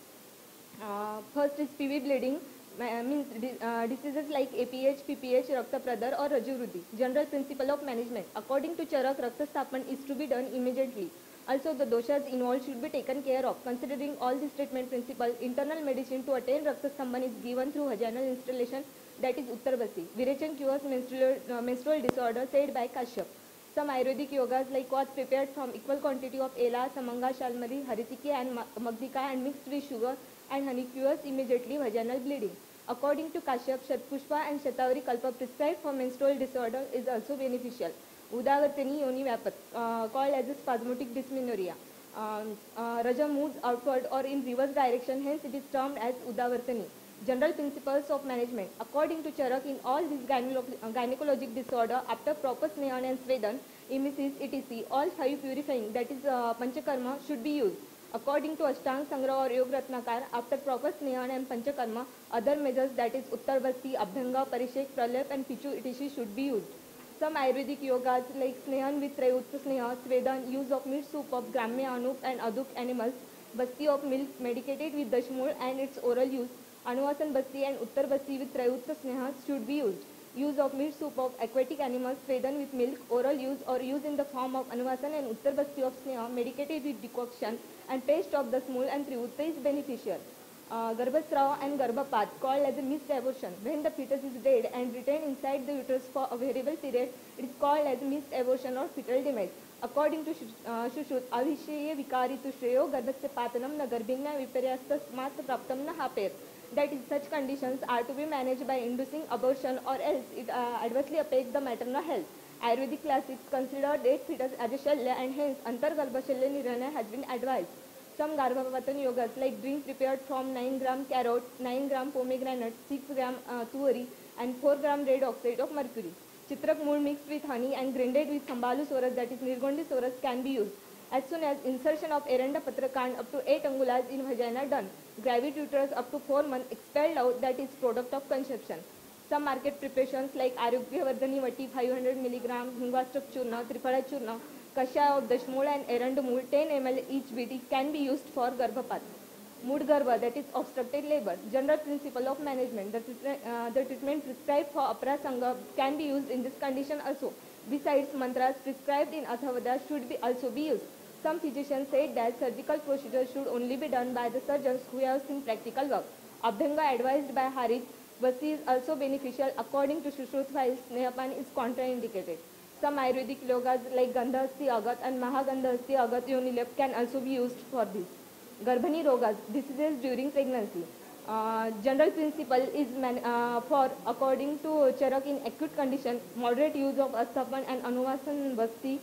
Uh, first is P V bleeding, uh, means uh, diseases like A P H, P P H, Rakta Pradar or Rajuvruddhi. General principle of management. According to Charak, Rakta Stapan is to be done immediately. Also, the doshas involved should be taken care of. Considering all these treatment principles, internal medicine to attain Rakta Stamban is given through vaginal installation, that is Uttarbasi. Virechan cures menstrual, uh, menstrual disorder said by Kashyap. Some Ayurvedic yogas like was prepared from equal quantity of ela, samanga, shalmari, haritiki and magdika and mixed with sugar and honey cures immediately vaginal bleeding. According to Kashyap, Shatpushpa and Shatavari Kalpa prescribed for menstrual disorder is also beneficial. Udavartani yoni vyapat, uh, called as a spasmodic dysmenorrhea. Uh, uh, Raja moves outward or in reverse direction, hence it is termed as Udavartani. General principles of management. According to Charak, in all these gynecologic disorder, after proper snehan and svedan, emesis, et cetera, all five purifying, that is uh, panchakarma, should be used. According to Ashtang Sangra or Yog Ratnakar, after proper snehan and panchakarma, other measures, that is Uttarbasti, Abhyanga, Parishek, Pralep and Pichu, et cetera should be used. Some Ayurvedic yogas like snehan with Trayutta Sneha, svedan, use of meat soup of Gramya, Anup and Aduk animals, basti of milk medicated with Deshmukh and its oral use, Anuvasan Basti and Uttar Basti with Trayutta Sneha should be used. Use of meat soup of aquatic animals, svedan with milk, oral use or use in the form of Anuvasan and Uttar Basti of Sneha medicated with decoction and paste of the smul and Trayutta is beneficial. Uh, Garbhasrava and Garbhapat, called as a missed abortion. When the fetus is dead and retained inside the uterus for a variable period, it is called as missed abortion or fetal demise. According to uh, Shushut, Avishye Vikari tu Shreyo Garbhasya Patanam na Garbhigna Viparyasta Smat Praptam na Haper. That is, such conditions are to be managed by inducing abortion or else it uh, adversely affects the maternal health. Ayurvedic classics consider dead fetus as a shalya and hence Antargarbha Shalya Nirana has been advised. Some Garbhavatan yogas like drink prepared from nine gram carrot, nine gram pomegranate, six gram uh, tuari and four gram red oxide of mercury. Chitrak mood mixed with honey and grinded with Sambalu Soras, that is Nirgondi Soras, can be used. As soon as insertion of Eranda Patrakand up to eight angulas in vagina done, gravid uterus up to four months expelled out, that is product of conception. Some market preparations like Arugya Vardhani Vati five hundred milligram, Hungastrak Churna, Triphala Churna, Kashaya of Deshmukh and Eranda Mool ten milliliters each B T can be used for Garbhapat. Mood Garbha, that is obstructed labor. General principle of management. The, uh, the treatment prescribed for Apra Sangha can be used in this condition also. Besides, mantras prescribed in Athavada should be also be used. Some physicians said that surgical procedures should only be done by the surgeons who have seen practical work. Abhyanga advised by Harit, Vasi is also beneficial according to Shushruth, while Snehapan is contraindicated. Some Ayurvedic yogas like Gandhasti Agat and Mahagandhasti Agat Yonilep can also be used for this. Garbhani Rogas, diseases during pregnancy. Uh, general principle is man, uh, for, according to Charak, in acute condition, moderate use of Asthapan and Anuvasan Basti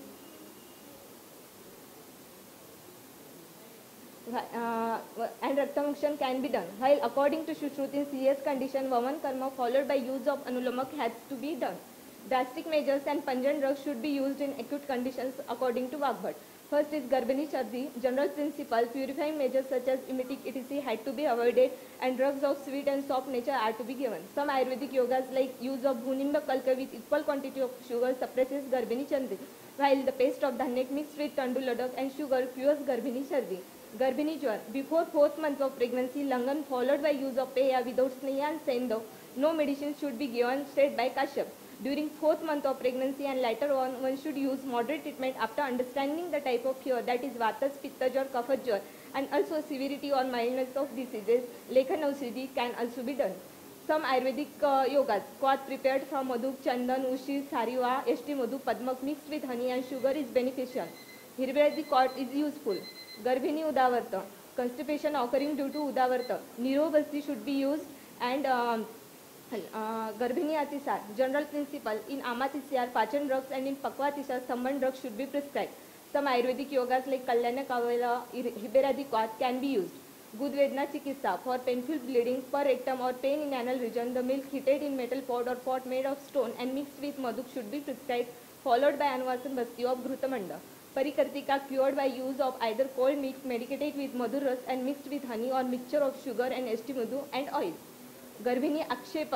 Uh, and Raktamokshan can be done. While according to Shushruti, in serious condition, Vaman Karma followed by use of Anulamak has to be done. Drastic measures and pungent drugs should be used in acute conditions according to Vagbhat. First is Garbhani Chardi. General principle, purifying measures such as emetic et cetera had to be avoided and drugs of sweet and soft nature are to be given. Some Ayurvedic yogas like use of Bhunimba Kalka with equal quantity of sugar suppresses Garbhani Chardi, while the paste of Dhanek mixed with Tandu Ladak and sugar cures Garbhani Chardi. Garbhini Jwar. Before fourth month of pregnancy, Langan followed by use of Peya without Sneha and Sendo. No medicine should be given, said by Kashyap. During fourth month of pregnancy and later on, one should use moderate treatment after understanding the type of fever, that is Vatas, Pittaj or Kapha Jwar, and also severity or mildness of diseases. Lekhan Ausidi can also be done. Some Ayurvedic uh, yogas, quat prepared from Madhu, Chandan, Ushi, Sariva, Eshti Madhu, Padmak mixed with honey and sugar is beneficial. Hirbadi quat is useful. Garbhini Udavarta, constipation occurring due to Udavarta. Nirobasti should be used and uh, uh, Garbhini Atisar. General principle, in Amatisar, Pachan drugs and in Pakwatisar, Samban drugs should be prescribed. Some Ayurvedic yogas like Kalyana Kavela, Hiberadi Quat can be used. Gudvedna Chikitsa, for painful bleeding per rectum or pain in anal region, the milk heated in metal pot or pot made of stone and mixed with maduk should be prescribed, followed by Anuvasan Basti of Dhrutamanda. Parikartika cured by use of either cold mix medicated with madhuras and mixed with honey or mixture of sugar and esti madhu and oil. Garbhini Akshepak,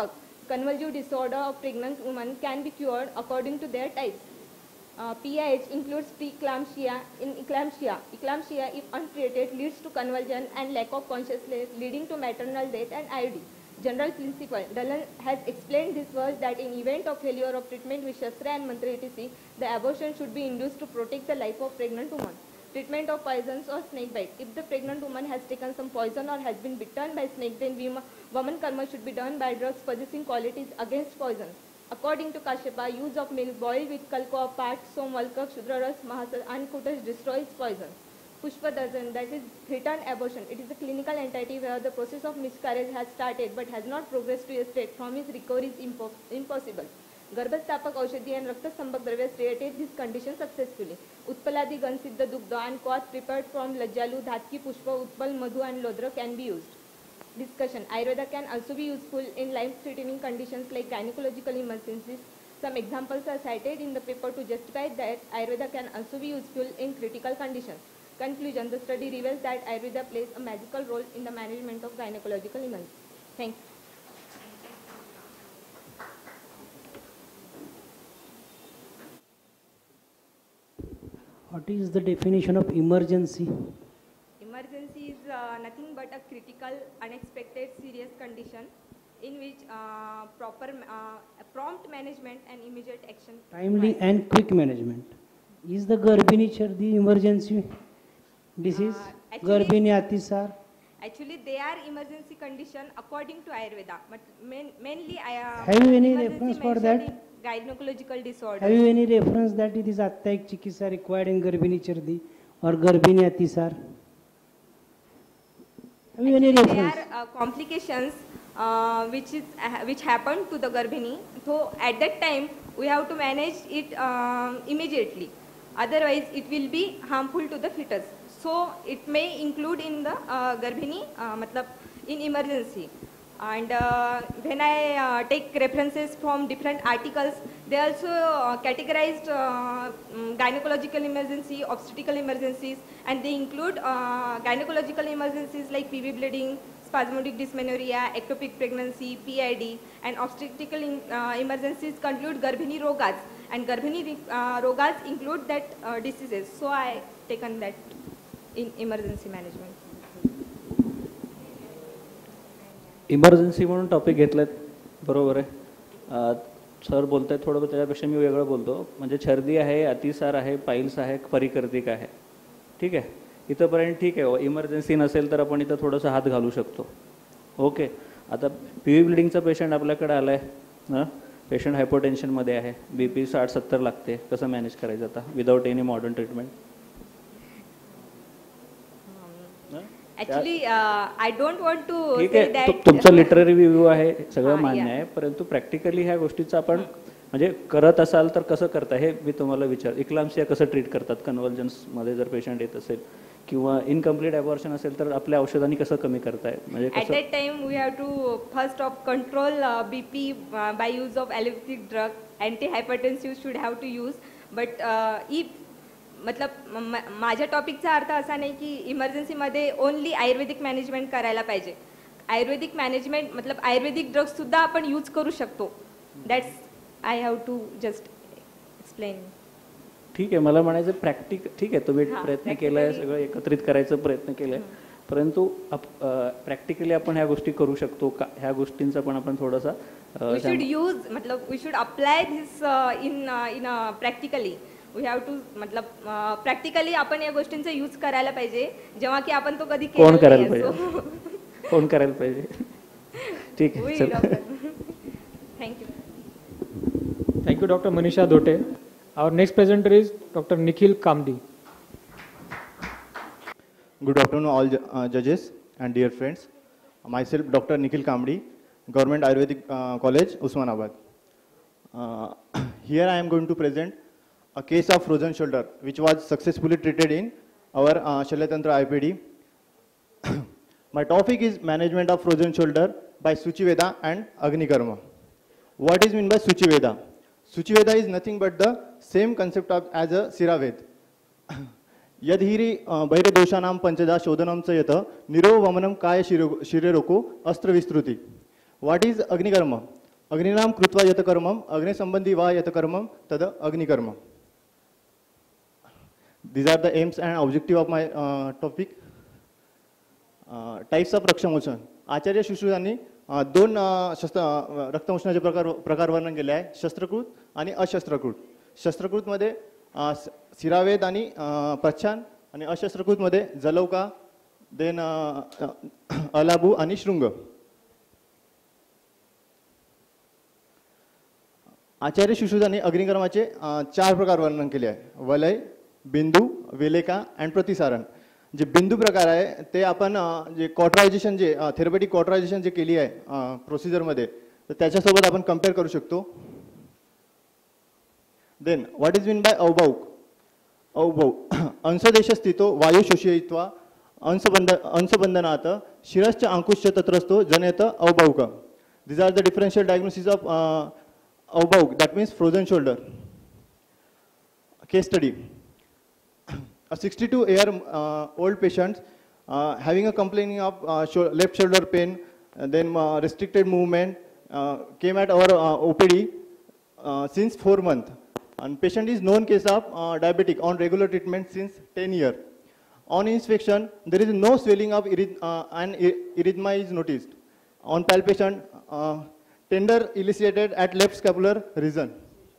convulsive disorder of pregnant women can be cured according to their types. Uh, P I H includes preeclampsia. In eclampsia, eclampsia, if untreated, leads to convulsion and lack of consciousness, leading to maternal death and I U D. General principle. Dalal has explained this verse that in event of failure of treatment with Shastra and Mantra et cetera, the abortion should be induced to protect the life of pregnant woman. Treatment of poisons or snake bite. If the pregnant woman has taken some poison or has been bitten by snake, then woman karma should be done by drugs possessing qualities against poison. According to Kashyapa, use of milk boiled with kalko, pat, som, valka, shudraras, mahasal, and kutas destroys poison. Pushpa Darshan, that is threatened abortion. It is a clinical entity where the process of miscarriage has started but has not progressed to a state from which recovery is impo impossible. Garbhasthapak Aushadhi and Raktastambhak Dravyas treated this condition successfully. Utpaladi Gansiddha Dugdha and cloth prepared from Lajjalu, Dhatki, Pushpa, Utpal, Madhu and Lodra can be used. Discussion. Ayurveda can also be useful in life-threatening conditions like gynecological emergencies. Some examples are cited in the paper to justify that Ayurveda can also be useful in critical conditions. Conclusion. The study reveals that Ayurveda plays a magical role in the management of gynecological emergencies. Thank you. What is the definition of emergency? Emergency is uh, nothing but a critical, unexpected, serious condition in which uh, proper, uh, prompt management and immediate action. Timely and quick management. Is the Garbhini Char the emergency disease? Uh, actually, Garbhini Atisar? Actually, they are emergency condition according to Ayurveda, but main, mainly I uh, Have you any reference for that? in gynecological disorders. Have you any reference that it is Attayik Chikitsa required in Garbhini Chardi or Garbhini Atisar? Have you any reference? There are uh, complications uh, which is uh, which happen to the Garbhini. So at that time we have to manage it uh, immediately. Otherwise it will be harmful to the fetus. So it may include in the uh, Garbhini, uh, matlab in emergency. And uh, when I uh, take references from different articles, they also uh, categorized uh, um, gynecological emergency, obstetrical emergencies, and they include uh, gynecological emergencies like P V bleeding, spasmodic dysmenorrhea, ectopic pregnancy, P I D, and obstetrical in, uh, emergencies conclude Garbhini Rogas, and Garbhini uh, Rogas include that uh, diseases. So I taken that in emergency management. Emergency म्हणून topic घेतलेत बरोबर आहे. Sir बोलत आहेत थोडं त्याच्यापेक्षा मी वेगळं बोलतो. म्हणजे छर्दी आहे, अतिसार आहे, पाईल्स आहे, परिकर्तिक आहे. ठीक आहे, इथंपर्यंत ठीक आहे. इमर्जन्सी नसेल तर आपण इथं थोडंसं हात घालू शकतो. ओके. आता पी व्ही ब्लिडिंगचा पेशंट आपल्याकडे आला आहे ना. पेशंट हायपोटेन्शनमध्ये आहे, बी पी साठ सत्तर लागते. कसं मॅनेज करायचं आता without any modern treatment? Actually, uh, I don't want to ठीक say आहे, that. तुमचा लिटररी रिव्ह्यू आहे, सगळं मान्य आहे. परंतु प्रॅक्टिकली ह्या गोष्टीचं आपण म्हणजे करत असाल तर कसं करता हे मी तुम्हाला विचार. इक्लाम्सिया कसं ट्रीट करतात कन्व्हल्जन्समध्ये जर पेशंट येत असेल, किंवा इनकम्प्लीट अबॉर्शन असेल तर आपल्या औषधांनी कसं कमी करताय? म्हणजे At that time, we have to first of control uh, B P uh, by use of allopathic drug. Antihypertensive should have to use, but uh, if मतलब माझ्या टॉपिकचा अर्थ असा नाही की इमर्जन्सीमध्ये ओनली आयुर्वेदिक मॅनेजमेंट करायला पाहिजे. आयुर्वेदिक मॅनेजमेंट मतलब आयुर्वेदिक ड्रग्स सुद्धा आपण यूज करू शकतो. That's I have to just explain. ठीक आहे, मला म्हणायचं प्रॅक्टिक ठीक आहे, तुम्ही प्रयत्न केलाय, सगळं एकत्रित करायचा प्रयत्न केलाय, परंतु प्रॅक्टिकली आपण ह्या गोष्टी करू शकतो का? ह्या गोष्टींचा पण आपण थोडासा वी शुड यूज मतलब we should apply this in in practically. We have to मतलब प्रॅक्टिकली आपण या गोष्टींचा यूज करायला पाहिजे, जेव्हा की आपण तो कधी कोण करायला पाहिजे कोण करायला पाहिजे. ठीक आहे, thank you. Thank you, Doctor Manisha Dote. Our next presenter is Doctor Nikhil Kamdi. Good afternoon, all uh, judges and dear friends. Myself, Doctor Nikhil Kamdi, Government Ayurvedic uh, College, Usmanabad. Uh, here I am going to present a case of frozen shoulder, which was successfully treated in our uh, Shalyatantra I P D. My topic is management of frozen shoulder by Suchiveda and Agni Karma. What is meant by Suchiveda? Suchiveda is nothing but the same concept of as a Siraved. Yadhiri Baire Doshanam Panchada Shodhanam Sayata Niro Vamanam Kaya Shiriroko Astra Vistruti. What is Agni Karma? अग्निनाम कृत्वा यत कर्मम अग्निसंबंधी वा यत कर्मम तद अग्निकर्म. These are the aims and objective of my uh, topic. Uh, types of रक्तमोचन. Acharya शुश्रूषांनी uh, दोन uh, शस्त्र uh, रक्तमोचनाचे प्रकार प्रकार वर्णन केले आहे, शस्त्रकृत आणि अशस्त्रकृत. शस्त्रकृतमध्ये uh, सिरावेद आणि uh, प्रच्छान, आणि अशस्त्रकृतमध्ये जलौका, देन uh, अलाबू आणि शृंग. आचार्य शुश्रूषांनी अग्निकर्माचे uh, चार प्रकार वर्णन केले आहे, वलय, बिंदू, वेलेका अँड प्रतिसारण. जे बिंदू प्रकार आहे ते आपण जे कॉटरायझेशन जे थेरपेटिक कॉटरायझेशन जे केली आहे प्रोसिजरमध्ये, तर त्याच्यासोबत आपण कम्पेअर करू शकतो. Then what is mean by अवभाऊक. अवभाऊक अंशदेश स्थितो वायू शोषयित्वा अंशबंध अंशबंधनात शिरश्च अंकुश्च तत्रस्थो जनयत अवभाऊक. These are the differential diagnosis of uh, अवभाऊक, that means frozen shoulder. Case study. A sixty-two year uh, old patient uh, having a complaining of uh, sh left shoulder pain, uh, then uh, restricted movement, uh, came at our uh, O P D uh, since four months. And patient is known case of uh, diabetic on regular treatment since ten years. On inspection, there is no swelling of eryth uh, and erythema is noticed. On palpation, uh, tender elicited at left scapular region.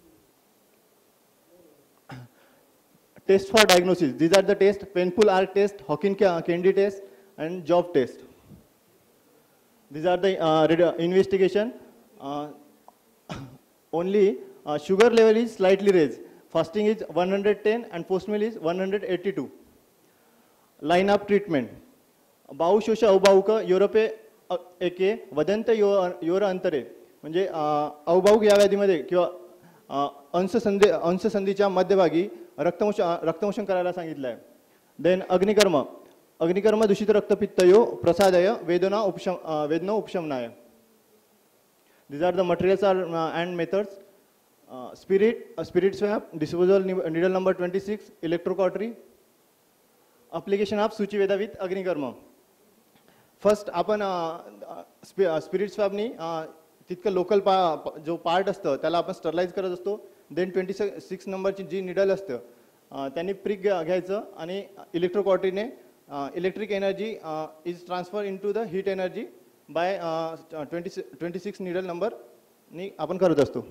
Test for diagnosis. These are the tests: painful arc test, Hawking-Kennedy test, and job test. These are the uh, investigation. Uh, only uh, sugar level is slightly raised. Fasting is one hundred ten and post-meal is one hundred eighty-two. Line of treatment. बाहुशोष अवभाऊक युरोपे एके वदंत योर अंतरे. म्हणजे अवभाऊक या व्याधीमध्ये किंवा अंशसंधी अंशसंधीच्या मध्यभागी रक्तमोषण रक्तमोषण करायला सांगितलं आहे. देन अग्निकर्म. अग्निकर्म दूषित रक्तपित्तयो प्रसादय वेदना उपशम वेदना उपशमनाय. These are the materials are, uh, and methods. Uh, spirit, uh, spirit swab, disposal needle number twenty-six, electrocautery. Application of Suchiveda with Agnikarma. First, आपण स्पिरिट स्वॅबनी तितकं लोकल पा जो पार्ट असतं त्याला आपण स्टरलाइज करत असतो. देन ट्वेंटी सिक्स नंबरची जी निडल असतं त्यांनी प्रिक घ्यायचं आणि इलेक्ट्रोकॉटरीने electric energy is transfer into the heat energy by twenty twenty six needle नंबरनी आपण करत असतो.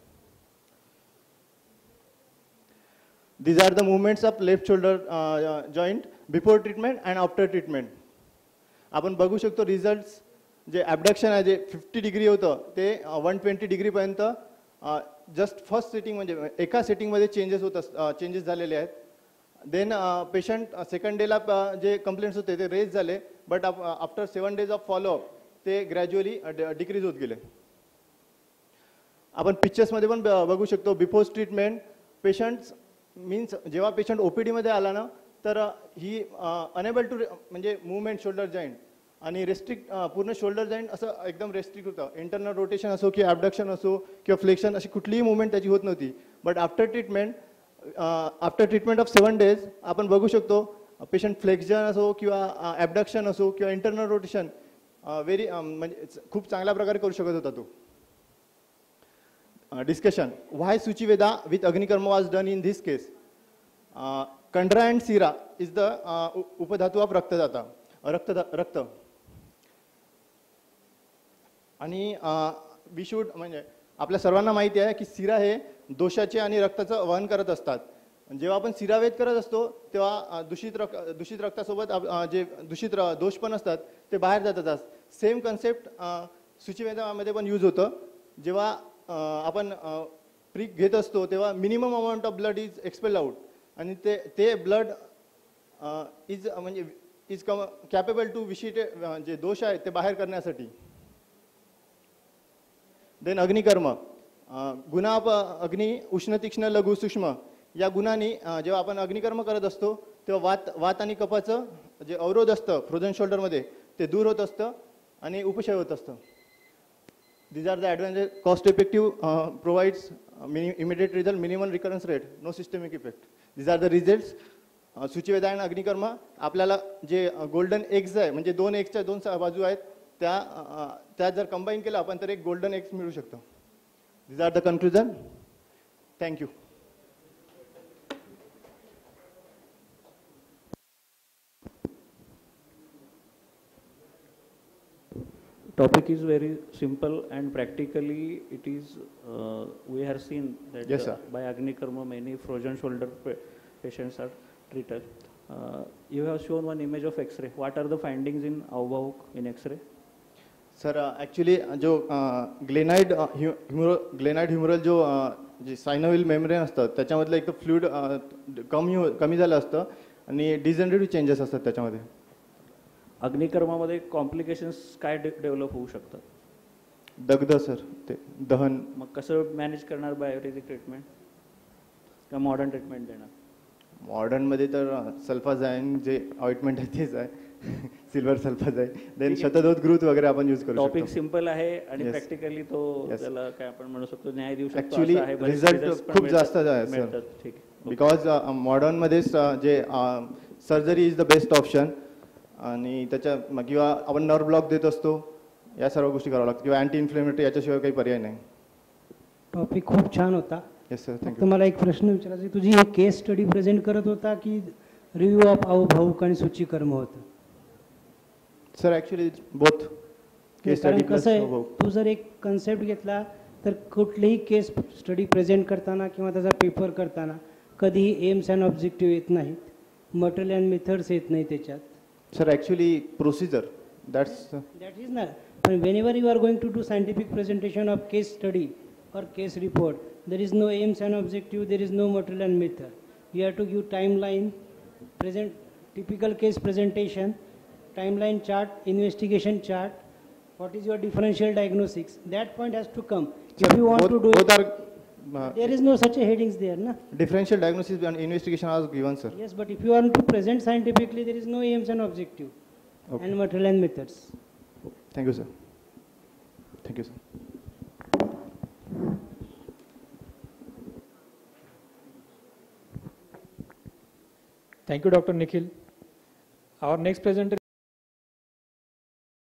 These are the movements of left shoulder uh, joint before treatment and after treatment. आपण बघू शकतो रिझल्ट्स. जे ॲबडक्शन आहे जे फिफ्टी डिग्री होतं ते one twenty डिग्रीपर्यंत just first sitting म्हणजे एका सिटिंगमध्ये चेंजेस होत चेंजेस झालेले आहेत. देन पेशंट सेकंड डेला जे कंप्लेंट्स होते ते रेज झाले, but after seven days of follow up ते ग्रॅज्युअली डिक्रीज होत गेले. आपण पिक्चर्समध्ये पण बघू शकतो बिफोर ट्रीटमेंट पेशंट्स मीन्स जेव्हा पेशंट ओपीडीमध्ये आला ना तर ही अनेबल टू म्हणजे मूवमेंट शोल्डर जॉईंट आणि रेस्ट्रिक्ट पूर्ण शोल्डर जॉईंट असं एकदम रेस्ट्रिक्ट होतं. इंटरनल रोटेशन असो किंवा ॲबडक्शन असो किंवा फ्लेक्शन अशी कुठलीही मुवमेंट त्याची होत नव्हती. But after treatment after treatment of seven days आपण बघू शकतो पेशंट फ्लेक्शन असो किंवा ॲबडक्शन असो किंवा इंटरनल रोटेशन व्हेरी म्हणजे खूप चांगल्या प्रकारे करू शकत होता तो. Discussion. Why Suchiveda with Agnikarma was done in this case? Uh, Kandra and Sira is the uh, upadhatu of Raktadata. Rakta, Rakta. आणि वी शूड म्हणजे आपल्या सर्वांना माहिती आहे की सिरा हे दोषाचे आणि रक्ताचं वहन करत असतात. जेव्हा आपण सिरावेद करत असतो तेव्हा दूषित रक्त दूषित रक्तासोबत जे दूषित दोष पण असतात ते बाहेर जातात. सेम कन्सेप्ट सुचिवेदामध्ये पण यूज होतं. जेव्हा आपण प्रिक घेत असतो तेव्हा minimum amount of blood is expel out आणि ते ते ब्लड इज म्हणजे इज कम कॅपेबल टू विशिटे जे दोष आहेत ते बाहेर करण्यासाठी. देन अग्निकर्म. गुन्हा अग्नि उष्ण तीक्ष्ण लघु सूक्ष्म या गुणांनी जेव्हा आपण अग्निकर्म करत असतो तेव्हा वात वात आणि कफाचं जे अवरोध असतं फ्रोझन शोल्डरमध्ये ते दूर होत असतं आणि उपशय होत असतं. These are the advantages. Cost effective, uh, provides uh, immediate result, minimal recurrence rate, no systemic effect. These are the results. uh, Suchiveda and Agnikarma आपल्याला जे गोल्डन एग्स आहे म्हणजे दोन एग्सच्या दोन बाजू आहेत त्या त्या जर कंबाईन केलं आपण तर एक गोल्डन एग्स मिळू शकतो. These are the conclusion. Thank you. Topic is very simple and practically it is, uh, we have seen that Yes, uh, sir. by Agni Karma many frozen shoulder pa- patients are treated. Uh, you have shown one image of X-ray. What are the findings in Avbhavuk in X-ray? Sir actually जो glenoid ह्युमरो ग्लेनाइड ह्युमरल जो अ, जे सायनोविल membrane असतं त्याच्यामधलं एक तर fluid कमी हो- कमी झालं असतं आणि डिजनरेटिव्ह चेंजेस असतात त्याच्यामध्ये. अग्निकर्मामध्ये कॉम्प्लिकेशन्स काय डेव्हलप होऊ शकतात? दग्ध सर, ते दहन. मग कसं मॅनेज करणार बाय आयुर्वेदिक ट्रीटमेंट का मॉडर्न ट्रीटमेंट देणार? मॉडर्नमध्ये तर सल्फाझाईन जे ऑइंटमेंट आहे तेच आहे, सिल्वर सल्फाझाईन, देन शतदोत ग्रुथ वगैरे आपण यूज करू शकतो. टॉपिक सिंपल आहे आणि Yes. प्रॅक्टिकली तो Yes. त्याला काय आपण म्हणू शकतो न्याय देऊ शकतो. ॲक्च्युली असं आहे. बरेच रिझल्ट results पण खूप मिळतात- जास्त आहे मिळतात. सर, ठीक आहे. बिकॉज मॉडर्नमध्ये जे surgery is the best option आणि त्याच्या मग किंवा आपण नर्व ब्लॉक देत असतो, या सर्व गोष्टी कराव्या लागतात किंवा अँटी इन्फ्लेमेटरी, याच्याशिवाय काही पर्याय नाही. टॉपिक खूप छान होता. येस सर, फक्त थँक्यू. मला एक प्रश्न विचारायचा आहे. तुझी एक केस स्टडी प्रेझेंट करत होता की रिव्ह्यू ऑफ अवभावुक आणि सूचीकर्म होतं? सर ॲक्च्युली बोथ केस कारण स्टडी कसं आहे, तू जर एक कन्सेप्ट घेतला तर कुठलेही केस स्टडी प्रेझेंट करताना किंवा त्याचा पेपर करताना कधीही एम्स अँड ऑब्जेक्टिव्ह येत नाहीत, मटेरियल अँड मेथड्स येत नाही त्याच्यात. Sir actually procedure that's That is not. But whenever you are going to do scientific presentation of case study or case report, there is no aims and objective, there is no material and method. You have to give timeline, present typical case presentation, timeline chart, investigation chart, what is your differential diagnostics. That point has to come. If you want both, to do both it, are uh, there is no such a headings there, na? differential diagnosis and investigation are given, sir. Yes, but if you want to present scientifically, there is no aims and objective Okay. and material and methods. Thank you, sir. Thank you, sir. Thank you, Doctor Nikhil. Our next presenter